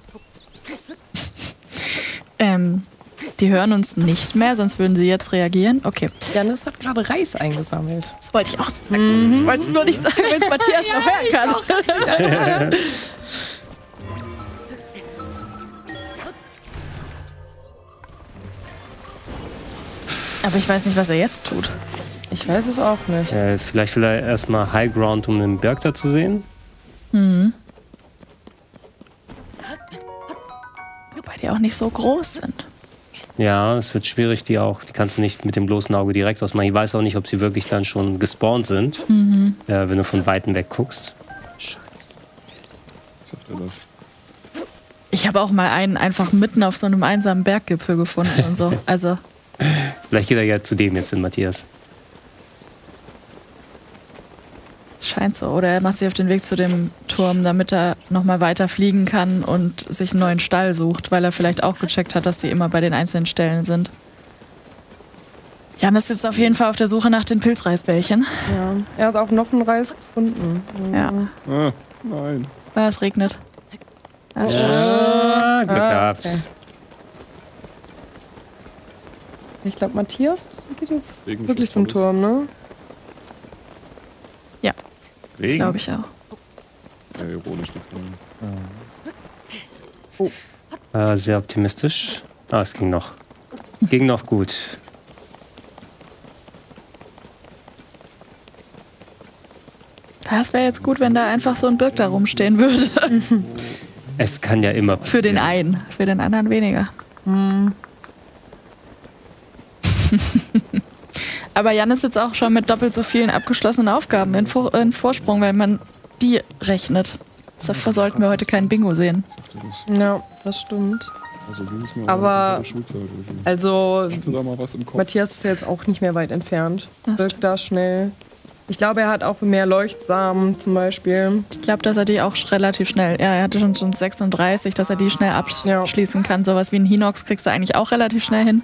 Die hören uns nicht mehr, sonst würden sie jetzt reagieren. Okay. Janis hat gerade Reis eingesammelt. Das wollte ich auch sagen. Ich wollte es nur nicht sagen, wenn es Matthias noch hören kann. Aber ich weiß nicht, was er jetzt tut. Ich weiß es auch nicht. Vielleicht will er erstmal High Ground, um den Berg da zu sehen. Wobei die auch nicht so groß sind. Ja, es wird schwierig, die kannst du nicht mit dem bloßen Auge direkt ausmachen. Ich weiß auch nicht, ob sie wirklich dann schon gespawnt sind, wenn du von Weitem weg guckst. Scheiße. Was sagt er das? Ich habe auch mal einen einfach mitten auf so einem einsamen Berggipfel gefunden und so. Also, Vielleicht geht er ja zu dem jetzt hin, Matthias. es scheint so. Oder er macht sich auf den Weg zu dem Turm, damit er nochmal weiter fliegen kann und sich einen neuen Stall sucht, weil er vielleicht auch gecheckt hat, dass die immer bei den einzelnen Stellen sind. Jan ist jetzt auf jeden Fall auf der Suche nach den Pilzreisbällchen. Ja. Er hat auch noch einen Reis gefunden. Ja, Ah, nein. weil es regnet. Ja. Glück gehabt. Okay. Ich glaube, Matthias geht jetzt Regen wirklich ist zum alles. Turm, ne? Regen. Glaube ich auch. Ja, ironisch nicht. Sehr optimistisch. Es ging noch. Ging noch gut. Das wäre jetzt gut, wenn da einfach so ein Birk da rumstehen würde. Es kann ja immer Für den einen, für den anderen weniger. Aber Jan ist jetzt auch schon mit doppelt so vielen abgeschlossenen Aufgaben in Vorsprung, wenn man die rechnet. Dafür sollten wir heute kein Bingo sehen. Ja, das stimmt. Also ging es mir Aber- auch in der Schulzeit. irgendwie. Also, Hatte da mal was im Kopf? Matthias ist ja jetzt auch nicht mehr weit entfernt. Das Wirkt da schnell. Ich glaube, er hat auch mehr Leuchtsamen zum Beispiel. Ich glaube, dass er die auch relativ schnell, ja, er hatte schon 36, dass er die schnell abschließen kann. Sowas wie ein Hinox kriegst du eigentlich auch relativ schnell hin.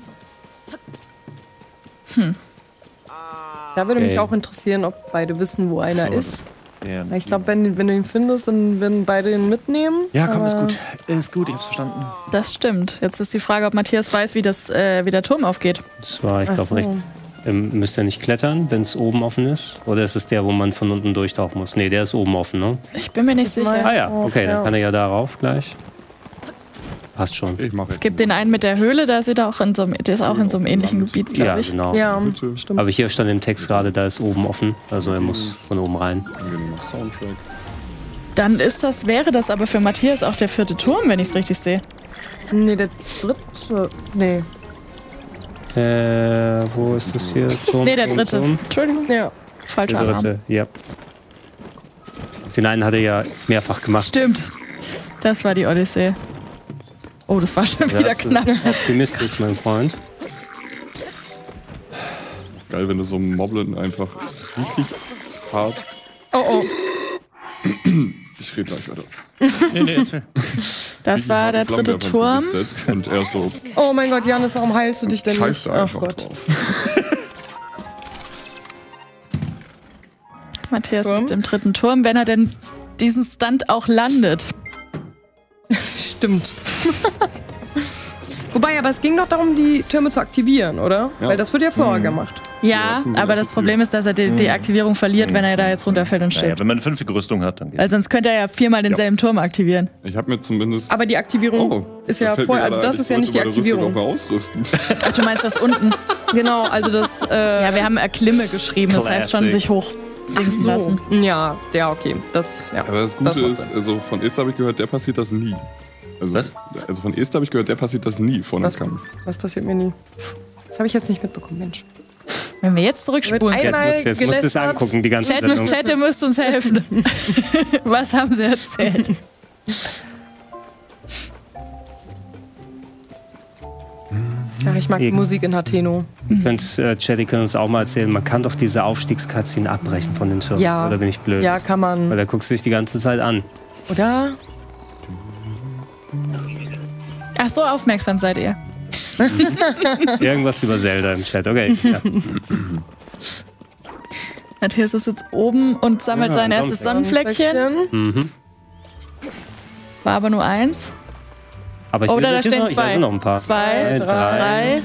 Da würde mich Okay. auch interessieren, ob beide wissen, wo einer ist. Ja. Ich glaube, wenn du ihn findest, dann werden beide ihn mitnehmen. Ja, komm, ist Aber- gut. Ist gut, ich hab's verstanden. Das stimmt. Jetzt ist die Frage, ob Matthias weiß, wie der Turm aufgeht. Das war, ich Ach glaube, so. recht Müsst ihr nicht klettern, wenn es oben offen ist? Oder ist es der, wo man von unten durchtauchen muss? Nee, der ist oben offen, ne? Ich bin mir nicht sicher. Ah ja, okay, dann kann er ja darauf gleich. Passt schon. Es gibt den einen mit der Höhle, der ist auch in so einem ähnlichen Gebiet, glaube ich. Genau. Ja, stimmt. Aber hier stand im Text gerade, da ist oben offen. Also er muss von oben rein. Dann wäre das aber für Matthias auch der 4. Turm, wenn ich es richtig sehe. Nee, der 3. Nee. Wo ist das hier? Turm, Nee, der Turm, 3. Turm? Entschuldigung. Ja. Falscher Der Alarm. 3. Ja. Den einen hat er ja mehrfach gemacht. Stimmt. Das war die Odyssee. Oh, das war schon wieder Das ist knapp. optimistisch, mein Freund. Geil, wenn du so einen Moblin einfach richtig hart. Oh. Ich rede gleich weiter. Nee, ist fair. Das war der 3. Turm. Und er ist so. Oh mein Gott, Janis, warum heilst du dich denn Scheiß nicht? da Ach einfach Gott. drauf. Matthias mit dem 3. Turm, wenn er denn diesen Stunt auch landet. Stimmt. Wobei, aber es ging doch darum, die Türme zu aktivieren, oder? Ja. Weil das wird ja vorher gemacht. Ja, aber das Problem ist, dass er die Aktivierung verliert, wenn er da jetzt runterfällt und Naja, stirbt. wenn man eine 5. Rüstung hat, dann geht's. Weil sonst könnte er ja 4-mal denselben Turm aktivieren. Ich habe mir zumindest. Aber die Aktivierung ist ja vorher, also das ist ja nicht die Aktivierung. Ich sollte meine Rüstung auch mal ausrüsten. Ach, du meinst das unten? Genau, also das. Ja, wir haben Erklimme geschrieben, das heißt schon sich hochdingsen lassen. Ja, okay. Das, ja. Aber das Gute macht ist, Sinn. also von Est habe ich gehört, der passiert das nie. Also, Was? Also von Est habe ich gehört, der passiert das nie vor einem Kampf. Was passiert mir nie? Das habe ich jetzt nicht mitbekommen, Mensch. Wenn wir jetzt zurückspulen. Mit einmal Jetzt musst du es angucken, die ganze Sendung. Chat, ihr müsst uns helfen. Was haben sie erzählt? Ja, ich mag die Musik in Hateno. Chatty können uns auch mal erzählen, man kann doch diese Aufstiegskatze abbrechen von den Türmen. Ja. Oder bin ich blöd? Ja, kann man. Weil da guckst du dich die ganze Zeit an. Oder? Ach so, aufmerksam seid ihr. Irgendwas über Zelda im Chat, okay. Ja. Matthias ist jetzt oben und sammelt sein erstes Sonnenfleckchen. Mhm. War aber nur 1. Aber ich Oder da will stehen noch, ich 2. will noch ein paar. 2, 3.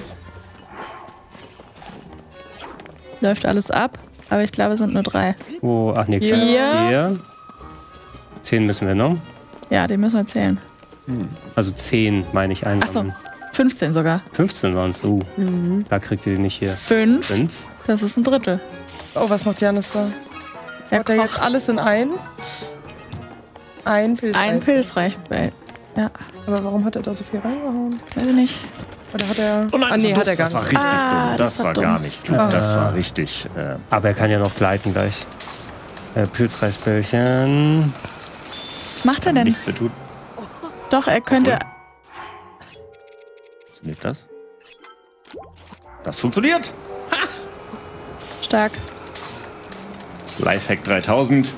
Läuft alles ab, aber ich glaube, es sind nur 3. Oh, ach nee, 4. 10 müssen wir noch. Ja, den müssen wir zählen. Also 10 meine ich einsammeln. Ach so, 15 sogar. 15 waren es. Da kriegt ihr die nicht hier. 5. 5. Das ist ein Drittel. Oh, was macht Janis da? Er Hat er jetzt kocht. alles in ein? Ein Pilz. Ein Pilz reicht bei. Ja, Aber warum hat er da so viel reingehauen? weiß ich nicht. Oder hat er. Oh nein, nee, so hat er gar das war nicht. richtig dumm. das Das war war dumm. gar nicht klug. Das war richtig. Aber er kann ja noch gleiten gleich. Pilzreisbällchen. Was macht er denn? nichts mehr tun. Doch, er könnte. Funktioniert das? Das funktioniert! Stark. Lifehack 3000.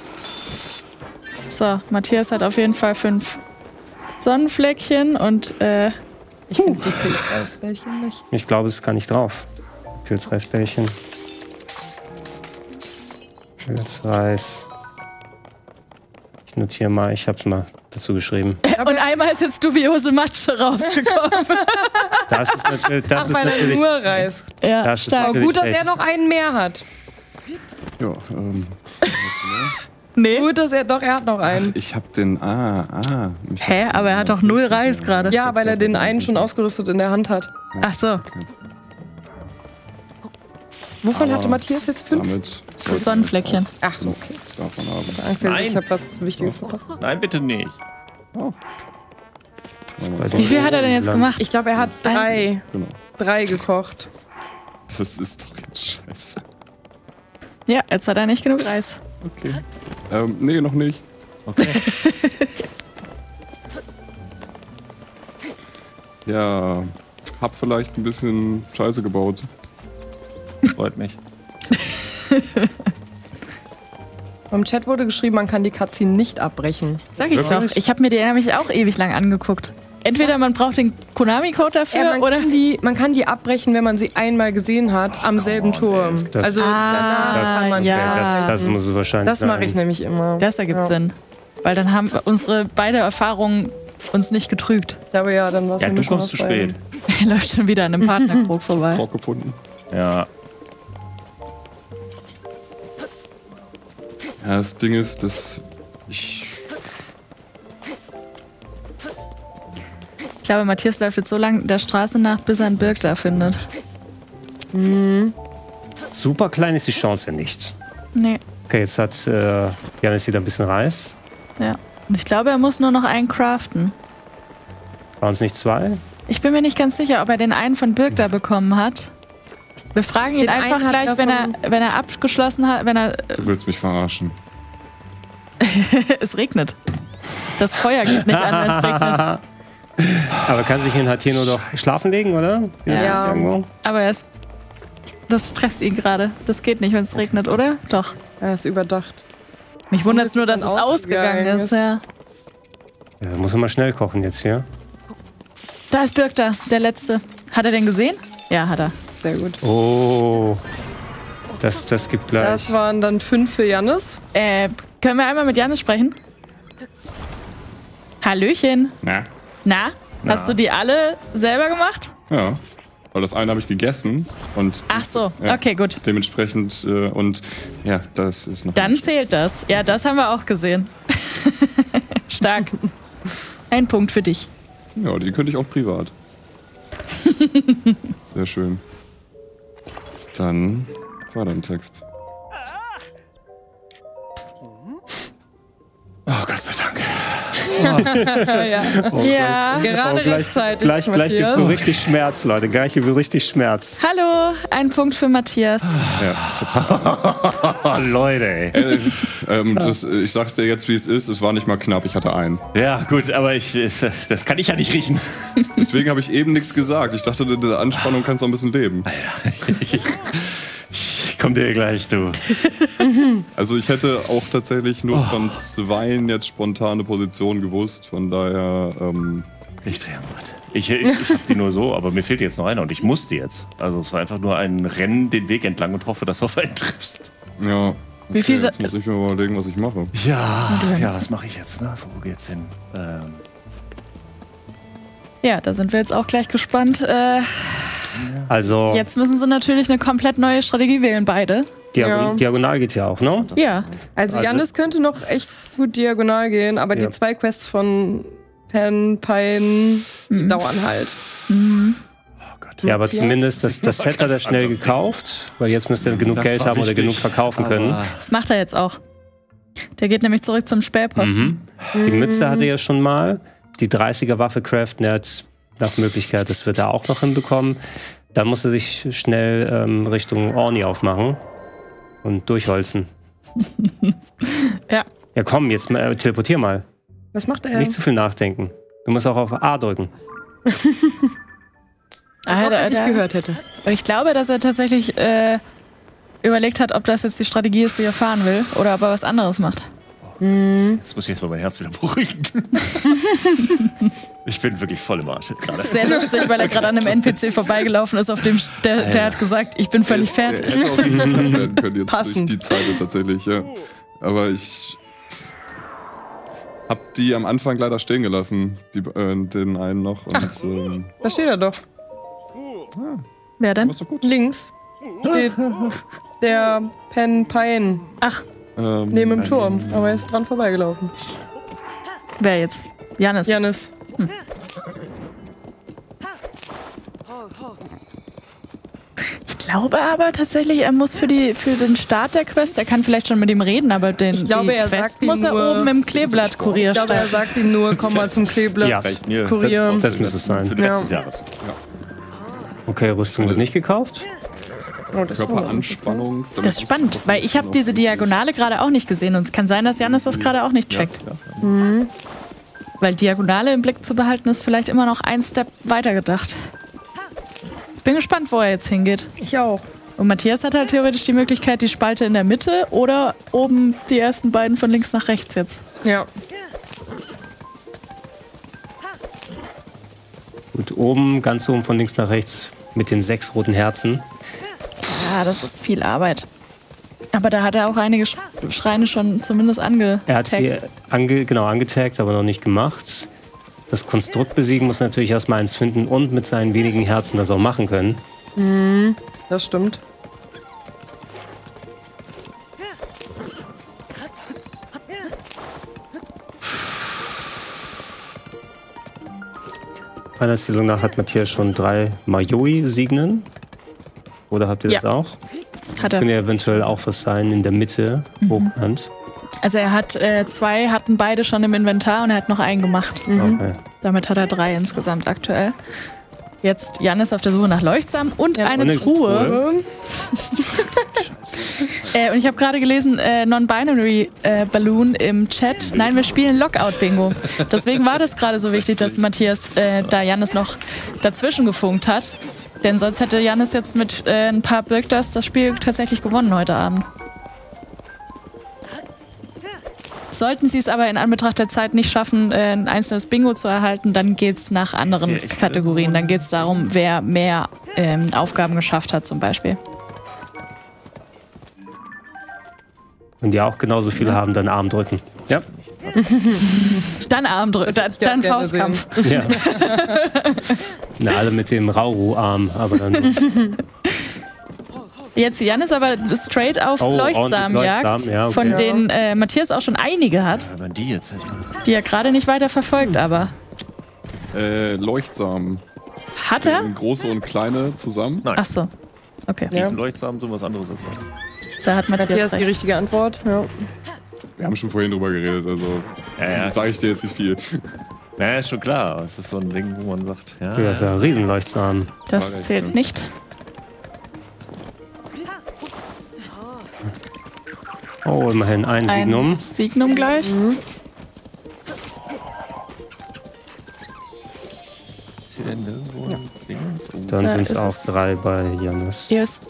So, Matthias hat auf jeden Fall 5 Sonnenfleckchen und Ich finde die Pilzreisbällchen nicht. Ich glaube, es kann nicht drauf. Pilzreisbällchen. Pilzreis. Ich notiere mal, ich habe es mal dazu geschrieben. und einmal ist jetzt dubiose Matsche rausgekommen. Das ist natürlich. Das Ach, ist weil er natürlich. nur reißt. Ja, Das ist stark. Aber natürlich gut, dass echt. er noch einen mehr hat. Ja, Nee. Gut, dass er hat noch einen. ich habe den. Hä? Aber er hat doch 0 Reis gerade. Ja, weil er den einen schon ausgerüstet in der Hand hat. Ach so. Wovon hatte Matthias jetzt 5? Damit. Das Sonnenfleckchen. Ach so, okay. Davon haben. Angst, Nein. ich habe was Wichtiges verpasst. Nein, bitte nicht. Wie viel hat er denn jetzt gemacht? Ich glaube, er hat 3. Genau. 3 gekocht. Das ist doch jetzt scheiße. Ja, jetzt hat er nicht genug Reis. Okay. Nee, noch nicht. Okay. Ja, hab vielleicht ein bisschen Scheiße gebaut. Freut mich. Im Chat wurde geschrieben, man kann die Cutscene nicht abbrechen. Sag ich doch. Ich habe mir die nämlich auch ewig lang angeguckt. Entweder man braucht den Konami-Code dafür oder. Man kann die abbrechen, wenn man sie einmal gesehen hat, am selben Turm. Das- Also danach kann man ja. Das muss es wahrscheinlich Das mache ich sein. nämlich immer. Das ergibt Ja. Sinn. Weil dann haben unsere beide Erfahrungen uns nicht getrügt. Ich glaube ja, dann war es Ja, du kommst zu spät. Er läuft schon wieder an einem Partnerkrug vorbei. Rock gefunden. Ja. Ja, das Ding ist, dass ich glaube, Matthias läuft jetzt so lang der Straße nach, bis er einen Birk da findet. Super klein ist die Chance ja nicht. Nee. Okay, jetzt hat Janis wieder ein bisschen Reis. Ja. Und ich glaube, er muss nur noch einen craften. Waren es nicht 2? Ich bin mir nicht ganz sicher, ob er den einen von Birk da bekommen hat. Wir fragen ihn Den einfach einen hat gleich, er wenn er abgeschlossen hat, wenn er... Du willst mich verarschen. Es regnet. Das Feuer geht nicht an, wenn es regnet. Aber kann sich in Hateno doch schlafen legen, oder? Ja. Irgendwo? Aber das stresst ihn gerade. Das geht nicht, wenn es regnet, oder? Doch. Er ist überdacht. Mich wundert es nur, dass dann es ausgegangen ist. Ja. Ja, muss er mal schnell kochen jetzt hier. Da ist Birk da, der Letzte. Hat er den gesehen? Ja, hat er. Sehr gut. Oh. Das gibt gleich. Das waren dann 5 für Jannis. Können wir einmal mit Janis sprechen? Hallöchen. Na? Hast du die alle selber gemacht? Ja. Weil das eine habe ich gegessen und. Ach so, ja, okay, gut. Dementsprechend und ja, das ist noch. Dann zählt das. Ja, das haben wir auch gesehen. Stark. Ein Punkt für dich. Ja, die könnte ich auch privat. Sehr schön. Dann war dein Text. Oh, Gott sei Dank. Ja. Gerade rechtzeitig. Gleich gibt es so richtig Schmerz, Leute. Gleich gibt es richtig Schmerz. Hallo, ein Punkt für Matthias. Ja. Leute, ey. Ich sag's dir jetzt, wie es ist. Es war nicht mal knapp. Ich hatte einen. Ja, gut, aber das kann ich ja nicht riechen. Deswegen habe ich eben nichts gesagt. Ich dachte, in der Anspannung kannst du auch ein bisschen leben. Ich komm dir gleich, du. Also ich hätte auch tatsächlich nur von 2 jetzt spontane Positionen gewusst. Von daher, Ich drehe am Rad. Ich hab die nur so, aber mir fehlt jetzt noch einer und ich musste jetzt. Also es war einfach nur ein Rennen den Weg entlang und hoffe, dass du auf einen triffst. ja. Wie viel Jetzt muss ich mir mal überlegen, was ich mache. Ja, was mache ich jetzt? Ne? Wo geht's hin? Ja, da sind wir jetzt auch gleich gespannt. Also, Jetzt müssen sie natürlich eine komplett neue Strategie wählen, beide. Ja. Diagonal geht ja auch, ne? Ja. Also Jannis könnte noch echt gut diagonal gehen, aber die 2 Quests von Pen, Pine dauern halt. Ja, aber zumindest das Set hat er schnell gekauft, weil jetzt müsste er genug Geld haben oder genug verkaufen können. Das macht er jetzt auch. Der geht nämlich zurück zum Spähposten. Die Mütze hatte er ja schon mal. Die 30er Waffe craften, er hat nach Möglichkeit, das wird er auch noch hinbekommen. Dann muss er sich schnell Richtung Orni aufmachen und durchholzen. Ja. Ja komm, jetzt teleportier mal. Was macht er? Nicht zu viel nachdenken. Du musst auch auf A drücken. Ich gehört hätte. Und ich glaube, dass er tatsächlich überlegt hat, ob das jetzt die Strategie ist, die er fahren will, oder ob er was anderes macht. Jetzt muss ich jetzt mal mein Herz wieder beruhigen. Ich bin wirklich voll im Arsch gerade. Sehr lustig, weil er gerade an einem NPC vorbeigelaufen ist, auf dem der hat gesagt, ich bin völlig fertig. Er hätte auch nicht knapp werden können jetzt Passend. durch die Zeit tatsächlich, ja. Aber ich hab die am Anfang leider stehen gelassen, den einen noch. Und, Da steht er doch. Wer denn? ist doch gut. Links steht der Pen Pine. Ach, Neben dem Turm. Aber er ist dran vorbeigelaufen. wer jetzt? Jannis. Jannis. Ich glaube aber tatsächlich, er muss für den Start der Quest, er kann vielleicht schon mit ihm reden, aber Ich glaube, er Quest sagt ihm muss er nur- oben im Kleeblattkurier Ich glaube, er starten. sagt ihm nur, komm mal zum Kleeblatt. Ja, Reicht mir. Kurier. das müsste es Für sein. den Rest des Jahres. Okay, Rüstung wird nicht gekauft. Oh, das Körperanspannung. Das ist spannend, weil ich habe diese Diagonale gerade auch nicht gesehen und es kann sein, dass Jannis das gerade auch nicht checkt. Weil Diagonale im Blick zu behalten ist vielleicht immer noch ein Step weiter gedacht. Bin gespannt, wo er jetzt hingeht. Ich auch. Und Matthias hat halt theoretisch die Möglichkeit, die Spalte in der Mitte oder oben die ersten beiden von links nach rechts jetzt. Ja. Und oben, ganz oben von links nach rechts mit den 6 roten Herzen. Ja, das ist viel Arbeit. Aber da hat er auch einige Schreine schon zumindest Er hat sie angetaggt. angetaggt, aber noch nicht gemacht. Das Konstrukt besiegen muss natürlich erstmal eins finden und mit seinen wenigen Herzen das auch machen können. Das stimmt. Meiner Erzählung nach hat Matthias schon 3 Mayoi-Signen. Oder habt ihr das auch? Hat er. Könnte ja eventuell auch was sein in der Mitte, Hochhand. Also er hat 2, hatten beide schon im Inventar und er hat noch einen gemacht. Okay. Damit hat er 3 insgesamt aktuell. Jetzt Jan ist auf der Suche nach Leuchtsamen und eine Truhe. Und ich habe gerade gelesen, Non-Binary Balloon im Chat. Nein, wir spielen Lockout-Bingo. Deswegen war das gerade so wichtig, dass Matthias da Jannis noch dazwischen gefunkt hat. Denn sonst hätte Jannis jetzt mit ein paar Birkdust das Spiel tatsächlich gewonnen heute Abend. Sollten sie es aber in Anbetracht der Zeit nicht schaffen, ein einzelnes Bingo zu erhalten, dann geht es nach anderen Kategorien. Dann geht es darum, wer mehr Aufgaben geschafft hat zum Beispiel. Wenn die auch genauso viele haben, dann Arm drücken. Ja. Dann Arm drücken, dann Faustkampf. Ja. Na, alle mit dem Rauru-Arm, aber dann... Jetzt Jan ist aber straight auf Leuchtsamenjagd, Leuchtsamen, ja, okay. von denen Matthias auch schon einige hat, Wenn man die jetzt hätte. die er gerade nicht weiter verfolgt, aber Leuchtsamen. hat er? Sind große und kleine zusammen? Nein. Ach so, okay. Diesen Leuchtsamen sind was anderes als Leuchtsamen. Da hat Matthias Matthias die recht. richtige Antwort. Ja. Wir haben schon vorhin drüber geredet, also sage ich dir jetzt nicht viel. Ja, ist schon klar. Es ist so ein Ding, wo man sagt, ja. Das ist ja ein Riesenleuchtsamen. Das zählt nicht. Oh, immerhin ein Signum. Ein Signum gleich. Ist hier denn irgendwo ein Dingens? Oh. Dann Da sind es ist auch es. 3 bei Jannis. Yes.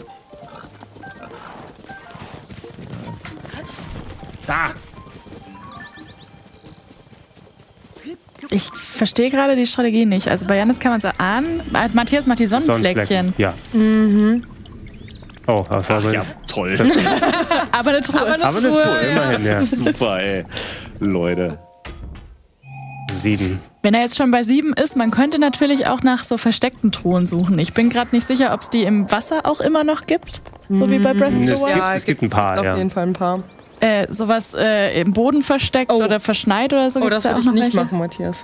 Da! Ich verstehe gerade die Strategie nicht. Also bei Jannis kann man es erahnen. Matthias macht die Sonnenfleckchen. Ja. Oh, das war Ach ja, toll. Aber eine Truhe. aber eine Truhe, immerhin, ja. Super, ey. Leute. 7. Wenn er jetzt schon bei 7 ist, man könnte natürlich auch nach so versteckten Truhen suchen. Ich bin gerade nicht sicher, ob es die im Wasser auch immer noch gibt. So wie bei Breath of the Wild. Es gibt ein paar, auf ja. jeden Fall ein paar. Sowas im Boden versteckt oder verschneit oder so. Oh, das würde ich nicht machen, Matthias.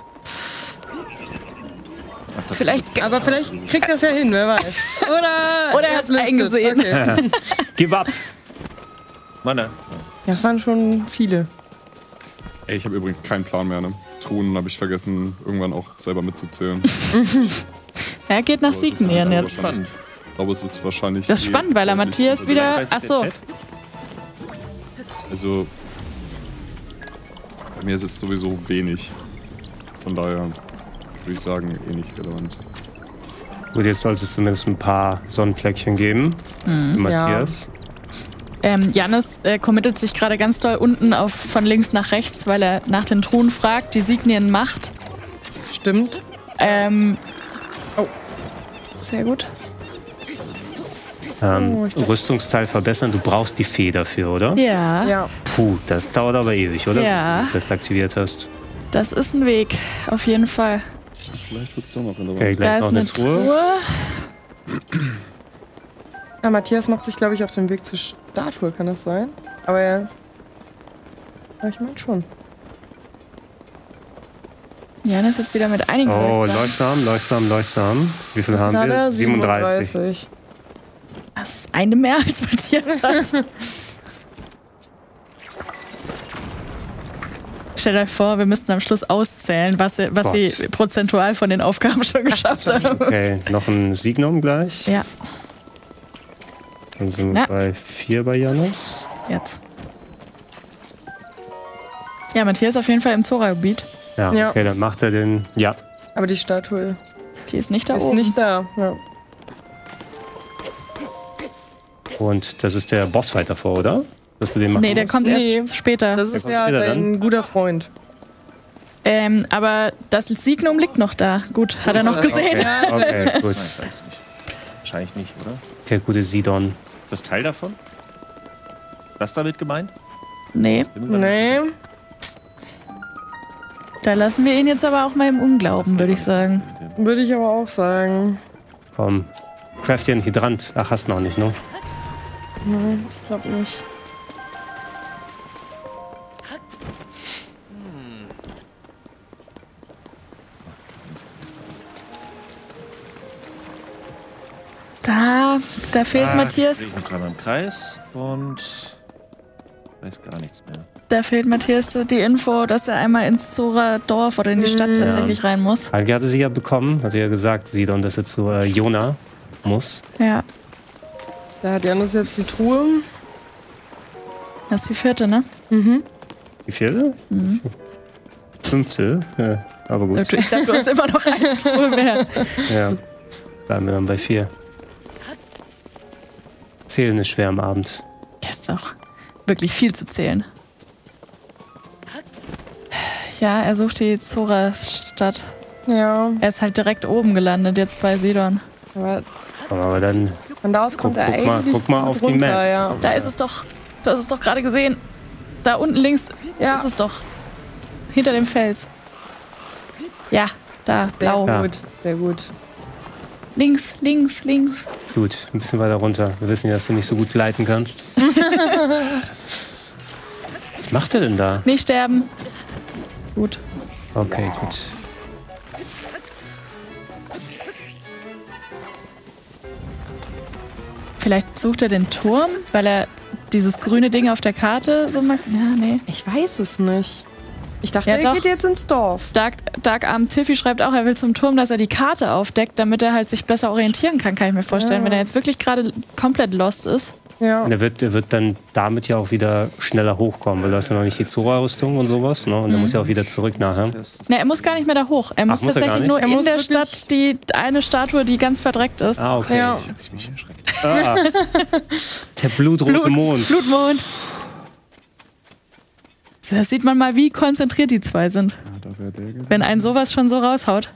Vielleicht, Aber vielleicht kriegt das ja hin, wer weiß. Oder er hat es eingesehen. Okay. Give up. Mann, Ja, das waren schon viele. Ey, ich habe übrigens keinen Plan mehr, ne? Truhen habe ich vergessen, irgendwann auch selber mitzuzählen. Er geht nach Signieren jetzt. spannend. Ich glaube, es ist wahrscheinlich... Das ist spannend, weil er Matthias wieder... Weiß der Achso, Chat? Also, bei mir ist es sowieso wenig. Von daher würde ich sagen, eh nicht relevant. Gut, jetzt sollte es zumindest ein paar Sonnenfleckchen geben. Für Matthias. Jannis committet sich gerade ganz doll unten von links nach rechts, weil er nach den Truhen fragt, die Signien macht. Stimmt. Sehr gut. Rüstungsteil verbessern, du brauchst die Fee dafür, oder? Ja, Ja. Puh, das dauert aber ewig, oder? Ja. Bis du das aktiviert hast. das ist ein Weg, auf jeden Fall. Vielleicht wird es doch noch relevant. Okay, Da gleich ist noch eine eine Truhe. Truhe. Ja, Matthias macht sich, glaube ich, auf den Weg zur Statue, kann das sein? Aber ja, ich meine schon. Jannis ist jetzt wieder mit einigen Oh, Leuchtsamen. Leuhtsam. Wie viel haben wir? 37. Das ist eine mehr als Matthias hat. Stellt euch vor, wir müssten am Schluss auszählen, was sie prozentual von den Aufgaben schon geschafft haben. Okay, noch ein Signum gleich. Ja, Dann sind wir bei 4 bei Janus. jetzt. Ja, Matthias ist auf jeden Fall im Zora-Gebiet. Ja, Ja. okay, dann macht er den. Ja. Aber die Statue Die ist nicht da ist oben. nicht da. Ja. Und das ist der Bossfight davor, oder? Dass du den machen Nee, der musst? kommt Nee. erst später. Das ist kommt ja später dein guter Freund. Aber das Signum liegt noch da. Gut, hat er noch gesehen. Okay, gut. Ich weiß nicht. Wahrscheinlich nicht, oder? Der gute Sidon. Ist das Teil davon? Was damit gemeint? Nee, Bin mir nicht Nee. da lassen wir ihn jetzt aber auch mal im Unglauben, würde ich sagen. Würde ich aber auch sagen. Komm. Craft dir einen Hydrant. Ach, hast noch nicht, ne? Nein, ich glaube nicht. Zora, da fehlt Matthias. Ich mich dreimal im Kreis und weiß gar nichts mehr. Da fehlt Matthias die Info, dass er einmal ins Zora-Dorf oder in die Stadt tatsächlich rein muss. Algi hatte sie ja bekommen, hat sie ja gesagt, Sidon, dass er zu Jona muss. Ja. Da hat Janus jetzt die Truhe. Das ist die 4., ne? Mhm. Die 4.? 5. Ja, aber gut. Ich dachte, du hast immer noch eine Truhe mehr. Ja, bleiben wir dann bei 4. Zählen ist schwer am Abend. Das ist auch wirklich viel zu zählen. Ja, er sucht die Zora-Stadt. Ja. Er ist halt direkt oben gelandet, jetzt bei Sidon. Aber dann von da aus kommt er eigentlich. Guck mal auf runter, die Map. Ja. Da ist es doch. Du hast es doch gerade gesehen. Da unten links ist es doch. Hinter dem Fels. Ja, da, blau. Sehr gut, sehr gut. Links, links, links. Gut, ein bisschen weiter runter. Wir wissen ja, dass du nicht so gut gleiten kannst. Was macht er denn da? Nicht sterben. Gut. Okay, gut. Vielleicht sucht er den Turm, weil er dieses grüne Ding auf der Karte so mag. Ja, nee. Ich weiß es nicht. Ich dachte, Ja, er doch. geht jetzt ins Dorf. Dark Arm Tiffy schreibt auch, er will zum Turm, dass er die Karte aufdeckt, damit er halt sich besser orientieren kann ich mir vorstellen. Wenn er jetzt wirklich gerade komplett lost ist. Ja. Und er wird dann damit ja auch wieder schneller hochkommen, weil du hast ja noch nicht die Zora-Rüstung und sowas, ne? Und er muss ja auch wieder zurück nachher. Ne, er muss gar nicht mehr da hoch. Er muss muss er gar tatsächlich nicht? nur Er in muss der wirklich- Stadt die eine Statue, die ganz verdreckt ist. Ah, okay. Ja. Ich mich erschreckt. Ah. Der blutrote Mond. Blutmond. Da sieht man mal, wie konzentriert die zwei sind. Da wäre der gewesen. Wenn ein sowas schon so raushaut.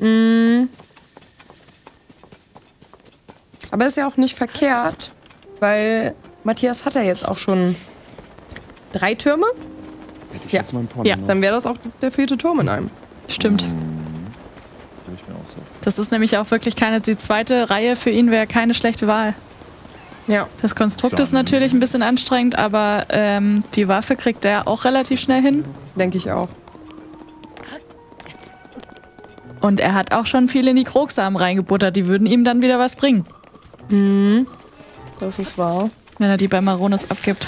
Aber ist ja auch nicht verkehrt, weil Matthias hat ja jetzt auch schon 3 Türme. Hätte ich Ja. jetzt mal einen Pony Ja, noch. Dann wäre das auch der 4. Turm in einem. Stimmt. Würde ich mir auch so. Das ist nämlich auch wirklich die zweite Reihe für ihn wäre keine schlechte Wahl. Ja. Das Konstrukt ist natürlich ein bisschen anstrengend, aber die Waffe kriegt er auch relativ schnell hin. Denke ich auch. Und er hat auch schon viel in die Krogsamen reingebuttert. Die würden ihm dann wieder was bringen, Das ist wahr. wenn er die bei Maronis abgibt.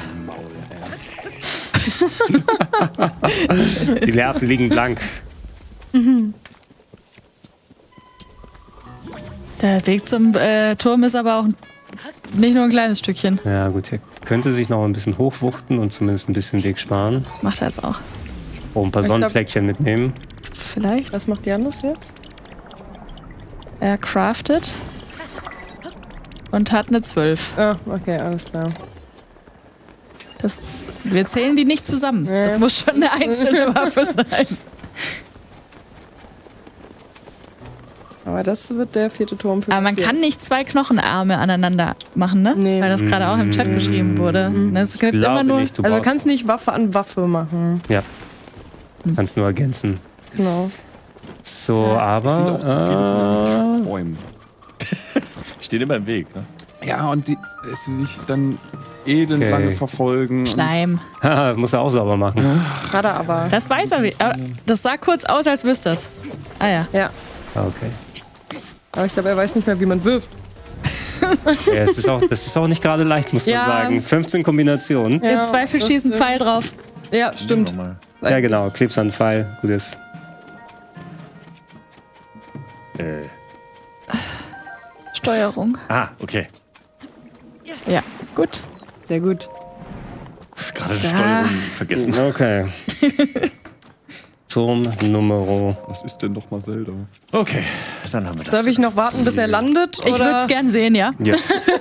Die Nerven liegen blank. Der Weg zum Turm ist aber auch nicht nur ein kleines Stückchen. Ja, gut, er könnte sich noch ein bisschen hochwuchten und zumindest ein bisschen Weg sparen. Macht er jetzt auch. Oh, ein paar Ich glaub- Sonnenfleckchen mitnehmen. Vielleicht. Was macht Janus jetzt? Er craftet und hat eine 12. Ah, okay, alles klar. Wir zählen die nicht zusammen. Ja. Das muss schon eine einzelne Waffe sein. Aber das wird der 4. Turm für Aber man Matthias. kann nicht 2 Knochenarme aneinander machen, ne? Nee. Weil das gerade auch im Chat geschrieben wurde. Es gibt immer Glaube nur. nicht, du Also brauchst- kannst nicht Waffe an Waffe machen. Ja, kannst nur ergänzen. Genau. So, Es sind aber... auch zu viele von diesen Bäumen. Stehen immer im Weg, ne? Ja, und die es nicht dann elendlange Okay. verfolgen. Schleim. Haha, muss er auch sauber machen. Hat er aber. Das weiß er. Aber das sah kurz aus, als wüsste es. Ah ja. Ja. Ah, okay. Aber ich glaube, er weiß nicht mehr, wie man wirft. Ja, das ist auch nicht gerade leicht, muss man Ja. sagen. 15 Kombinationen. Im Zweifel das schießen stimmt. Pfeil drauf. Ja, stimmt. Nochmal. Ja, genau. Klebst an den Pfeil. Gut ist. Steuerung. Okay. Ja, gut. Sehr gut. Gerade die Steuerung vergessen. Okay. Turm Nummer. Was ist denn nochmal Zelda? Okay, dann haben wir das. Darf ich noch warten, bis er landet? Ich würde es gern sehen, ja. Ja.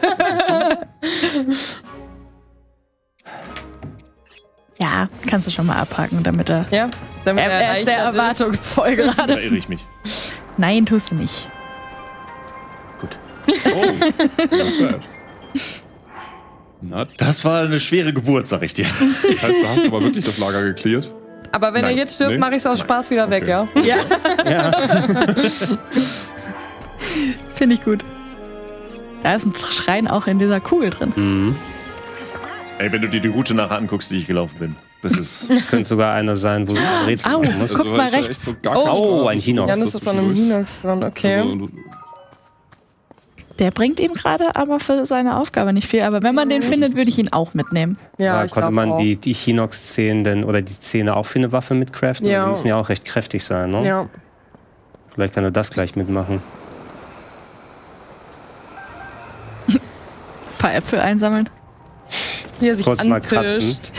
Ja, kannst du schon mal abhaken, damit er. Ja, damit Er ist sehr erleichtert erwartungsvoll Da gerade. irre ich mich. Nein, tust du nicht. Gut. Na, Das war eine schwere Geburt, sag ich dir. das heißt, du hast aber wirklich das Lager geklärt? ist. Aber wenn Nein. er jetzt stirbt, Nee? mache ich es aus Spaß wieder weg, Okay. ja? Ja. Finde ich gut. Da ist ein Schrein auch in dieser Kugel drin. Mhm. Ey, wenn du dir die Route nachher anguckst, die ich gelaufen bin. Das ist. Könnte sogar einer sein, wo du ein Rätsel Au. machen musst. Guck mal war ich ja rechts. echt so gar kein Oh, Spaß. ein Hinox. Jan ist das an einem Hinox dran, okay. Also, Der bringt ihm gerade aber für seine Aufgabe nicht viel. Aber wenn man den findet, würde ich ihn auch mitnehmen. Ja, Da konnte man die Hinox-Zähne denn oder die Zähne auch für eine Waffe mitcraften? Ja. Die müssen ja auch recht kräftig sein, ne? Ja. Vielleicht kann er das gleich mitmachen. Ein paar Äpfel einsammeln. Wie er sich Kurz mal anpirscht.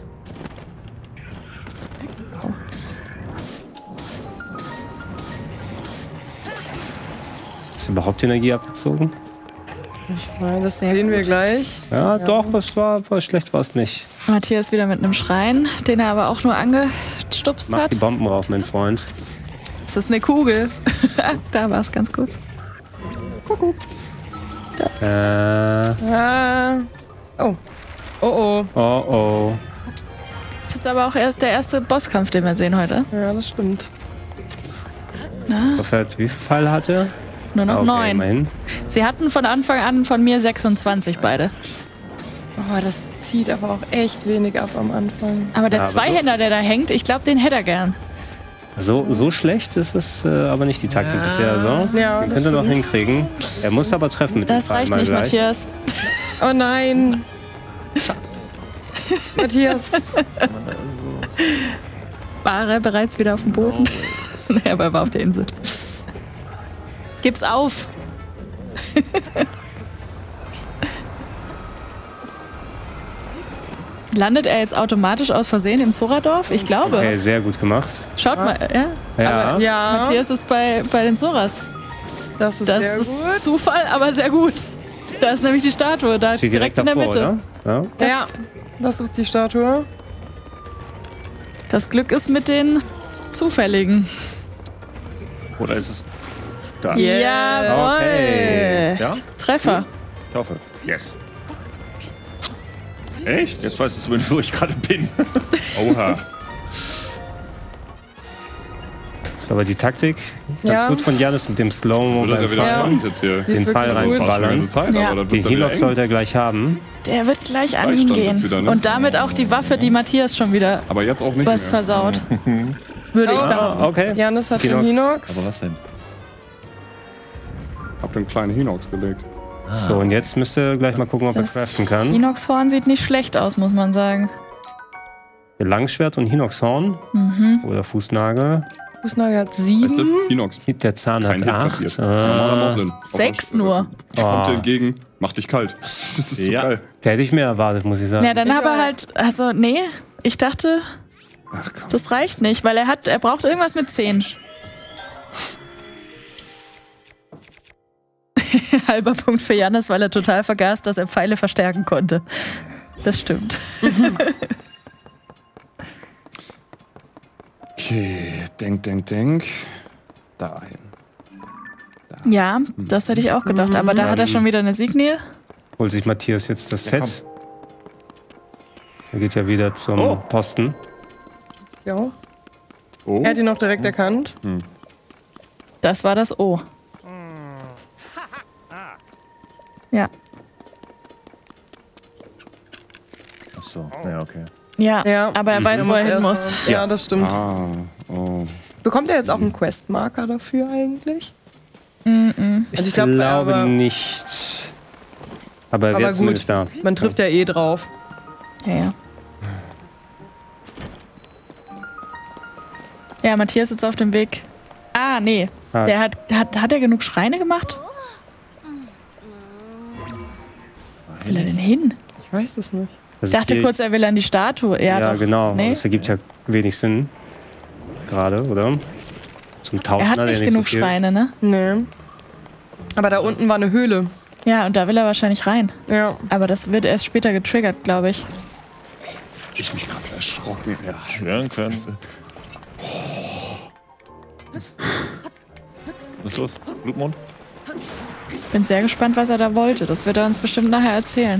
Ist überhaupt Energie abgezogen? Ich meine, das sehen wir gleich. Ja, doch, das war schlecht war es nicht. Matthias wieder mit einem Schrein, den er aber auch nur angestupst Mach hat. die Bomben rauf, mein Freund. Das ist eine Kugel. Da war es ganz kurz. Kuckuck. Oh. Oh. Oh. Das ist jetzt aber auch erst der erste Bosskampf, den wir sehen heute. Ja, das stimmt. Na, Wie viel Fall hat er? nur noch Okay, 9. immerhin. Sie hatten von Anfang an von mir 26 beide. Oh, das zieht aber auch echt wenig ab am Anfang. Aber der Ja, aber Zweihänder, der da hängt, ich glaube, den hätte er gern. So schlecht ist es aber nicht die Taktik bisher. So. Ja, Den das könnte er noch stimmt. hinkriegen. Er muss aber treffen mit dem Das Pfeil reicht mal nicht, gleich. Matthias. Oh nein. Matthias. War er bereits wieder auf dem Boden? Nee, aber er war auf der Insel. Gib's auf! Landet er jetzt automatisch aus Versehen im Zoradorf? Ich glaube. Okay, sehr gut gemacht. Schaut mal, ja. Ja. Aber Ja. Matthias ist bei den Zoras. Das ist Das sehr ist gut. Zufall, aber sehr gut. Da ist nämlich die Statue, da Steht direkt in der davor, Mitte. oder? Ja. Ja, das ist die Statue. Das Glück ist mit den Zufälligen. Oder ist es da? Jawohl! Okay. Ja? Treffer. Ich hoffe. Yes. Echt? Jetzt weißt du zumindest, wo ich gerade bin. Oha. Ist aber die Taktik ganz Ja. gut von Janis mit dem Slow-Mo Wird das ja beim wieder Pfeil. spannend jetzt hier. Die ist Den Pfeil wirklich gut. reinballern. Ganze Zeit, Ja. aber dann Den wird's ja wieder Hinox eng. sollte er gleich haben. Der wird gleich an ihn Gleichstand gehen. jetzt wieder, ne? Und damit auch die Waffe, die Matthias schon wieder Aber jetzt auch nicht was mehr. versaut. Würde ich Oh. behaupten. Okay. Janis hat den Hinox. Hinox. Aber was denn? Hab den kleinen Hinox gelegt. So, und jetzt müsst ihr gleich mal gucken, ob er Das craften kann. Inoxhorn sieht nicht schlecht aus, muss man sagen. Langschwert und Hinoxhorn. Oder Fußnagel. Fußnagel hat Weißt 7. du, Hinox. Der Zahn hat Kein Hit 8. passiert. Normaler Moblin. Auf 6 der- nur. Kommt dir Oh. entgegen, macht dich kalt. Das ist so Ja. geil. Da hätte ich mehr erwartet, muss ich sagen. Ja, dann aber halt, also nee, ich dachte, Ach komm. das reicht nicht, weil er braucht irgendwas mit 10. Halber Punkt für Jannis, weil er total vergaß, dass er Pfeile verstärken konnte. Das stimmt. Okay, denk. Dahin. Ja, das hätte ich auch gedacht, aber da hat er schon wieder eine Signie. Holt sich Matthias jetzt das Ja, Set. Er geht ja wieder zum Posten. Ja. Oh. Er hat ihn auch direkt erkannt. Das war das O. Ja. Achso, ja, okay. Ja, Ja. aber er weiß, wo er hin muss. Ja, das stimmt. Ah, oh. Bekommt er jetzt auch einen Questmarker dafür eigentlich? Ich ich glaub, glaube aber- nicht. Aber er Aber wäre gut. zumindest da. Man trifft ja eh drauf. Ja. Ja, Matthias ist auf dem Weg. Ah, nee. Ah. Der hat er genug Schreine gemacht? Wo will er denn hin? Ich weiß es nicht. Also Ich dachte hier- kurz, er will an die Statue. Ja, doch. genau. Nee. Das ergibt ja wenig Sinn. Gerade, oder? Zum Tausender. Er hat der nicht so genug viel- Schreine, ne? Nee. Aber da unten war eine Höhle. Ja, und da will er wahrscheinlich rein. Ja. Aber das wird erst später getriggert, glaube ich. Ich mich gerade erschrocken. Ja. Schwören können. Was ist los? Blutmond? Bin sehr gespannt, was er da wollte. Das wird er uns bestimmt nachher erzählen.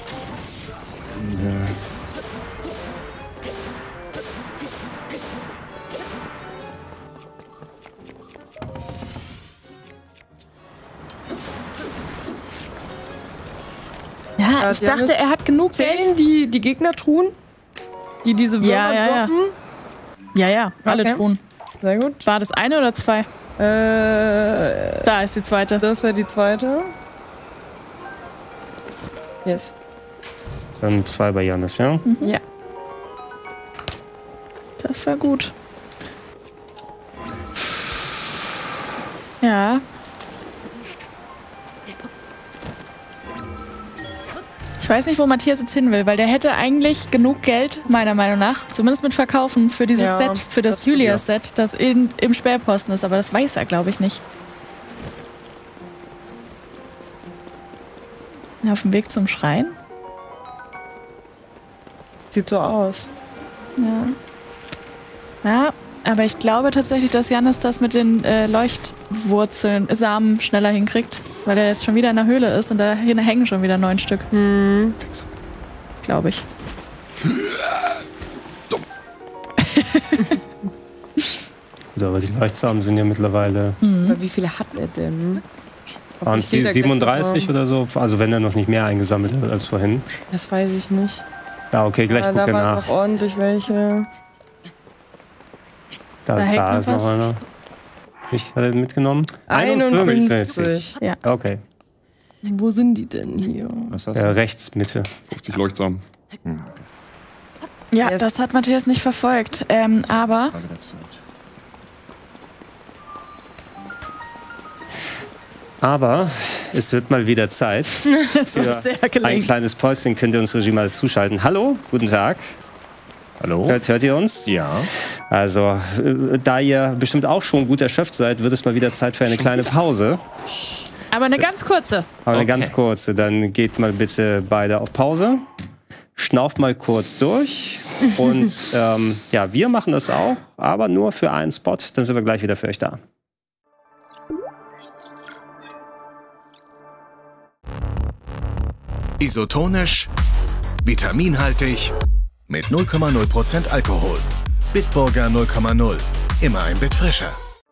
Ja, ich die haben dachte, er hat genug Geld. Zählen die Gegnertruhen? Die diese Würmer Ja, ja, ja. droppen? Ja, alle Okay. Truhen. Sehr gut. War das eine oder zwei? Da ist die zweite. Das wäre die zweite. Yes. Dann 2 bei Jannis, ja? Ja. Das war gut. Ja. Ich weiß nicht, wo Matthias jetzt hin will, weil der hätte eigentlich genug Geld, meiner Meinung nach, zumindest mit Verkaufen, für dieses Set, für das Julias-Set, das im Sperrposten ist. Aber das weiß er, glaube ich, nicht. Auf dem Weg zum Schrein? Sieht so aus. Ja. Ja, aber ich glaube tatsächlich, dass Jannis das mit den Leuchtwurzeln, Samen schneller hinkriegt, weil er jetzt schon wieder in der Höhle ist und da hängen schon wieder 9 Stück. Glaube ich. Gut, aber die Leuchtsamen sind ja mittlerweile... Aber wie viele hat er denn? Waren es die 37 oder so? Also wenn er noch nicht mehr eingesammelt hat als vorhin. Das weiß ich nicht. Ja, okay, gleich gucke da waren nach. noch ordentlich welche. Da ist noch einer. Ich hatte mitgenommen. 51. Ja. Okay. Wo sind die denn hier? Was hast du? Rechts, Mitte. 50 Leuchtsamen. Ja, das hat Matthias nicht verfolgt. Aber Aber es wird mal wieder Zeit. das war sehr Ein gelenkt. kleines Päuschen könnt ihr uns Regie mal zuschalten. Hallo, guten Tag. Hallo? Hört ihr uns? Ja. Also, da ihr bestimmt auch schon gut erschöpft seid, wird es mal wieder Zeit für eine kleine Pause. Aber eine ganz kurze. Aber eine ganz kurze. Dann geht mal bitte beide auf Pause. Schnauft mal kurz durch. Und ja, wir machen das auch, aber nur für einen Spot. Dann sind wir gleich wieder für euch da. Isotonisch, vitaminhaltig, mit 0,0% Alkohol. Bitburger 0,0. Immer ein Bit frischer.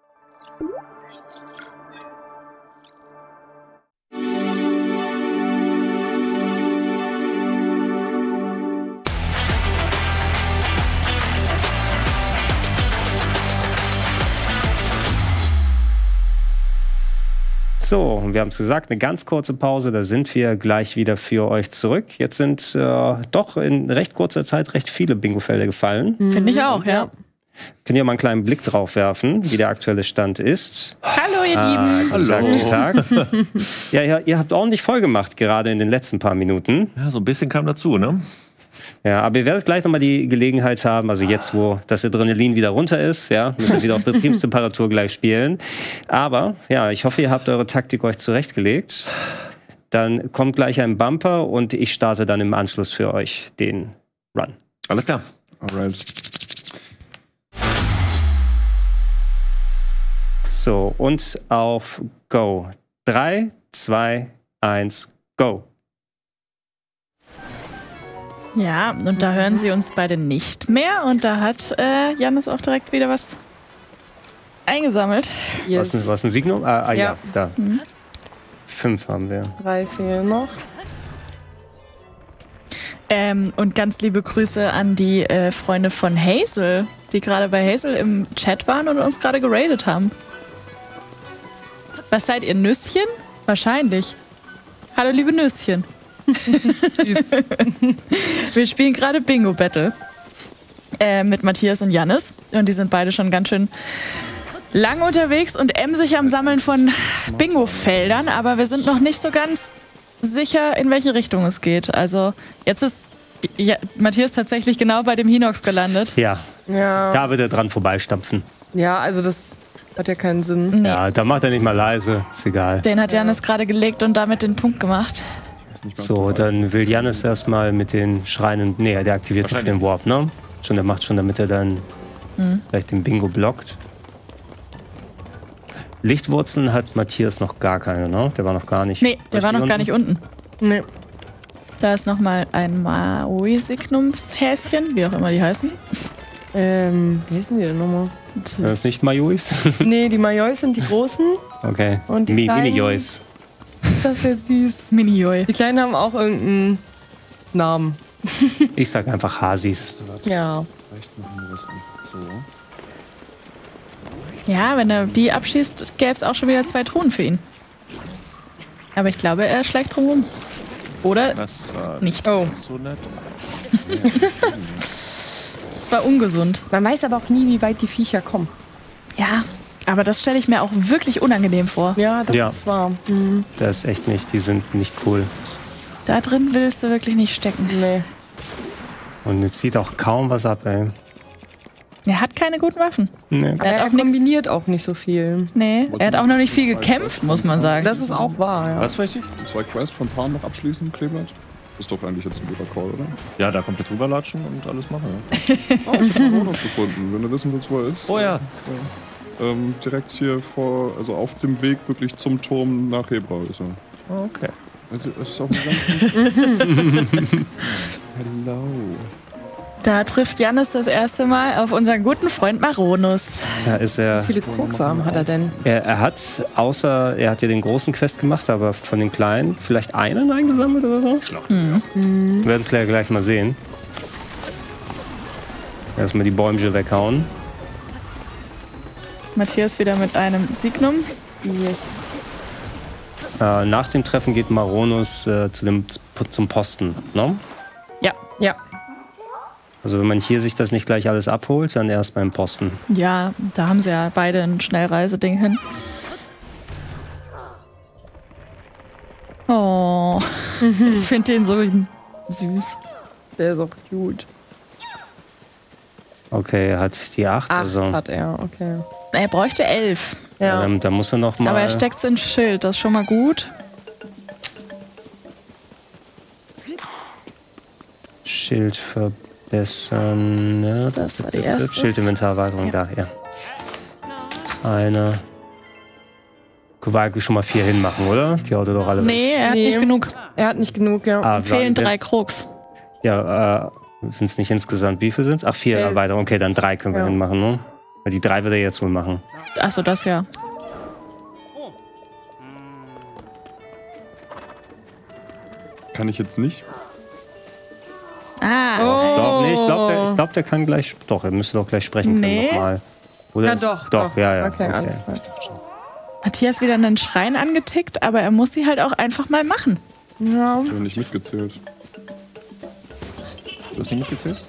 So, und wir haben es gesagt, eine ganz kurze Pause, da sind wir gleich wieder für euch zurück. Jetzt sind doch in recht kurzer Zeit recht viele Bingo-Felder gefallen. Finde ich auch, ja. Könnt ihr mal einen kleinen Blick drauf werfen, wie der aktuelle Stand ist. Hallo, ihr Lieben. Guten Tag. Ja, ihr habt ordentlich voll gemacht, gerade in den letzten paar Minuten. Ja, so ein bisschen kam dazu, ne? Ja, aber ihr werdet gleich nochmal die Gelegenheit haben, also jetzt, wo das Adrenalin wieder runter ist, ja, müssen wir wieder auf Betriebstemperatur gleich spielen. Aber, ja, ich hoffe, ihr habt eure Taktik euch zurechtgelegt. Dann kommt gleich ein Bumper und ich starte dann im Anschluss für euch den Run. Alles klar. Alright. So, und auf Go. 3, 2, 1, Go. Ja, und da hören sie uns beide nicht mehr. Und da hat Jannis auch direkt wieder was eingesammelt. Yes. Was ein Signum? Ja, da. 5 haben wir. 3 fehlen noch. Und ganz liebe Grüße an die Freunde von Hazel, die gerade bei Hazel im Chat waren und uns gerade geradet haben. Was seid ihr, Nüsschen? Wahrscheinlich. Hallo, liebe Nüsschen. Wir spielen gerade Bingo Battle mit Matthias und Jannis. Und die sind beide schon ganz schön lang unterwegs und emsig am Sammeln von Bingo-Feldern. Aber wir sind noch nicht so ganz sicher, in welche Richtung es geht. Also jetzt ist Matthias tatsächlich genau bei dem Hinox gelandet. Ja, Ja. da wird er dran vorbeistampfen. Ja, also das hat ja keinen Sinn. Nee. Ja, da macht er nicht mal leise, ist egal. Den hat Jannis gerade gelegt und damit den Punkt gemacht. So, dann will Jannis erstmal mit den Schreinen. Nee, der aktiviert nicht den Warp, ne? Schon, der macht schon, damit er dann vielleicht den Bingo blockt. Lichtwurzeln hat Matthias noch gar keine, ne? Der war noch gar nicht. Nee, der war noch gar nicht unten. Nee. Da ist nochmal ein Maui-Signumshäschen, wie auch immer die heißen. Wie heißen die denn nochmal? Das ist nicht Majois? Nee, die Majois sind die großen. Okay. Und die kleinen? Mini-Jois. Das wäre süß. Mini-Joi. Die Kleinen haben auch irgendeinen Namen. Ich sag einfach Hasis. Ja. Vielleicht machen wir das einfach so. Ja, wenn er die abschießt, gäbe es auch schon wieder 2 Truhen für ihn. Aber ich glaube, er schlägt drum rum. Oder Das war nicht. Oh. so nett. Es war ungesund. Man weiß aber auch nie, wie weit die Viecher kommen. Ja, aber das stelle ich mir auch wirklich unangenehm vor. Ja, das Ja. ist wahr. Mhm. Das ist echt nicht, die sind nicht cool. Da drin willst du wirklich nicht stecken. Nee. Und jetzt zieht auch kaum was ab, ey. Er hat keine guten Waffen. Nee. Aber Er er hat auch nix- kombiniert auch nicht so viel. Nee, er hat auch noch nicht viel gekämpft, muss man sagen. Das ist auch wahr, ja. Was richtig? Die 2 Quests von Pan noch abschließen, Kleeblatt? Ist doch eigentlich jetzt ein guter Call, oder? Ja, da komplett drüber latschen und alles machen. Ja. Oh, ich habe Bonus gefunden. Wenn du wissen willst, wo er ist. Oh ja. Direkt hier vor, also auf dem Weg wirklich zum Turm nach Hebra ist er. Okay. Also, das ist auch eine ganz Hello. Da trifft Jannis das erste Mal auf unseren guten Freund Maronus. Da ist er. Wie viele Koksamen hat er denn? Er hat, außer er hat ja den großen Quest gemacht, aber von den kleinen vielleicht einen eingesammelt oder so. Wir werden es gleich mal sehen. Erstmal die Bäumchen weghauen. Matthias wieder mit einem Signum. Yes. Nach dem Treffen geht Maronus zum Posten. Ne? Ja. Ja. Also wenn man hier sich das nicht gleich alles abholt, dann erst beim Posten. Ja, da haben sie ja beide ein Schnellreiseding hin. Oh, ich finde den so süß. Der ist auch cute. Okay, er hat die 8. 8 Also hat er, okay. Er bräuchte 11. Ja. da muss er noch mal. Aber er steckt's ins Schild, das ist schon mal gut. Schild verbessern. Ja, Das war die erste. Schildinventarerweiterung da, ja. Eine. Können wir eigentlich schon mal 4 hinmachen, oder? Die haut er doch alle weg. Nee, er hat Nee. nicht genug. Er hat nicht genug, ja. Ah, Fehlen wir- 3 Krux. Ja, sind es nicht insgesamt, wie viel sind es? Ach, 4 11. Erweiterungen. Okay, dann 3 können wir Ja. hinmachen, ne? Weil die 3 wird er jetzt wohl machen. Achso, das ja. Kann ich jetzt nicht. Ah, Oh. Doch, nee, ich glaub, der kann gleich. Doch, er müsste doch gleich sprechen können Nee. nochmal. Oder Ja, ist- doch. Doch, ja. Okay, alles klar. Matthias wieder einen Schrein angetickt, aber er muss sie halt auch einfach mal machen. Ja. Ich habe nicht mitgezählt. Du hast nicht mitgezählt?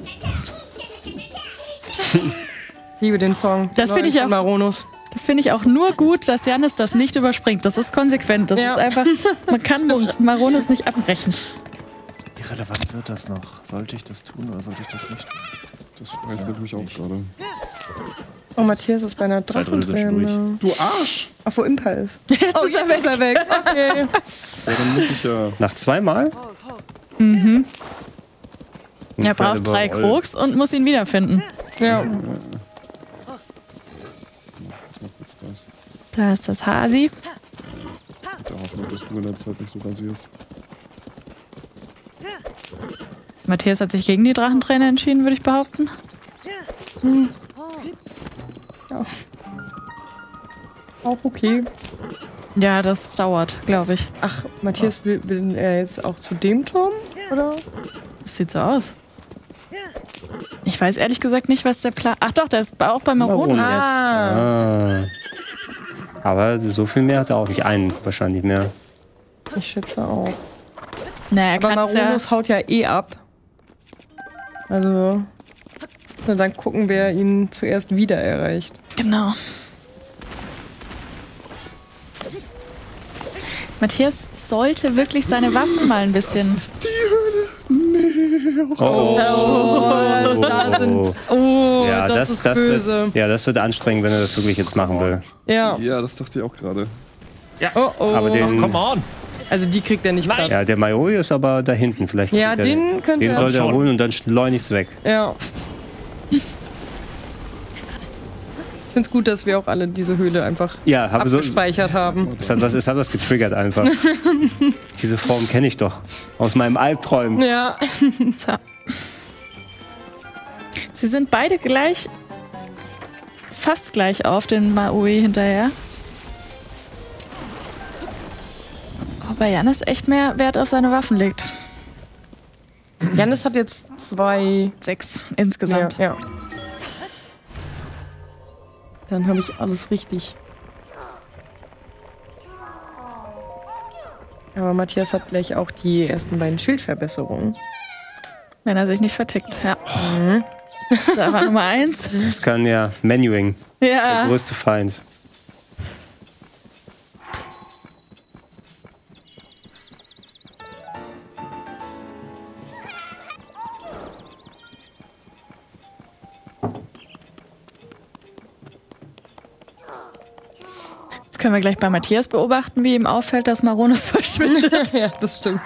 Liebe den Song. Das finde ich Von auch- Maronus. Das finde ich auch nur gut, dass Jannis das nicht überspringt. Das ist konsequent. Das Ja. ist einfach, man kann Maronus nicht abbrechen. Wie relevant wird das noch? Sollte ich das tun oder sollte ich das nicht tun? Das reicht mich auch gerade. Oh, Matthias ist bei einer 2 Drittel sind schon Drachenträne. Du Arsch! Ach, wo Impa ist. Oh, jetzt ist er weg. Okay. Ja, dann muss ich ja. Nach 2 Mal? Er braucht 3 Krux und muss ihn wiederfinden. Ja. Was macht jetzt das? Da ist das Hasi. Mit der Hoffnung, dass du in der Zeit nicht so rasierst. Matthias hat sich gegen die Drachenträne entschieden, würde ich behaupten. Auch okay. Ja, das dauert, glaube ich. Ach, Matthias will er jetzt auch zu dem Turm? Oder? Das sieht so aus. Ich weiß ehrlich gesagt nicht, was der Plan... Ach doch, der ist auch bei Maronus jetzt. Ah, Aber so viel mehr hat er auch nicht. Einen wahrscheinlich mehr. ich schätze auch. Naja, er Aber kann ja... Maronus haut ja eh ab. Also, so, dann gucken, wer ihn zuerst wieder erreicht. Genau. Matthias sollte wirklich seine Waffen mal ein bisschen... Oh, da sind. Oh, ja, das ist böse. das wird anstrengend, wenn er das wirklich jetzt machen will. Ja. Ja, das dachte ich auch gerade. Oh, oh. Aber den, Come on! Also die kriegt er nicht platt. ja, der Mayoi ist aber da hinten. Vielleicht Ja, kriegt er den könnte den er sollte er schon. holen und dann schleunigst weg. Ja. Ich finde es gut, dass wir auch alle diese Höhle einfach Ja, habe so, abgespeichert haben. es hat was getriggert einfach. Diese Form kenne ich doch aus meinem Albträumen. Ja. So. Sie sind beide gleich... fast gleich auf den Maui hinterher. Aber Jannis echt mehr Wert auf seine Waffen legt. Jannis hat jetzt 2 6 insgesamt. Ja. Dann habe ich alles richtig. Aber Matthias hat gleich auch die ersten beiden Schildverbesserungen. Wenn er sich nicht vertickt, ja. Da war Nummer 1. Das kann ja Menuing. Der Ja. größte Feind. Jetzt können wir gleich bei Matthias beobachten, wie ihm auffällt, dass Maronus verschwindet. Ja, das stimmt.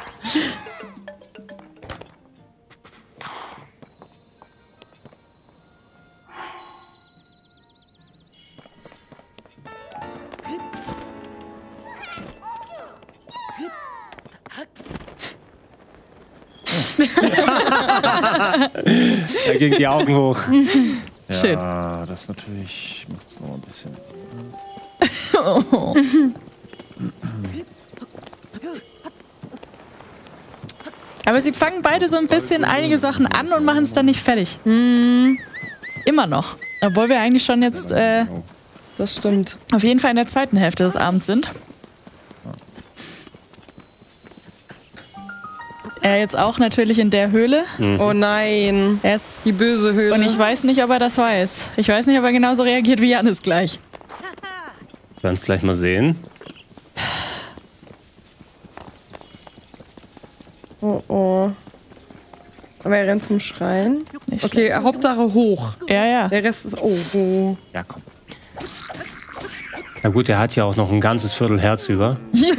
Da ging die Augen hoch. Schön. Ja, das natürlich macht es noch ein bisschen. Aber sie fangen beide so ein bisschen einige Sachen an und machen es dann nicht fertig. Immer noch. Obwohl wir eigentlich schon jetzt Das stimmt. auf jeden Fall in der zweiten Hälfte des Abends sind. Er jetzt auch natürlich in der Höhle. Oh nein. Er ist, Die böse Höhle. und ich weiß nicht, ob er das weiß. Ich weiß nicht, ob er genauso reagiert wie Janis gleich. Wir werden es gleich mal sehen. Oh oh. Aber er rennt zum Schrein. Nicht Okay, Hauptsache hoch. Ja, ja. Der Rest ist. Oh. Ja, komm. Na gut, er hat ja auch noch ein ganzes Viertel Herz über.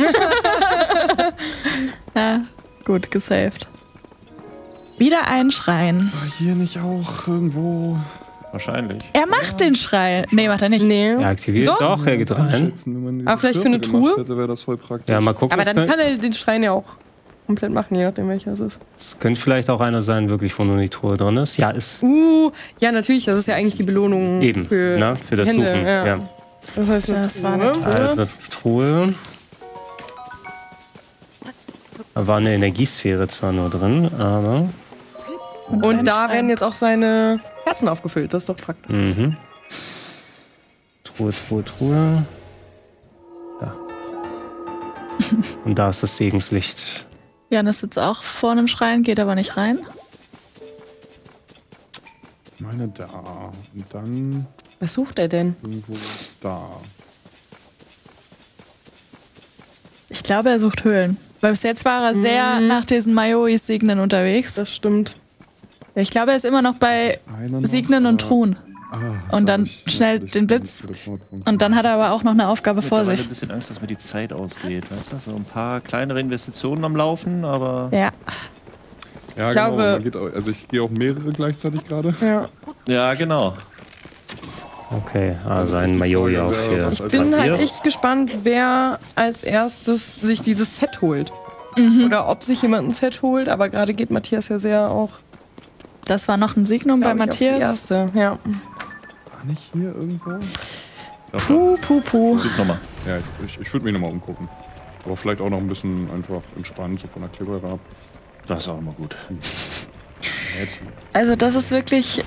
Ja, gut, gesaved. Wieder ein Schrein. War hier nicht auch irgendwo. Wahrscheinlich. Er macht den Schrein. Nee, macht er nicht. Nee. Er aktiviert Doch. doch, er geht rein. Einschätzen, wenn man diese Aber vielleicht für eine Türme gemacht Truhe? hätte, wäre das voll praktisch. Ja, mal gucken. Aber es dann könnte- kann er den Schrein ja auch komplett machen, je nachdem welcher es ist. Es könnte vielleicht auch einer sein, wirklich, wo nur die Truhe drin ist. Ja, ist Ja, natürlich, das ist ja eigentlich die Belohnung eben, für, ne, für das Hände, Suchen. ja. Ja. Das heißt, Das war eine Truhe. Also Truhe. Da war eine Energiesphäre zwar nur drin, aber. Und da werden jetzt auch seine Herzen aufgefüllt, das ist doch praktisch. Mhm. Truhe. Da. Und da ist das Segenslicht. Janis sitzt auch vor einem Schrein, geht aber nicht rein. Ich meine da. Und dann Was sucht er denn? irgendwo da. Ich glaube, er sucht Höhlen. Weil bis jetzt war er sehr nach diesen Mayoi-Signen unterwegs. Das stimmt. Ich glaube, er ist immer noch bei Einer noch, Signen und aber- Truhen. Ah, Und da dann hab ich schnell natürlich den Blitz. Teleportpunkt. Und dann hat er aber auch noch eine Aufgabe vor Mittlerweile sich. ein bisschen Angst, dass mir die Zeit ausgeht. Weißt du? So ein paar kleinere Investitionen am Laufen, aber. Ja. Ja, glaube- genau. Man geht auch, also ich gehe auch mehrere gleichzeitig gerade. Ja. Ja, genau. Okay, also ist ein die Mayoi Frage, auch wer hier. was als Ich bin halt Matthias. echt gespannt, wer als erstes sich dieses Set holt. Oder ob sich jemand ein Set holt, aber gerade geht Matthias ja sehr auch Das war noch ein Signum bei glaub ich, auf die Matthias. erste. Ja. War nicht hier irgendwo? Puh. Such nochmal. Ja, ich würde mich nochmal umgucken. Aber vielleicht auch noch ein bisschen einfach entspannt, so von der Klippe herab. Das ist auch immer gut. Nett. Also das ist wirklich,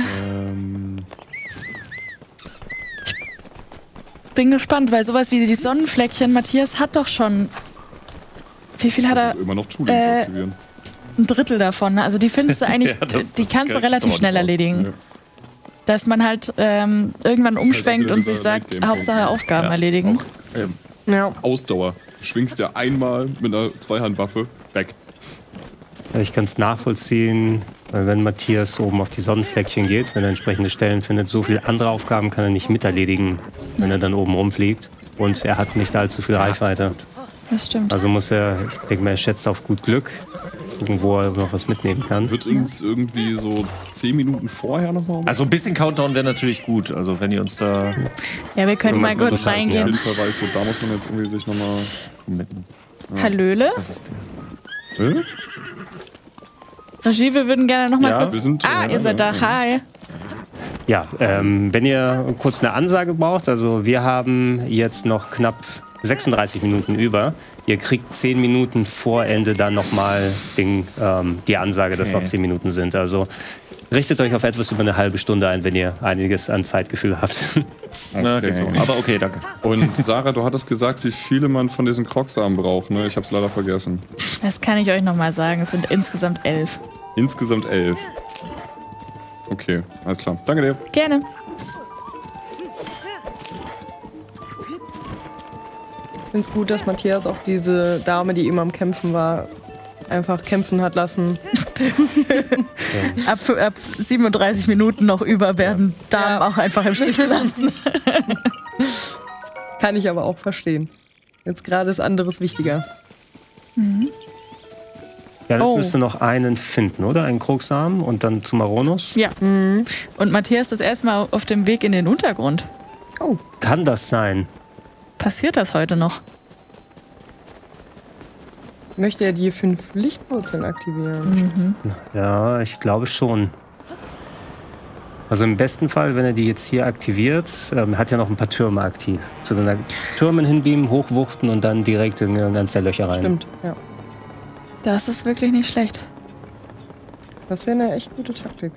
bin gespannt, weil sowas wie die Sonnenfleckchen, Matthias hat doch schon, wie viel hat er? Also immer noch Tooling zu aktivieren. Ein Drittel davon. Ne? Also die findest du eigentlich, Ja, das- die das kannst du kann ich relativ jetzt schnell aber nicht erledigen. Ja. Dass man halt irgendwann umschwenkt wieder und sich dieser sagt, Late-Game-Punkt. Hauptsache Aufgaben erledigen. Ja. Ausdauer. Du schwingst ja einmal mit einer Zweihandwaffe weg. Ich kann es nachvollziehen, weil wenn Matthias oben auf die Sonnenfleckchen geht, wenn er entsprechende Stellen findet, so viele andere Aufgaben kann er nicht miterledigen, wenn er dann oben rumfliegt. Und er hat nicht allzu viel Reichweite. Das stimmt. Also muss er, ich denke mal, er schätzt auf gut Glück, gucken, wo er noch was mitnehmen kann. Wird uns irgendwie so 10 Minuten vorher nochmal Also ein bisschen Countdown wäre natürlich gut. Also wenn ihr uns da Ja, wir können mal kurz Auf jeden reingehen. Fall weiß, so, da muss man jetzt irgendwie sich nochmal. mitten. Hallöle. Das ist der. Regie, wir würden gerne noch mal Ja, kurz... wir sind, ihr seid da. Hi. Ja, wenn ihr kurz eine Ansage braucht, also wir haben jetzt noch knapp 36 Minuten über. Ihr kriegt 10 Minuten vor Ende dann nochmal die Ansage, dass Okay. noch 10 Minuten sind. Also richtet euch auf etwas über eine halbe Stunde ein, wenn ihr einiges an Zeitgefühl habt. Na, geht so. Aber okay, danke. Und Sarah, du hattest gesagt, wie viele man von diesen Krogsamen braucht, ne? Ich hab's leider vergessen. Das kann ich euch nochmal sagen. Es sind insgesamt 11. Insgesamt 11. Okay, alles klar. Danke dir. Gerne. Ich finde es gut, dass Matthias auch diese Dame, die eben am Kämpfen war, einfach kämpfen hat lassen. Ab 37 Minuten noch über werden Damen auch einfach im Stich gelassen. Kann ich aber auch verstehen. Jetzt gerade ist anderes wichtiger. Ja, jetzt müsst du noch einen finden, oder? Einen Krogsamen und dann zu Maronus. Ja. Und Matthias ist erstmal auf dem Weg in den Untergrund. Oh. Kann das sein? Passiert das heute noch? Möchte er die 5 Lichtwurzeln aktivieren? Ja, ich glaube schon. Also im besten Fall, wenn er die jetzt hier aktiviert, hat er noch ein paar Türme aktiv. Zu den Türmen hinbeamen, hochwuchten und dann direkt in ganz der Löcher rein. Stimmt, ja. Das ist wirklich nicht schlecht. Das wäre eine echt gute Taktik.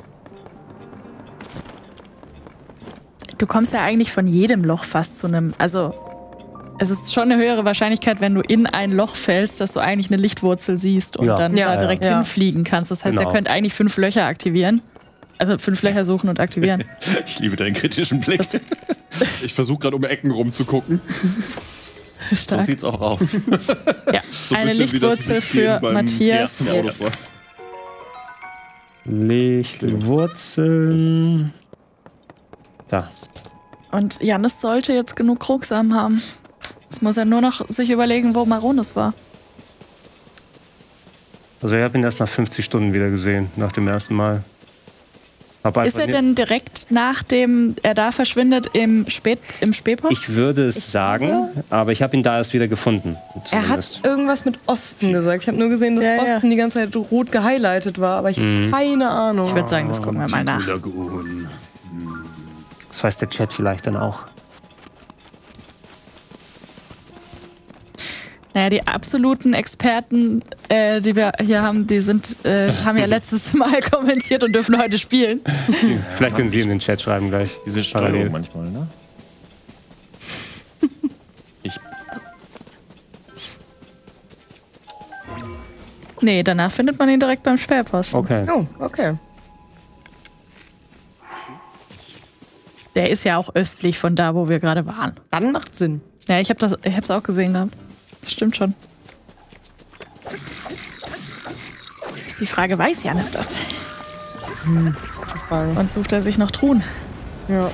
Du kommst ja eigentlich von jedem Loch fast zu einem, also es ist schon eine höhere Wahrscheinlichkeit, wenn du in ein Loch fällst, dass du eigentlich eine Lichtwurzel siehst und dann da direkt hinfliegen kannst. Das heißt, er könnte eigentlich 5 Löcher aktivieren. Also 5 Löcher suchen und aktivieren. Ich liebe deinen kritischen Blick. Ich versuche gerade um Ecken rumzugucken. So sieht's auch aus. Ja, So eine bisschen wie das Lichtwurzel Mitspielen für beim Matthias. ersten Autofahren. Lichtwurzeln. Da. Und Jannis sollte jetzt genug Krogsamen haben. Jetzt muss er nur noch sich überlegen, wo Maronus war. Also ich habe ihn erst nach 50 Stunden wieder gesehen, nach dem ersten Mal. Ist er denn direkt nachdem er da verschwindet im Spätpost? Ich würde es sagen, aber ich habe ihn da erst wieder gefunden. Er hat irgendwas mit Osten gesagt. Ich habe nur gesehen, dass Osten die ganze Zeit rot gehighlightet war, aber ich habe keine Ahnung. Ich würde sagen, das gucken wir mal nach. Das weiß der Chat vielleicht dann auch. Naja, die absoluten Experten, die wir hier haben, die haben ja letztes Mal kommentiert und dürfen heute spielen. Vielleicht können Sie in den Chat schreiben gleich. Diese Steuerung manchmal, ne? Nee, danach findet man ihn direkt beim Sperrposten. Okay. Oh, okay. Der ist ja auch östlich von da, wo wir gerade waren. Dann macht Sinn. Ja, ich hab's auch gesehen gehabt. Das stimmt schon. Ist die Frage, weiß Jannis das? Und sucht er sich noch Truhen? Ja.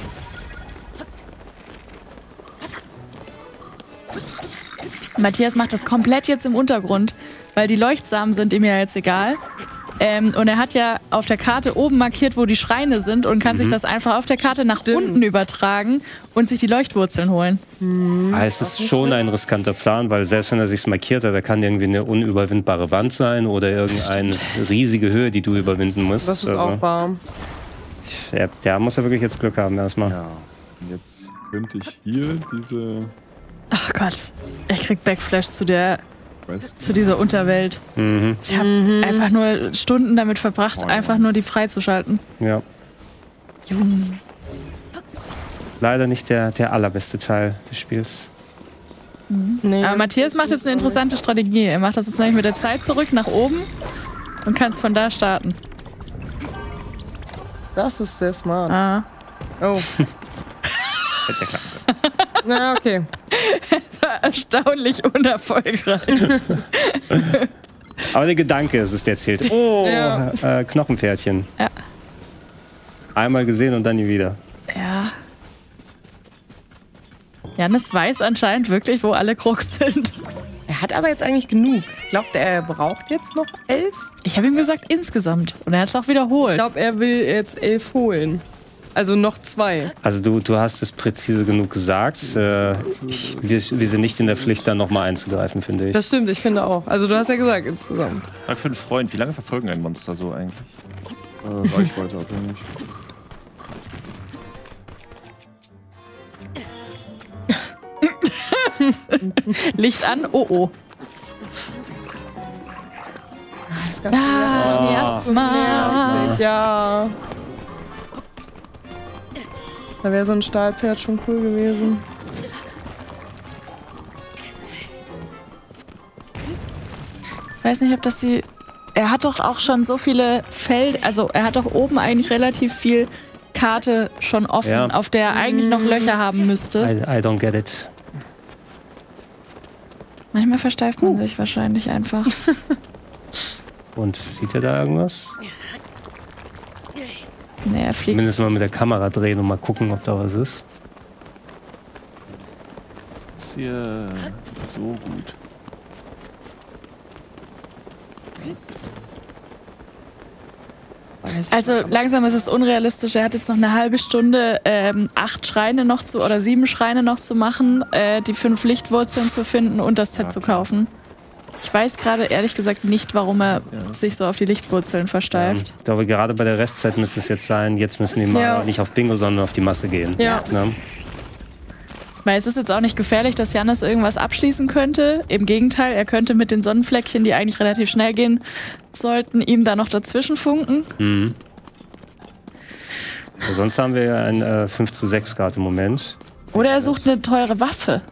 Matthias macht das komplett jetzt im Untergrund, weil die Leuchtsamen sind ihm ja jetzt egal. Und er hat ja auf der Karte oben markiert, wo die Schreine sind und kann sich das einfach auf der Karte nach unten übertragen und sich die Leuchtwurzeln holen. Es ist schon ein riskanter Plan, weil selbst wenn er sich markiert hat, da kann irgendwie eine unüberwindbare Wand sein oder irgendeine riesige Höhe, die du überwinden musst. Das ist auch wahr. Der muss ja wirklich jetzt Glück haben erstmal. Ja, jetzt könnte ich hier diese... Ach Gott, er kriegt Backflash zu dieser Unterwelt. Ich habe einfach nur Stunden damit verbracht, einfach nur die freizuschalten. Ja. Leider nicht der allerbeste Teil des Spiels. Nee, aber Matthias macht jetzt eine interessante Strategie. Er macht das jetzt nämlich mit der Zeit zurück nach oben und kann es von da starten. Das ist sehr smart. Ah. Oh. Hätte ja klappen können. Na, okay. Das war erstaunlich unerfolgreich. Aber der Gedanke ist es, der zählt. Oh, Knochenpferdchen. Ja. Einmal gesehen und dann nie wieder. Ja. Jannis weiß anscheinend wirklich, wo alle Krux sind. Er hat aber jetzt eigentlich genug. Glaubt er braucht jetzt noch 11? Ich habe ihm gesagt, insgesamt. Und er hat es auch wiederholt. Ich glaube, er will jetzt 11 holen. Also noch 2. Also du hast es präzise genug gesagt. Wir sind nicht in der Pflicht, da nochmal einzugreifen, finde ich. Das stimmt, ich finde auch. Also du hast ja gesagt, insgesamt. Frag für einen Freund, wie lange verfolgen ein Monster so eigentlich? Reichweite abhängig. Licht an, oh oh. Das Ganze Miasma. Ja. Da wäre so ein Stahlpferd schon cool gewesen. Ich weiß nicht, ob das die... Er hat doch auch schon so viele Felder... Also er hat doch oben eigentlich relativ viel Karte schon offen, auf der er eigentlich noch Löcher haben müsste. I don't get it. Manchmal versteift man sich wahrscheinlich einfach. Und sieht er da irgendwas? Nee, er fliegt. Zumindest mal mit der Kamera drehen und mal gucken, ob da was ist. Das ist hier so gut. Also langsam ist es unrealistisch. Er hat jetzt noch eine halbe Stunde 8 Schreine noch zu oder 7 Schreine noch zu machen, die 5 Lichtwurzeln zu finden und das Set zu kaufen. Ich weiß gerade ehrlich gesagt nicht, warum er sich so auf die Lichtwurzeln versteift. Ich glaube, gerade bei der Restzeit müsste es jetzt sein, jetzt müssen die mal nicht auf Bingo, sondern auf die Masse gehen. Ja. Ne? Weil es ist jetzt auch nicht gefährlich, dass Jannis irgendwas abschließen könnte. Im Gegenteil, er könnte mit den Sonnenfleckchen, die eigentlich relativ schnell gehen sollten, ihm da noch dazwischen funken. Mhm. Also sonst haben wir ja ein 5:6 gerade im Moment. Oder er sucht eine teure Waffe.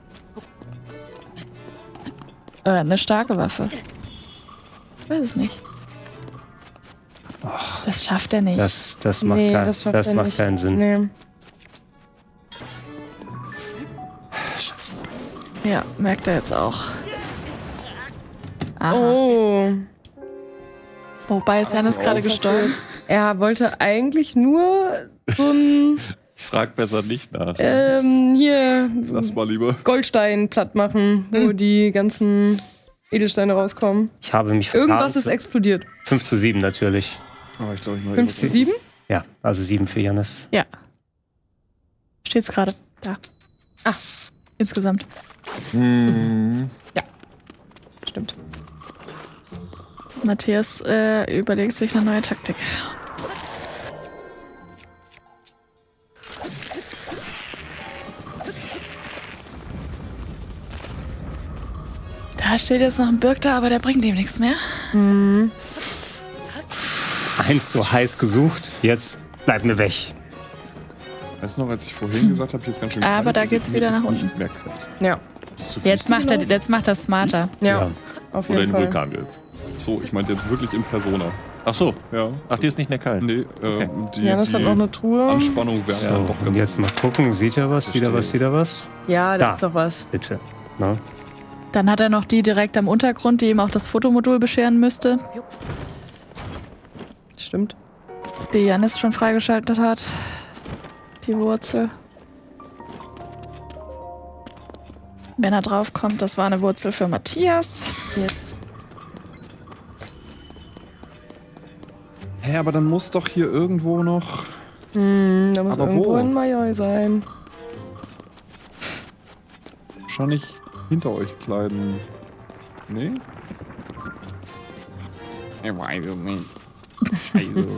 Oder eine starke Waffe. Ich weiß es nicht. Das schafft er nicht. Das macht keinen Sinn. Nee. Ja, merkt er jetzt auch. Aha. Oh. Wobei ist Jannis gerade gestorben. Er wollte eigentlich nur so ein Ich frag besser nicht nach. hier Lass mal lieber. Goldstein platt machen, wo die ganzen Edelsteine rauskommen. Ich habe mich vertan. Irgendwas ist explodiert. 5:7 natürlich. Aber ich glaube, ich 5:7? Ja, also 7 für Jannis. Ja. Steht's gerade. Da. Ach. Insgesamt. Ja. Stimmt. Matthias überlegt sich eine neue Taktik. Da steht jetzt noch ein Birk da, aber der bringt ihm nichts mehr. Mhm. Eins so heiß gesucht, jetzt bleib mir weg. Weißt du noch, als ich vorhin gesagt habe, jetzt ganz schön. Aber da geht's wieder nach unten. unten. Mehr Kraft. Ja. Jetzt macht er smarter. Ja. Auf Oder jeden in Fall. Vulkan wird. So, ich meinte jetzt wirklich in Persona. Ach so. Ja. Ach, die ist nicht mehr kalt. Nee, Das hat noch eine Truhe. Anspannung wäre So, doch und ganz jetzt mal gucken, sieht er was, sieht er was, sieht er was? Ja, da Da. ist doch was. Bitte. Na? Dann hat er noch die direkt am Untergrund, die ihm auch das Fotomodul bescheren müsste, Stimmt. die Jannis schon freigeschaltet hat. Die Wurzel. Wenn er draufkommt, das war eine Wurzel für Matthias. Jetzt. Hä, aber dann muss doch hier irgendwo noch. Da muss Aber irgendwo wo? ein Majoi sein. Wahrscheinlich hinter euch kleiden. Nee? Ich weiß es nicht. Also.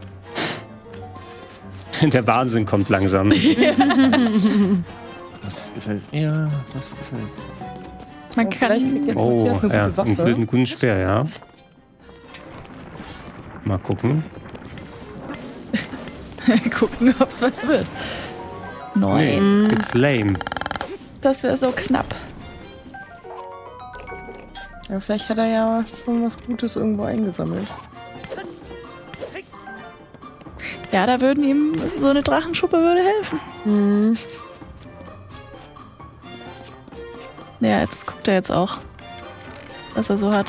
Der Wahnsinn kommt langsam. Das gefällt mir. Ja, das gefällt mir. Man Vielleicht kann. kriegt jetzt Oh, Matthias eine ja, gute Waffe. einen guten Speer, ja. Mal gucken. Gucken, ob es was wird. 9. It's lame. Das wäre so knapp. Ja, vielleicht hat er ja schon was Gutes irgendwo eingesammelt. Ja, da würden ihm so eine Drachenschuppe würde helfen. Mhm. Ja, jetzt guckt er jetzt auch, was er so hat.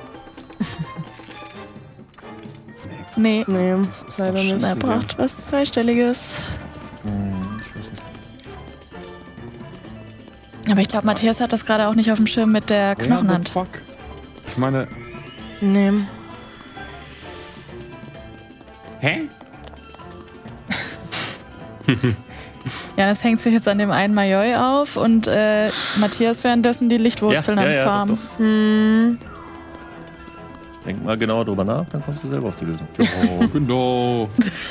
Nee, Nee, Das ist leider doch nicht. er scheiße. braucht was Zweistelliges. Ich weiß nicht. Aber ich glaube, Matthias hat das gerade auch nicht auf dem Schirm mit der Knochenhand. Ja, fuck. Ich meine, Nee. hä? Ja, das hängt sich jetzt an dem einen Majoi auf und Matthias währenddessen die Lichtwurzeln am Farmen. Doch, doch. Hm. Denk mal genauer drüber nach, dann kommst du selber auf die Lösung. Oh, genau.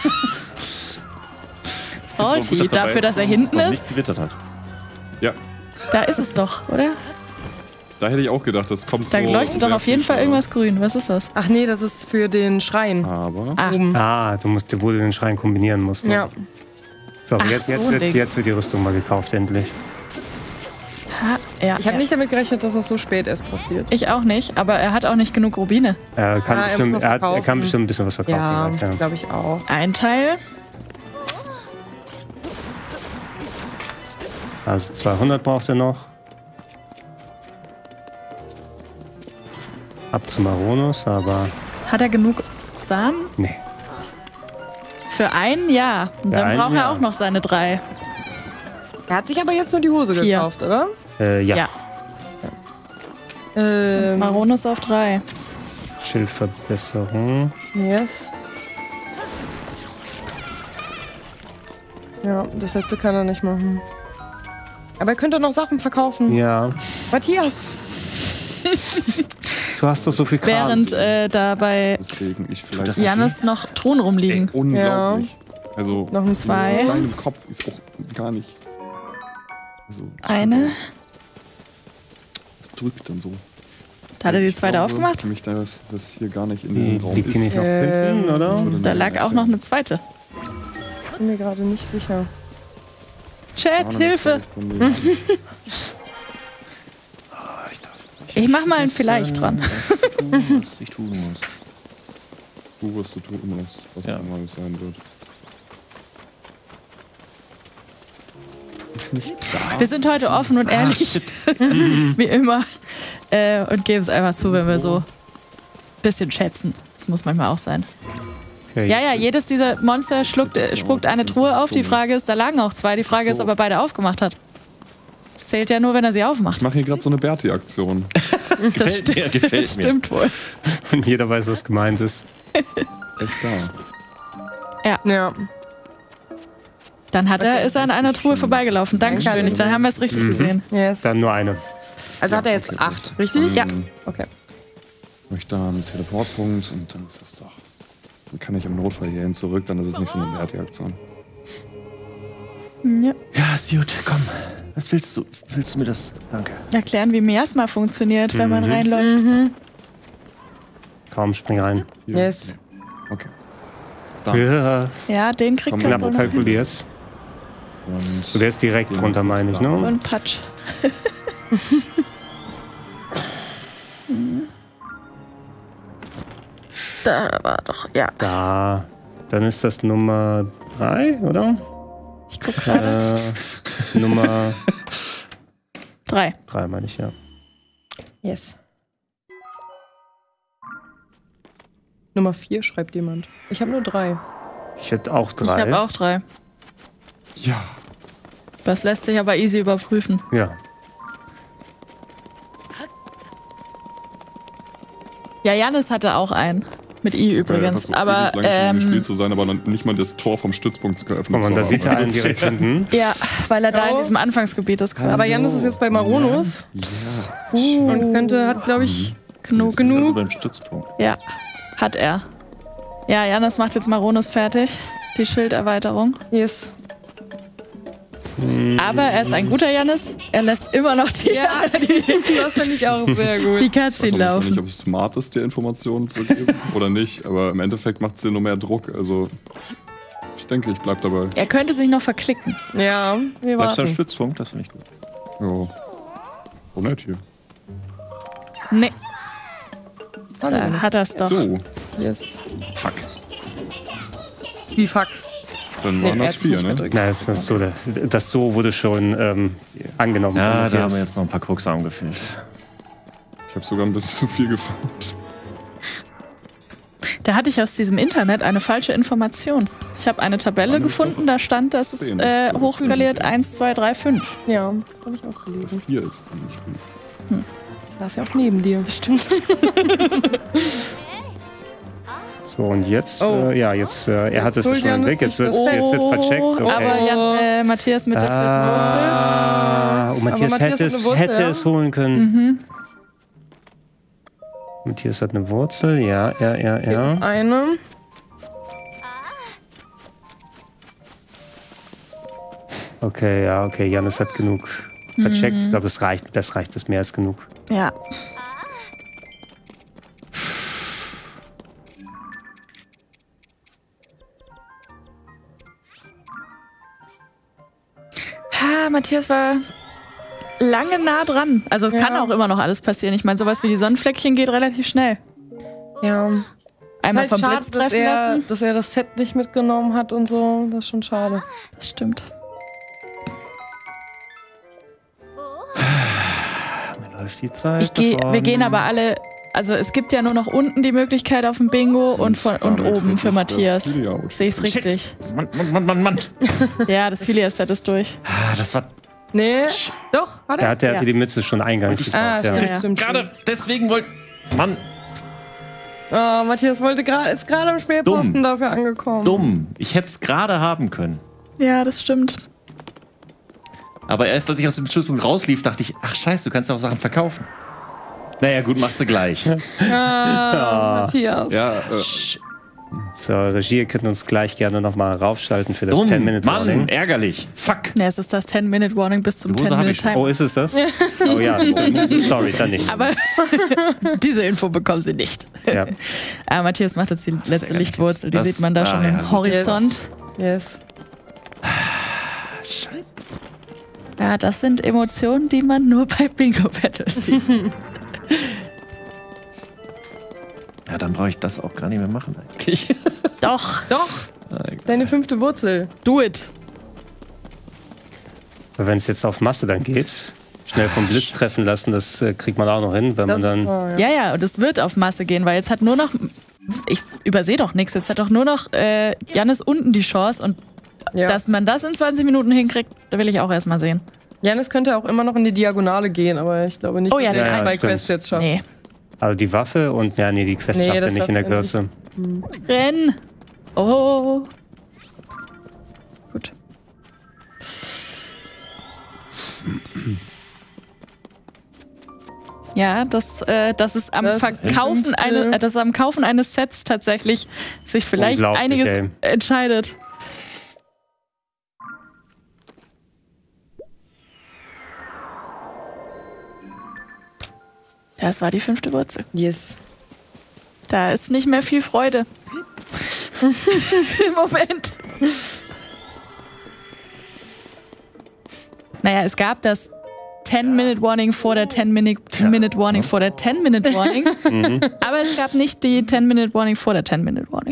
Salty, dafür, dass er hinten noch nicht ist. gewittert hat. Ja, Da ist es doch, oder? da hätte ich auch gedacht, das kommt Da so. leuchtet doch sehr auf jeden viel Fall schneller. irgendwas grün. Was ist das? Ach nee, das ist für den Schrein. Aber. Ah, Oben. Ah, du musst, wo du den Schrein kombinieren musst. Ne? Ja. So, aber Ach, jetzt so ein Ding. wird die Rüstung mal gekauft, endlich. Ja, Ich habe nicht damit gerechnet, dass das so spät erst passiert. Ich auch nicht, aber er hat auch nicht genug Rubine. Er kann, Ah, er muss noch er kann verkaufen. bestimmt ein bisschen was verkaufen. Ja, gleich, glaube ich auch. Ein Teil. Also 200 braucht er noch. Ab zu Maronus, aber Hat er genug Samen? nee. Für einen, ja. Und dann einen, braucht er ja. auch noch seine 3. Er hat sich aber jetzt nur die Hose 4. gekauft, oder? Ja. Ja. Maronus auf 3. Schildverbesserung. Yes. Ja, das letzte kann er nicht machen. Aber er könnte noch Sachen verkaufen. Ja. Matthias! Du hast doch so viel Kram. Während dabei Deswegen ich vielleicht. Jannis noch Truhen rumliegen. Unglaublich. Also, Noch ein so 2. klein im Kopf ist auch gar nicht. Also, Eine. das drückt dann so. Hat er die Ich zweite glaube, aufgemacht? Für mich, dass das hier gar nicht in diesem Raum Liegt ist. die nicht noch hinten, oder? Das würde Da mir lag nicht auch noch sagen. eine zweite. Ich bin mir gerade nicht sicher. Chat, Hilfe! Ich mach mal ein Vielleicht dran. Was ich tun muss. Du, was du tun musst, was Ja. auch immer es sein wird. Ist nicht da. Wir sind heute offen und ehrlich. Wie immer. Und geben es einfach zu, wenn wir so ein bisschen schätzen. Das muss manchmal auch sein. Okay. Ja, jedes dieser Monster spuckt eine Truhe auf. Die Frage ist, da lagen auch 2. Die Frage ist, ob er beide aufgemacht hat. Das zählt ja nur, wenn er sie aufmacht. Ich mache hier gerade so eine Berti-Aktion. Das Gefällt mir. stimmt wohl. Und jeder weiß, was gemeint ist. Echt da. Ja. Dann ist er an einer Truhe vorbeigelaufen. Dankeschön. Dann haben wir es richtig gesehen. Yes. Dann nur eine. Also hat er jetzt 8, richtig? Ja. Okay. Mache ich da einen Teleportpunkt und dann ist das doch. Dann kann ich im Notfall hierhin zurück, dann ist es nicht so eine Berti-Aktion. Ja. Ja, ist gut, komm. Was willst du? Willst du mir das? Danke. Erklären, wie Miasma funktioniert, wenn man reinläuft. Komm, spring rein. Hier. Yes. Okay. Ja, Ja, den kriegt Komm, er knapp wohl noch hin. kalkuliert. Und Der ist direkt drunter, meine ich, ne? Und Patsch. Da war doch, ja. Da. Dann ist das Nummer 3, oder? Ich guck gerade. Nummer 3. 3, meine ich, ja. Yes. Nummer 4 schreibt jemand. Ich habe nur 3. Ich hätte auch Ich 3. habe auch 3. ja. Das lässt sich aber easy überprüfen. Ja. Ja, Jannis hatte auch einen. Mit I übrigens. Aber lange schon gespielt zu sein, aber noch nicht mal das Tor vom Stützpunkt geöffnet Guck mal, da zu sieht er haben. einen direkt hinten. ja, weil er da in diesem Anfangsgebiet ist. Quasi. Aber Jannis ist jetzt bei Maronus. Und hat, glaube ich, Genug. Also beim Stützpunkt. Ja, hat er. Ja, Jannis macht jetzt Maronus fertig. Die Schilderweiterung. yes. Aber er ist ein guter Jannis. Er lässt immer noch die, Ja, das finde ich auch sehr gut. die Ich weiß Cutscene auch nicht, laufen. ob es smart ist, dir Informationen zu geben oder nicht, aber im Endeffekt macht es dir nur mehr Druck. Also, ich denke, ich bleib dabei. Er könnte sich noch verklicken. Ja, wir Bleibst du am warten. Stützpunkt? Das finde ich gut. Ja. Oh, nett hier. Nee. Da hat er es doch. So, Yes. Fuck. Wie fuck? dann Nee, waren er das hat's 4, nicht ne? verdrückt. Na, das ist so, das so wurde schon angenommen. von Ja, da Matthias. haben wir jetzt noch ein paar Krux gefüllt. Ich habe sogar ein bisschen zu viel gefunden. Da hatte ich aus diesem Internet eine falsche Information. Ich habe eine Tabelle gefunden, da stand, dass es hochskaliert 1, 2, 3, 5. Ja, habe ich auch gelesen. 4 ist nicht gut. Ich saß ja auch neben dir. Stimmt. So, und jetzt, Oh. er hat es holt schon im Jannis Blick, jetzt sich wird, das jetzt wird vercheckt. Okay. Aber Matthias mit der Matthias, Matthias hätte, hat eine Wurzel, hätte ja? es holen können. Matthias hat eine Wurzel, ja. Eine. Okay, Jannis hat genug vercheckt. Ich glaube, das reicht das mehr als genug. Wurzel. Ja. Matthias war lange nah dran. Also es kann auch immer noch alles passieren. Ich meine, sowas wie die Sonnenfleckchen geht relativ schnell. Ja. Einmal Ist halt vom Blitz treffen lassen. dass er das Set nicht mitgenommen hat und so. Das ist schon schade. Das stimmt. Mir läuft die Zeit. Wir gehen aber alle. Also es gibt ja nur noch unten die Möglichkeit auf dem Bingo und oben für Matthias. Sehe ich es richtig? Mann. Ja, das Phileas-Set ist durch. Das war Nee, doch, warte. Er hatte die Mütze schon eingangs gekauft. Ja. Stimmt. gerade deswegen wollte. Mann, Oh, Matthias ist gerade am Spielposten dafür angekommen. dumm. Ich hätte es gerade haben können. Ja, das stimmt. Aber erst als ich aus dem Stützpunkt rauslief, dachte ich, ach scheiße, du kannst ja auch Sachen verkaufen. Naja, gut, machst du gleich. Matthias. Ja, So, Regie, ihr könnt uns gleich gerne nochmal raufschalten für das Dumm, 10-Minute-Warning. Mann, ärgerlich. Fuck. Ne, es ist das 10-Minute-Warning bis zum Hose hab ich 10-Minute-Time. Oh, ist es das? Oh ja, sorry, dann nicht. Aber diese Info bekommen sie nicht. Ja. Matthias macht jetzt die letzte ehrlich Lichtwurzel. Die jetzt. sieht man da schon ja, im gut. Horizont. Yes. Scheiße. Ja, das sind Emotionen, die man nur bei Bingo-Battles sieht. Ja, dann brauche ich das auch gar nicht mehr machen eigentlich. Doch, Deine 5. Wurzel. do it. Wenn es jetzt auf Masse dann geht, schnell vom Blitz treffen lassen, das kriegt man auch noch hin, wenn man dann... Ja, und es wird auf Masse gehen, weil jetzt hat nur noch, ich übersehe doch nichts, jetzt hat doch nur noch Jannis unten die Chance und dass man das in 20 Minuten hinkriegt, da will ich auch erstmal sehen. Jannis könnte auch immer noch in die Diagonale gehen, aber ich glaube nicht, dass er ja, zwei stimmt. Quests jetzt schafft. Nee. Also die Waffe und, die Quest schafft er das nicht in der schafft er Kürze. Renn! Oh. Gut. Ja, das ist am Verkaufen das am Kaufen eines Sets tatsächlich sich vielleicht Unglaublich, einiges entscheidet. Das war die 5. Wurzel. Yes. Da ist nicht mehr viel Freude. Im Moment. Naja, es gab das 10-Minute-Warning vor der 10-Minute-Warning vor der 10-Minute-Warning. Aber es gab nicht die 10-Minute-Warning vor der 10-Minute-Warning.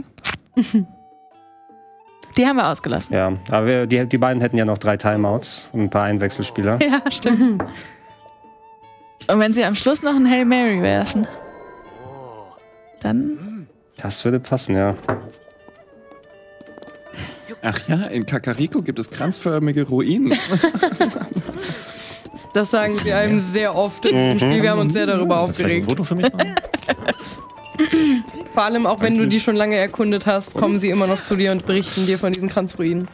Die haben wir ausgelassen. Ja, aber die beiden hätten ja noch 3 Timeouts und ein paar Einwechselspieler. Ja, stimmt. Und wenn sie am Schluss noch ein Hail Mary werfen, dann... Das würde passen, ja. ach ja, in Kakariko gibt es kranzförmige Ruinen. Das sagen sie einem sehr oft in diesem Spiel. Wir haben uns sehr darüber aufgeregt. Foto für mich machen? Vor allem auch, wenn du die schon lange erkundet hast, kommen sie immer noch zu dir und berichten dir von diesen Kranzruinen.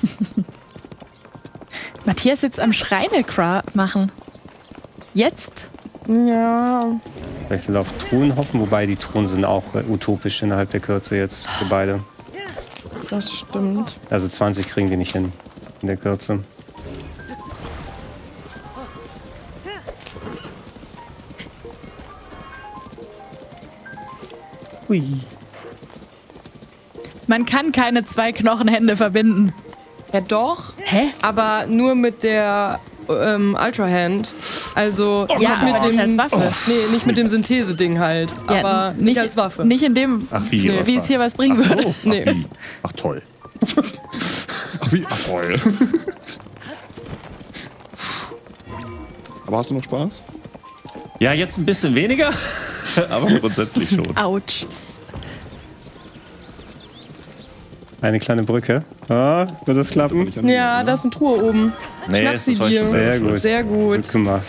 Matthias jetzt am Schreine machen. Jetzt? Ja. Ich will auf Truhen hoffen, wobei die Truhen sind auch utopisch innerhalb der Kürze jetzt für beide. Das stimmt. Also 20 kriegen die nicht hin in der Kürze. Hui. Man kann keine 2 Knochenhände verbinden. Ja doch, Hä? aber nur mit der Ultra Hand. Also Ja, aber nicht als Waffe. Nee, nicht mit dem Synthese-Ding halt. Ja, aber nicht als Waffe. Nicht in dem, Ach, wie? wie es hier was bringen würde. Nee. Wie? Ach toll. Ach wie, ach toll. Aber hast du noch Spaß? Ja, jetzt ein bisschen weniger, aber grundsätzlich schon. Autsch. Eine kleine Brücke. Ah, wird das klappen? Ja, da ist eine Truhe oben. Nee, Schnapp es sie ist dir. Sehr gut. Sehr gut. Gut gemacht.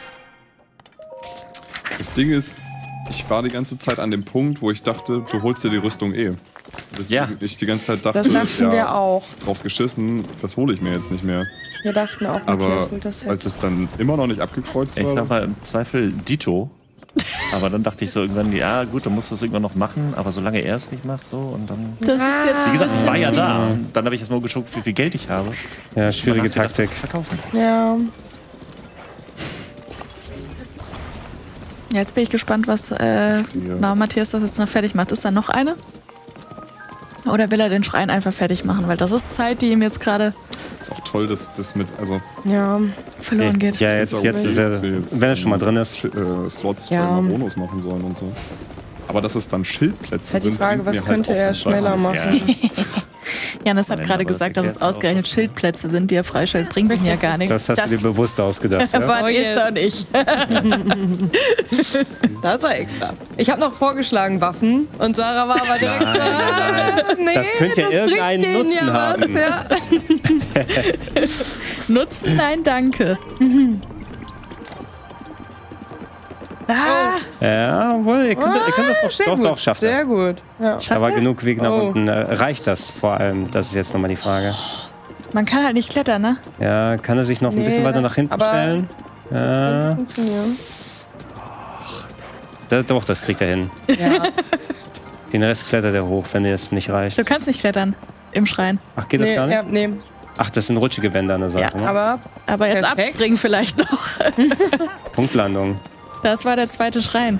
Das Ding ist, ich war die ganze Zeit an dem Punkt, wo ich dachte, du holst dir die Rüstung eh. Deswegen Ja. ich die ganze Zeit dachte, Das dachten wir auch. drauf geschissen, das hole ich mir jetzt nicht mehr. Wir dachten auch, Aber Matthias holt das als jetzt. es dann immer noch nicht abgekreuzt Ich war, sag mal, im Zweifel Dito. Aber dann dachte ich so irgendwann, ja gut, dann musst du es irgendwann noch machen, aber solange er es nicht macht, so und dann... Das ist jetzt Wie gesagt, ich war ja da. Und dann habe ich erst mal geschaut, wie viel Geld ich habe. Ja, schwierige Und dann hab ich gedacht, Taktik. das verkaufen. Ja. Ja, jetzt bin ich gespannt, was Matthias das jetzt noch fertig macht. Ist da noch eine? Oder will er den Schrein einfach fertig machen? Weil das ist Zeit, die ihm jetzt gerade Ist auch toll, dass das mit, also verloren geht. Ja, jetzt ist er, wenn er schon mal drin ist. Slots für Bonus machen sollen und so. Aber dass es dann Schildplätze halt sind. Die Frage, was könnte er schneller machen? Janis hat gerade gesagt, dass es ausgerechnet Schildplätze sind, die er freischaltet. Bringt ihm ja gar nichts. Das hast du dir bewusst ausgedacht. Ja? Waren Esther und ich. Das war extra. Ich habe noch vorgeschlagen Waffen und Sarah war aber direkt nee, das könnte ja irgendeinen Nutzen haben. Ja. Nutzen? Nein, danke. Ja, wohl, ihr könnt das doch schaffen. Sehr gut. Ja. Aber genug Weg nach unten. Reicht das vor allem? Das ist jetzt nochmal die Frage. Man kann halt nicht klettern, ne? Ja, kann er sich noch ein bisschen weiter nach hinten stellen? Ja. Doch, das kriegt er hin. Ja. Den Rest klettert er hoch, wenn es nicht reicht. Du kannst nicht klettern im Schrein. Ach, geht das gar nicht? Ja, nee. Ach, das sind rutschige Wände an der Seite. Ja, ne? aber jetzt abspringen vielleicht noch. Punktlandung. Das war der zweite Schrein.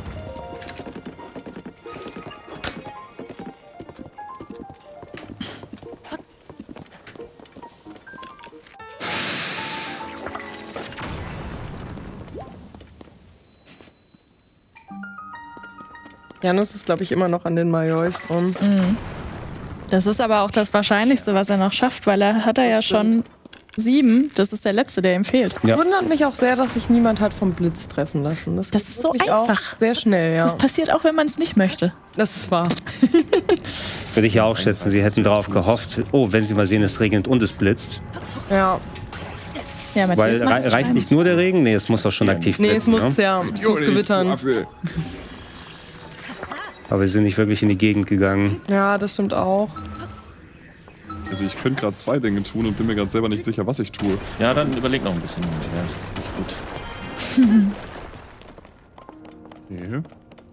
Janus ist, glaube ich, immer noch an den Majois drum. Das ist aber auch das Wahrscheinlichste, was er noch schafft, weil er hat ja schon 7. Das ist der letzte, der ihm fehlt. Ja. Wundert mich auch sehr, dass sich niemand hat vom Blitz treffen lassen. Das ist so einfach. Sehr schnell, ja. Das passiert auch, wenn man es nicht möchte. Das ist wahr. Würde ich ja auch schätzen. Sie hätten darauf gehofft, wenn sie mal sehen, es regnet und es blitzt. Ja. Ja, weil reicht nicht nur der Regen? Nee, es muss auch schon aktiv blitzen. Nee, es muss, es muss gewittern. Aber wir sind nicht wirklich in die Gegend gegangen. Ja, das stimmt auch. Also ich könnte gerade 2 Dinge tun und bin mir gerade selber nicht sicher, was ich tue. Ja, dann überleg noch ein bisschen. Ja, das ist nicht gut. Okay.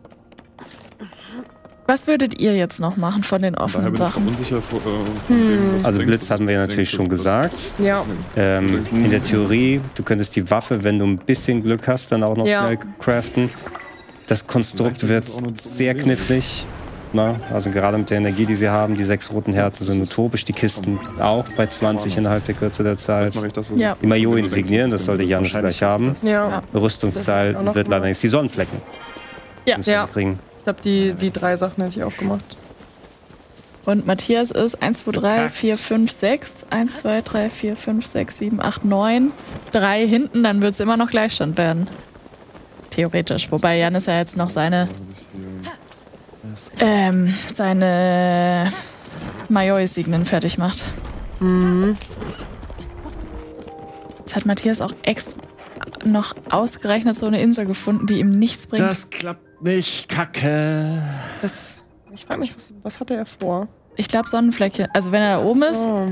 Was würdet ihr jetzt noch machen von den offenen Sachen? Also Blitz hatten wir ja natürlich schon gesagt. Ja. In der Theorie, du könntest die Waffe, wenn du ein bisschen Glück hast, dann auch noch schnell craften. Das Konstrukt wird sehr knifflig. Na, also gerade mit der Energie, die sie haben, die 6 roten Herzen sind utopisch, die Kisten auch bei 20 innerhalb der Kürze der Zeit. Ja. Die Major-Insignien, das sollte Janus gleich haben. Ja. Rüstungsteil wird leider nicht. Die Sonnenflecken. Ja. Ja. Ich glaube, die 3 Sachen hätte ich auch gemacht. Und Matthias ist 1, 2, 3, 4, 5, 6. 1, 2, 3, 4, 5, 6, 7, 8, 9. 3 hinten, dann wird es immer noch Gleichstand werden. Theoretisch. Wobei Janis ja jetzt noch seine Major-Signen fertig macht. Jetzt hat Matthias auch extra noch ausgerechnet so eine Insel gefunden, die ihm nichts bringt. Das klappt nicht, Kacke. Ich frage mich, was hatte er vor? Ich glaube Sonnenflecke. Also wenn er da oben ist. Oh.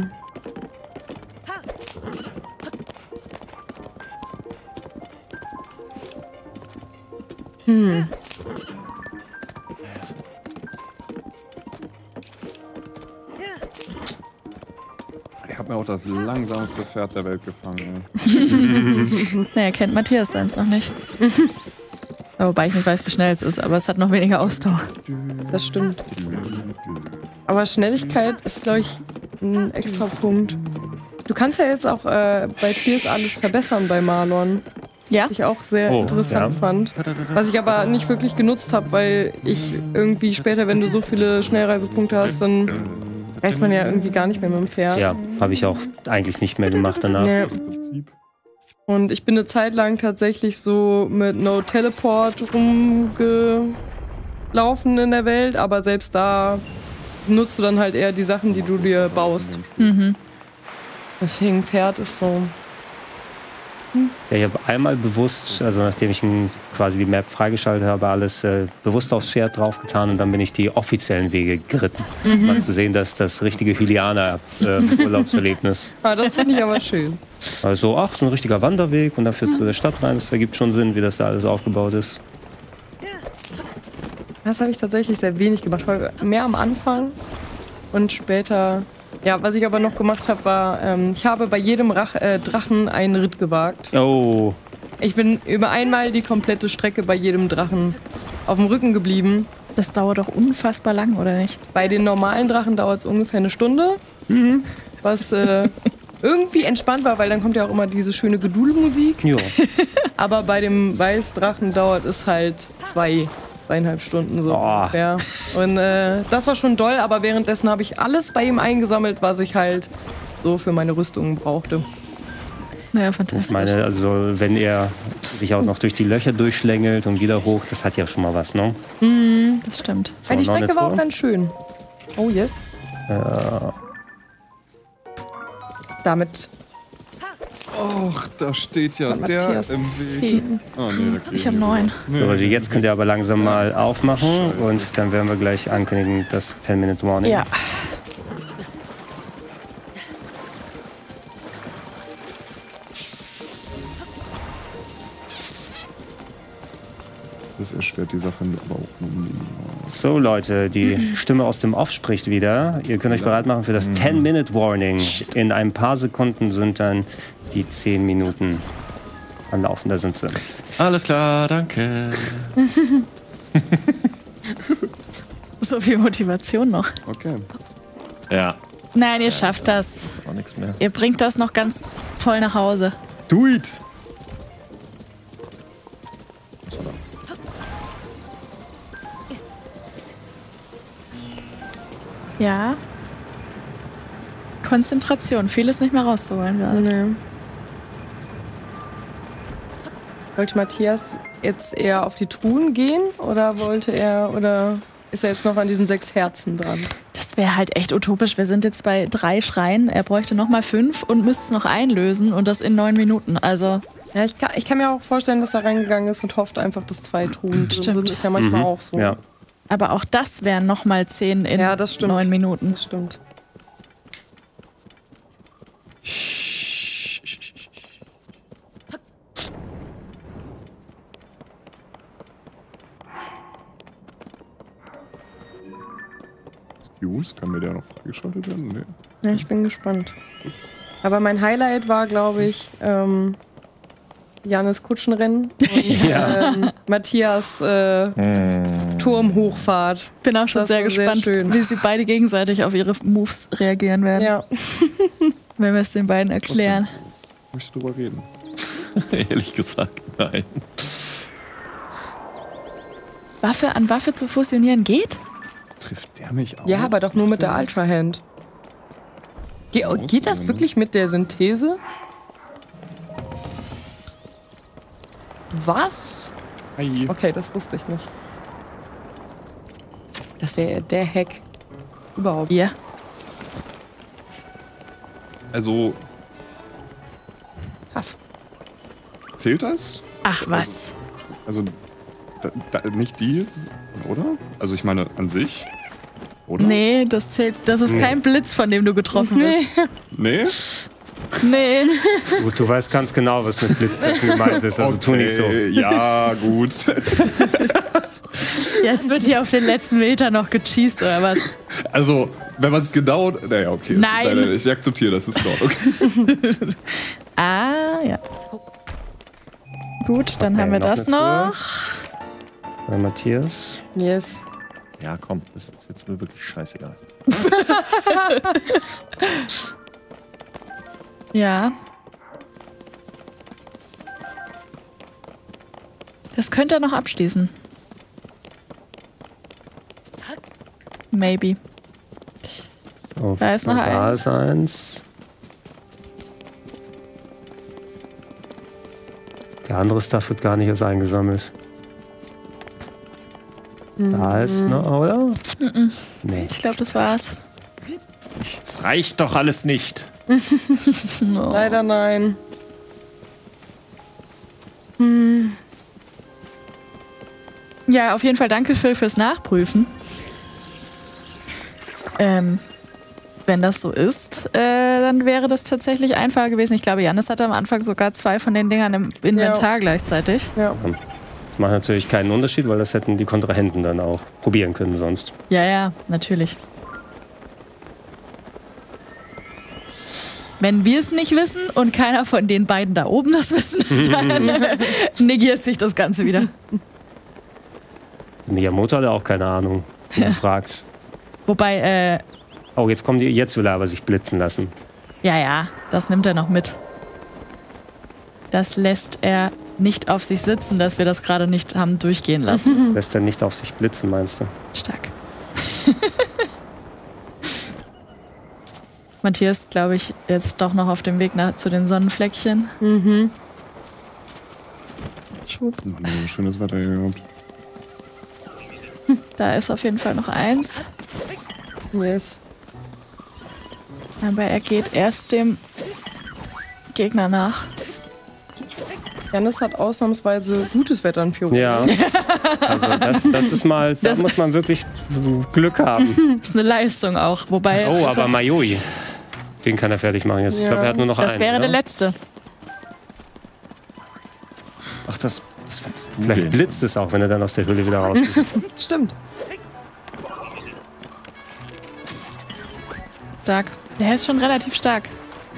Ich habe mir auch das langsamste Pferd der Welt gefangen. Naja, kennt Matthias seins noch nicht. Wobei ich nicht weiß, wie schnell es ist, aber es hat noch weniger Ausdauer. Das stimmt. Aber Schnelligkeit ist, glaube ich, ein extra Punkt. Du kannst ja jetzt auch bei Tiers alles verbessern bei Marlon. Ja. Was ich auch sehr interessant fand. Was ich aber nicht wirklich genutzt habe, weil ich irgendwie später, wenn du so viele Schnellreisepunkte hast, dann reist man ja irgendwie gar nicht mehr mit dem Pferd. Ja, habe ich auch eigentlich nicht mehr gemacht danach. Nee. Und ich bin eine Zeit lang tatsächlich so mit No Teleport rumgelaufen in der Welt, aber selbst da nutzt du dann halt eher die Sachen, die du dir baust. Deswegen Pferd ist so... Ja, ich habe einmal bewusst, also nachdem ich quasi die Map freigeschaltet habe, alles bewusst aufs Pferd draufgetan und dann bin ich die offiziellen Wege geritten. Mal zu sehen, dass das richtige Hylianer-Urlaubserlebnis. Das finde ich aber schön. Also, so ein richtiger Wanderweg und dann führst du der Stadt rein. Das ergibt schon Sinn, wie das da alles aufgebaut ist. Das habe ich tatsächlich sehr wenig gemacht. Mehr am Anfang und später... Ja, was ich aber noch gemacht habe, war, ich habe bei jedem Drachen einen Ritt gewagt. Oh. Ich bin über einmal die komplette Strecke bei jedem Drachen auf dem Rücken geblieben. Das dauert doch unfassbar lang, oder nicht? Bei den normalen Drachen dauert es ungefähr eine Stunde. Was irgendwie entspannt war, weil dann kommt ja auch immer diese schöne Gedudelmusik. Ja. Aber bei dem Weißdrachen dauert es halt 2,5 Stunden so ungefähr. Und das war schon doll, aber währenddessen habe ich alles bei ihm eingesammelt, was ich halt so für meine Rüstungen brauchte. Naja, fantastisch. Ich meine, also wenn er sich auch noch durch die Löcher durchschlängelt und wieder hoch, das hat ja schon mal was, ne? Das stimmt. So, die noch eine Strecke war auch Truhe? ganz schön. Oh yes. Damit Och, da steht ja hat der Matthias im Weg. 10. Oh, nee, da krieg Ich habe 9. So, jetzt könnt ihr aber langsam mal aufmachen und dann werden wir gleich ankündigen, das 10-Minute Warning. Ja. Das erschwert die Sache aber auch nur. So Leute, die Stimme aus dem Off spricht wieder. Ihr könnt euch bereit machen für das 10-Minute Warning. In ein paar Sekunden sind dann die 10 Minuten am Laufen. Da sind sie. Alles klar, danke. So viel Motivation noch. Okay. Ja, Nein, ihr schafft das. das ist auch nichts mehr. Ihr bringt das noch ganz toll nach Hause. Do it! Was war da? Ja. Konzentration. Vieles nicht mehr rauszuholen gerade. Nee. Wollte Matthias jetzt eher auf die Truhen gehen oder ist er jetzt noch an diesen 6 Herzen dran? Das wäre halt echt utopisch. Wir sind jetzt bei 3 Schreien. Er bräuchte noch mal 5 und müsste es noch einlösen und das in 9 Minuten. Also Ja, ich kann mir auch vorstellen, dass er reingegangen ist und hofft einfach, dass 2 Truhen drin sind. Das ist ja manchmal auch so. Ja. Aber auch das wären nochmal 10 in Ja, das stimmt. 9 Minuten. Das stimmt. Use, kann mir der noch freigeschaltet werden? Nee. Ja, ich bin gespannt. Aber mein Highlight war, glaube ich, Jannes Kutschenrennen und Matthias Turmhochfahrt. Bin auch schon Das sehr war sehr gespannt, schön. wie sie beide gegenseitig auf ihre Moves reagieren werden. Ja. Wenn wir es den beiden erklären. Möchtest du drüber reden? Ehrlich gesagt, nein. Waffe an Waffe zu fusionieren geht? Trifft der mich auch? Ja, aber doch nur mit der Ultra Hand. Geht das wirklich mit der Synthese? Was? Hi. Okay, das wusste ich nicht. Das wäre ja der Hack überhaupt. Ja. Also, Krass. zählt das? Ach was. Also, nicht die, oder? Also, ich meine, an sich, oder? Nee, das zählt. Das ist kein Blitz, von dem du getroffen bist. Nee? Nee. Gut, du weißt ganz genau, was mit Blitztreffen gemeint ist, also tu nicht so. Ja, gut. Jetzt wird hier auf den letzten Meter noch gecheased, oder was? Also, wenn man es genau... Naja, okay. Nein. Nein, ich akzeptiere das, ist doch okay. Ah, ja. Gut, dann Okay, haben wir noch das eine noch. Bei Matthias. Yes. Ja, komm, das ist jetzt mir wirklich scheißegal. Ja. Das könnte er noch abschließen. Maybe. Oh, Da ist noch da ein. ist eins. Der andere Stuff wird gar nicht erst eingesammelt. Da ist noch, oder? Nee. Ich glaube, das war's. Es reicht doch alles nicht. Leider nein. Ja, auf jeden Fall danke, Phil, fürs Nachprüfen. Wenn das so ist, dann wäre das tatsächlich einfacher gewesen. Ich glaube, Jannis hatte am Anfang sogar 2 von den Dingern im Inventar gleichzeitig. Ja. Das macht natürlich keinen Unterschied, weil das hätten die Kontrahenten dann auch probieren können sonst. Ja, ja, natürlich. Wenn wir es nicht wissen und keiner von den beiden da oben das wissen, dann negiert sich das Ganze wieder. Miyamoto hat ja auch keine Ahnung. Er fragt. Wobei, Oh, jetzt will er aber sich blitzen lassen. Ja, das nimmt er noch mit. Das lässt er nicht auf sich sitzen, dass wir das gerade nicht haben durchgehen lassen. Lässt er nicht auf sich blitzen, meinst du? Stark. Matthias, glaube ich, jetzt doch noch auf dem Weg zu den Sonnenfleckchen. Schub. Noch nie so schönes Wetter hier gehabt. Da ist auf jeden Fall noch eins. Yes. Aber er geht erst dem Gegner nach. Jannis hat ausnahmsweise gutes Wetter in Fiora. Ja. Also das ist mal, da muss man wirklich Glück haben. Das ist eine Leistung auch. Wobei. Oh, aber Mayoi. Den kann er fertig machen jetzt. Ich glaube, er hat nur noch einen. Das wäre der letzte. Ach, das wird's du Vielleicht gehen. blitzt es auch, wenn er dann aus der Höhle wieder rauskommt. Stimmt. Stark. Der ist schon relativ stark.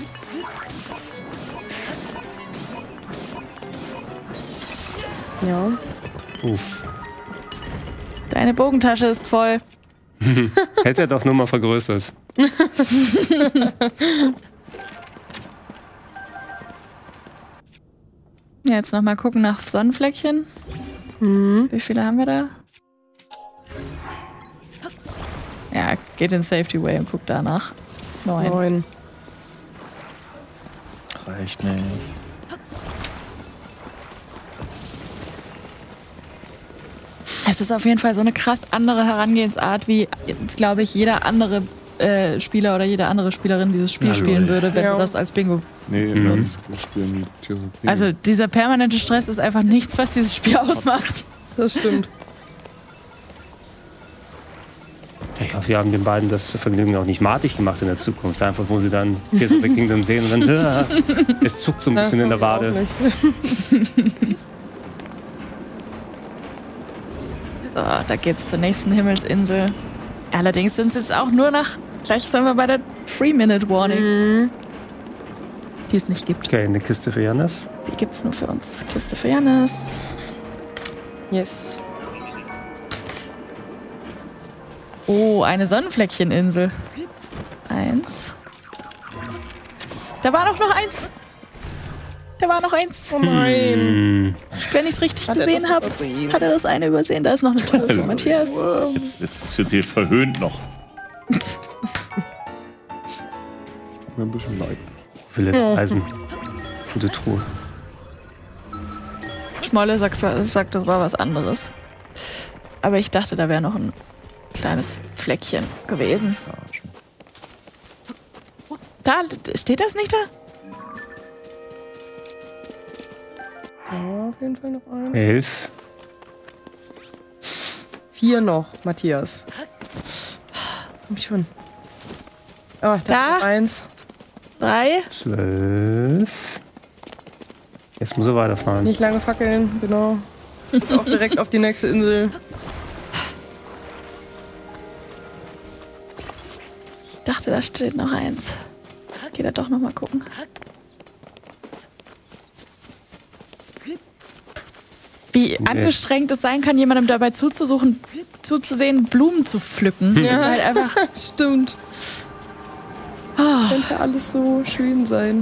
Ja. Uff. Deine Bogentasche ist voll. Hätte er doch nur mal vergrößert. Ja, jetzt nochmal gucken nach Sonnenfleckchen. Wie viele haben wir da? Ja, geht in Safety Way und guckt danach. 9. Reicht nicht. Es ist auf jeden Fall so eine krass andere Herangehensart, wie, glaube ich, jeder andere Spieler oder jede andere Spielerin dieses Spiel spielen würde, wenn du das als Bingo benutzt. Wir spielen Tears of the Also dieser permanente Stress ist einfach nichts, was dieses Spiel ausmacht. Das stimmt. Ja, wir haben den beiden das Vergnügen auch nicht matig gemacht in der Zukunft. Einfach, wo sie dann Tears of the Kingdom sehen und dann es zuckt so ein bisschen in der Wade. So, da geht's zur nächsten Himmelsinsel. Allerdings sind es jetzt auch nur gleich sind wir bei der 3-Minute-Warning. Die es nicht gibt. Okay, eine Kiste für Jannis. Die gibt's nur für uns. Kiste für Jannis. Yes. Oh, eine Sonnenfleckcheninsel. 1. Da war doch noch eins. Da war noch eins. Oh nein. Wenn ich es richtig gesehen habe, hat er das eine übersehen. Da ist noch eine Truhe für Matthias. Jetzt wird sie verhöhnt noch. Tut mir ein bisschen leid. Eisen. Gute Truhe. Schmolle sagt, das war was anderes. Aber ich dachte, da wäre noch ein kleines Fleckchen gewesen. Da, steht das nicht da? Ja, auf jeden Fall noch 1. 11. 4 noch, Matthias. Komm schon. Oh, da 1. 3. 12. Jetzt muss er weiterfahren. Nicht lange fackeln, genau. Auch direkt auf die nächste Insel. Ich dachte, da steht noch eins. Geh da doch noch mal gucken. Wie angestrengt es sein kann, jemandem dabei zuzusehen, Blumen zu pflücken. Das ist halt einfach. Stimmt. Könnte alles so schön sein.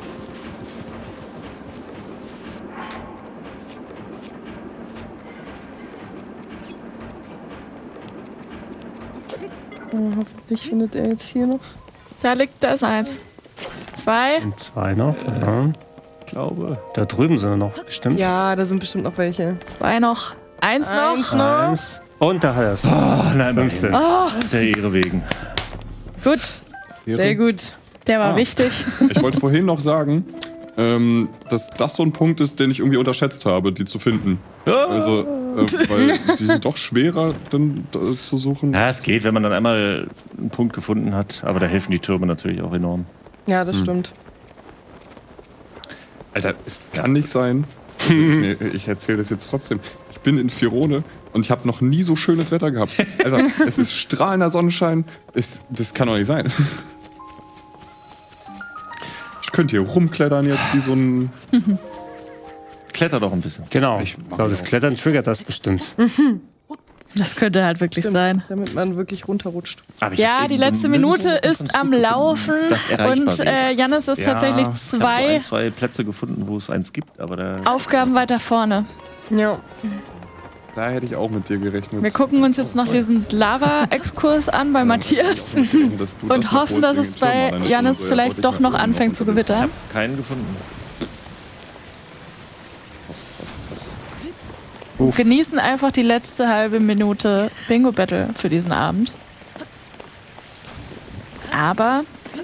Oh, hoffentlich findet er jetzt hier noch. Da ist eins. 2. Und 2 noch. Ja. Ich glaube. Da drüben sind noch bestimmt. Ja, da sind bestimmt noch welche. 2 noch. 1 noch. 1. Und da hat er es. Nein, 15. Der Ehre wegen. Gut. Sehr gut. Der war wichtig. Ich wollte vorhin noch sagen, dass das so ein Punkt ist, den ich irgendwie unterschätzt habe, die zu finden. Also, weil die sind doch schwerer dann zu suchen. Ja, es geht, wenn man dann einmal einen Punkt gefunden hat. Aber da helfen die Türme natürlich auch enorm. Ja, das stimmt. Alter, es kann nicht sein. Also ich erzähle das jetzt trotzdem. Ich bin in Firone und ich habe noch nie so schönes Wetter gehabt. Alter, es ist strahlender Sonnenschein. Das kann doch nicht sein. Ich könnte hier rumklettern jetzt wie so ein... Kletter doch ein bisschen. Genau. Ich glaube, das Klettern triggert das bestimmt. Das könnte halt wirklich sein. Damit man wirklich runterrutscht. Ja, die letzte Minute ist am Laufen. Und Jannis ist tatsächlich zwei Plätze gefunden, wo es eins gibt. Aber Aufgaben weiter vorne. Ja. Da hätte ich auch mit dir gerechnet. Wir gucken uns jetzt noch diesen Lava-Exkurs an bei Matthias und hoffen, dass es bei Jannis vielleicht doch noch anfängt zu gewittern. Ich habe keinen gefunden. Genießen einfach die letzte halbe Minute Bingo-Battle für diesen Abend. Aber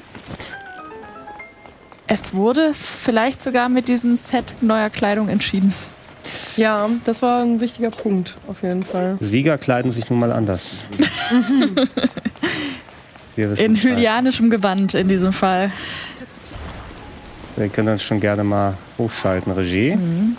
es wurde vielleicht sogar mit diesem Set neuer Kleidung entschieden. Ja, das war ein wichtiger Punkt, auf jeden Fall. Sieger kleiden sich nun mal anders. In hylianischem Gewand in diesem Fall. Wir können uns schon gerne mal hochschalten, Regie. Mhm.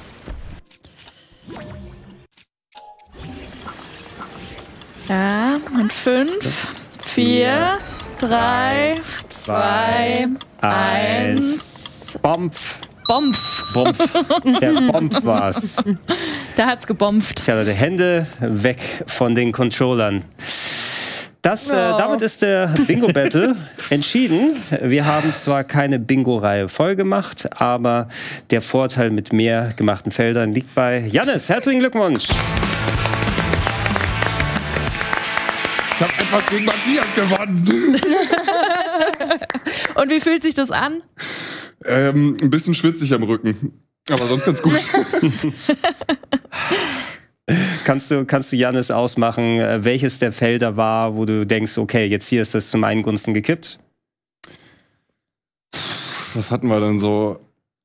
Ja, und 5, 4, 3, 2, 1. Bompf. Bompf. Der Bompf war's. Da hat's gebombt. Tja, Leute, Hände weg von den Controllern. Damit ist der Bingo-Battle entschieden. Wir haben zwar keine Bingo-Reihe voll gemacht, aber der Vorteil mit mehr gemachten Feldern liegt bei Jannis. Herzlichen Glückwunsch! Ich habe etwas gegen Matthias gewonnen. Und wie fühlt sich das an? Ein bisschen schwitzig am Rücken. Aber sonst ganz gut. Kannst du Jannis ausmachen, welches der Felder war, wo du denkst, okay, jetzt hier ist das zu meinen Gunsten gekippt? Was hatten wir denn so?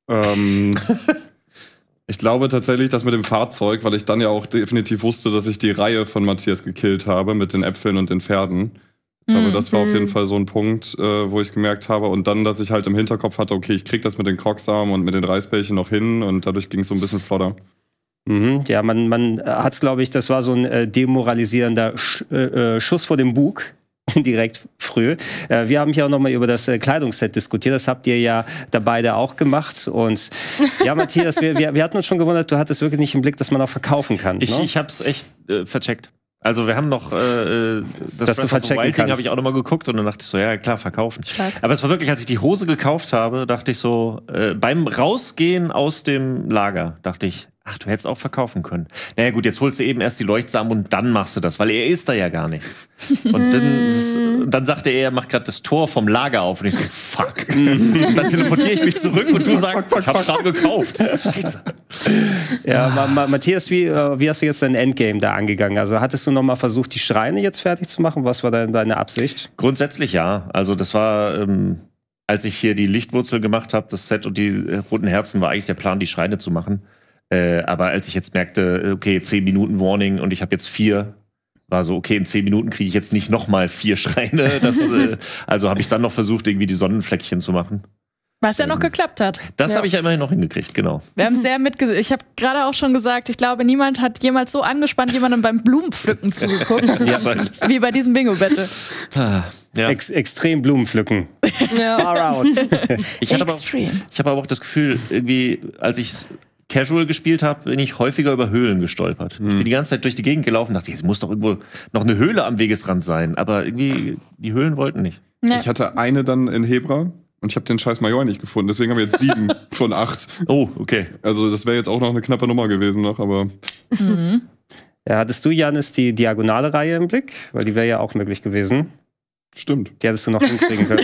Ich glaube tatsächlich, das mit dem Fahrzeug, weil ich dann ja auch definitiv wusste, dass ich die Reihe von Matthias gekillt habe mit den Äpfeln und den Pferden. Ich glaube, das war auf jeden Fall so ein Punkt, wo ich gemerkt habe. Und dann, dass ich halt im Hinterkopf hatte, okay, ich krieg das mit den Crocs-Armen und mit den Reisbällchen noch hin. Und dadurch ging es so ein bisschen flotter. Mhm, ja, man hat's, glaube ich, das war so ein demoralisierender Schuss vor dem Bug. Direkt früh. Wir haben hier auch nochmal über das Kleidungsset diskutiert. Das habt ihr ja da beide auch gemacht. Und ja, Matthias, wir hatten uns schon gewundert, du hattest wirklich nicht im Blick, dass man auch verkaufen kann. Ich hab's echt vercheckt. Also wir haben noch das Ding habe ich auch noch mal geguckt und dann dachte ich so, ja klar, verkaufen. Stark. Aber es war wirklich, als ich die Hose gekauft habe, dachte ich so, beim Rausgehen aus dem Lager, dachte ich, ach, du hättest auch verkaufen können. Naja gut, jetzt holst du eben erst die Leuchtsamen und dann machst du das, weil er ist da ja gar nicht. Und dann sagte er macht gerade das Tor vom Lager auf und ich so, fuck. Und dann teleportiere ich mich zurück und du sagst, ich hab's gerade gekauft. Scheiße. Ja, Matthias, wie hast du jetzt dein Endgame da angegangen? Also hattest du noch mal versucht, die Schreine jetzt fertig zu machen? Was war deine Absicht? Grundsätzlich ja. Also das war, als ich hier die Lichtwurzel gemacht habe, das Set und die roten Herzen, war eigentlich der Plan, die Schreine zu machen. Aber als ich jetzt merkte, okay, 10 Minuten Warning und ich habe jetzt 4, war so, okay, in 10 Minuten kriege ich jetzt nicht noch mal 4 Schreine. Also habe ich dann noch versucht, irgendwie die Sonnenfleckchen zu machen. Was ja noch geklappt hat. Das habe ich ja immerhin noch hingekriegt, genau. Wir haben sehr ich habe gerade auch schon gesagt, ich glaube, niemand hat jemals so angespannt jemandem beim Blumenpflücken zugeguckt, wie bei diesem Bingo-Battle. Ja. Extrem Blumenpflücken. Ja. Far out. Ich habe aber auch das Gefühl, irgendwie, als ich Casual gespielt habe, bin ich häufiger über Höhlen gestolpert. Ich bin die ganze Zeit durch die Gegend gelaufen und dachte, es muss doch irgendwo noch eine Höhle am Wegesrand sein. Aber irgendwie, die Höhlen wollten nicht. Ja. Ich hatte eine dann in Hebra und ich habe den scheiß Major nicht gefunden. Deswegen haben wir jetzt 7 von 8. Oh, okay. Also das wäre jetzt auch noch eine knappe Nummer gewesen noch, aber... Ja, hattest du, Jannis, die diagonale Reihe im Blick? Weil die wäre ja auch möglich gewesen. Stimmt. Die hättest du noch hinkriegen können.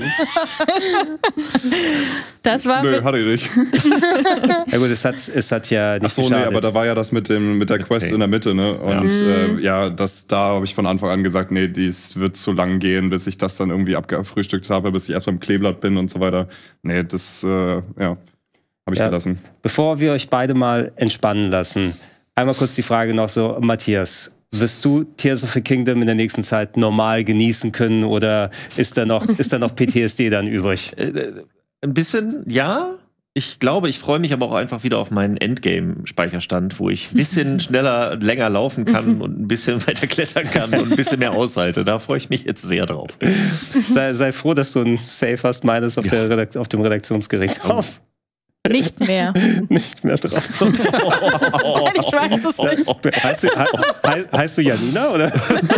Das war Nö, hatte ich nicht. Ja gut, es hat ja nicht Achso, nee, geschadet. aber da war ja das mit der Quest in der Mitte, ne? Und da habe ich von Anfang an gesagt, nee, dies wird zu lang gehen, bis ich das dann irgendwie abgefrühstückt habe, bis ich erst beim Kleeblatt bin und so weiter. Nee, das, habe ich gelassen. Bevor wir euch beide mal entspannen lassen, einmal kurz die Frage noch so, Matthias, wirst du Tears of the Kingdom in der nächsten Zeit normal genießen können oder ist da noch PTSD dann übrig? Ein bisschen, ja. Ich glaube, ich freue mich aber auch einfach wieder auf meinen Endgame-Speicherstand, wo ich ein bisschen schneller, länger laufen kann und ein bisschen weiter klettern kann und ein bisschen mehr aushalte. Da freue ich mich jetzt sehr drauf. Sei froh, dass du ein Save hast, meines auf dem Redaktionsgerät drauf. Nicht mehr. Nicht mehr drauf. Nein, ich weiß es nicht. Heißt du Janina, oder?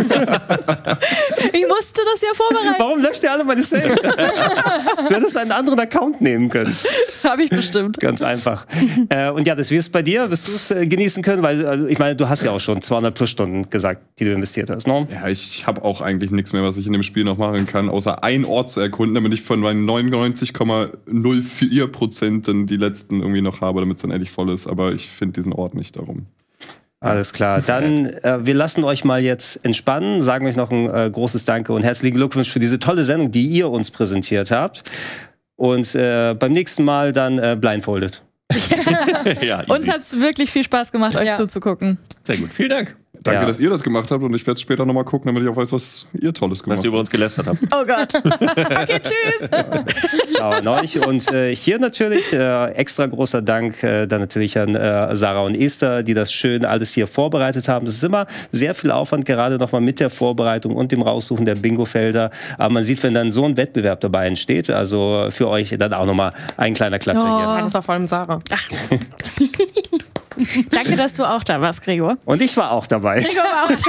Ich musste das ja vorbereiten. Warum löscht ihr alle meine Saves? Du hättest einen anderen Account nehmen können. Habe ich bestimmt. Ganz einfach. Und ja, das wie ist es bei dir? Wirst du es genießen können? Weil, also, ich meine, du hast ja auch schon 200 plus Stunden gesagt, die du investiert hast, ne? Ja, ich habe auch eigentlich nichts mehr, was ich in dem Spiel noch machen kann, außer einen Ort zu erkunden, damit ich von meinen 99,04% dann die letzten irgendwie noch habe, damit es dann endlich voll ist. Aber ich finde diesen Ort nicht darum. Alles klar. Dann, wir lassen euch mal jetzt entspannen, sagen euch noch ein großes Danke und herzlichen Glückwunsch für diese tolle Sendung, die ihr uns präsentiert habt. Und beim nächsten Mal dann blindfolded. Ja, easy. Uns hat es wirklich viel Spaß gemacht, euch zuzugucken. Sehr gut, vielen Dank. Danke, dass ihr das gemacht habt und ich werde es später nochmal gucken, damit ich auch weiß, was ihr Tolles gemacht habt. Was ihr über uns gelästert habt. Oh Gott. Okay, tschüss. Ciao an euch. Und hier natürlich extra großer Dank dann natürlich an Sarah und Esther, die das schön alles hier vorbereitet haben. Das ist immer sehr viel Aufwand, gerade nochmal mit der Vorbereitung und dem Raussuchen der Bingo-Felder. Aber man sieht, wenn dann so ein Wettbewerb dabei entsteht, also für euch dann auch nochmal ein kleiner Klatscher hier. Das war vor allem Sarah. Ach. Danke, dass du auch da warst, Gregor. Und ich war auch dabei. Gregor war auch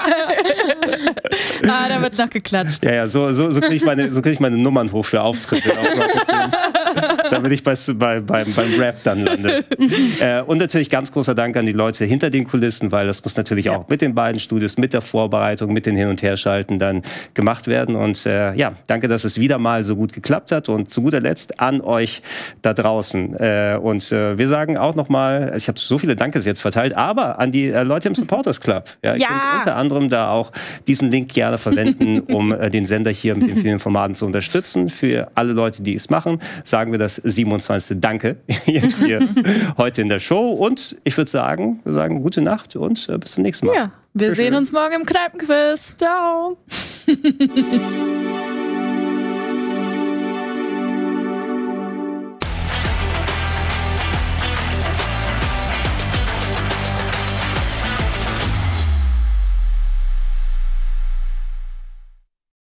da. Da wird noch geklatscht. Ja, so kriege ich meine Nummern hoch für Auftritte. Damit ich beim Rap dann lande. Und natürlich ganz großer Dank an die Leute hinter den Kulissen, weil das muss natürlich auch mit den beiden Studios, mit der Vorbereitung, mit den Hin- und Herschalten dann gemacht werden. Und danke, dass es wieder mal so gut geklappt hat. Und zu guter Letzt an euch da draußen. Und wir sagen auch nochmal, ich habe so viele Dankes jetzt verteilt, aber an die Leute im Supporters Club. Ja, ihr könnt unter anderem da auch diesen Link gerne verwenden, um den Sender hier mit den vielen Formaten zu unterstützen. Für alle Leute, die es machen, sagen wir das 27. Danke jetzt hier heute in der Show. Und ich würde sagen, wir sagen gute Nacht und bis zum nächsten Mal. Ja, wir sehen uns morgen im Kneipenquiz. Ciao.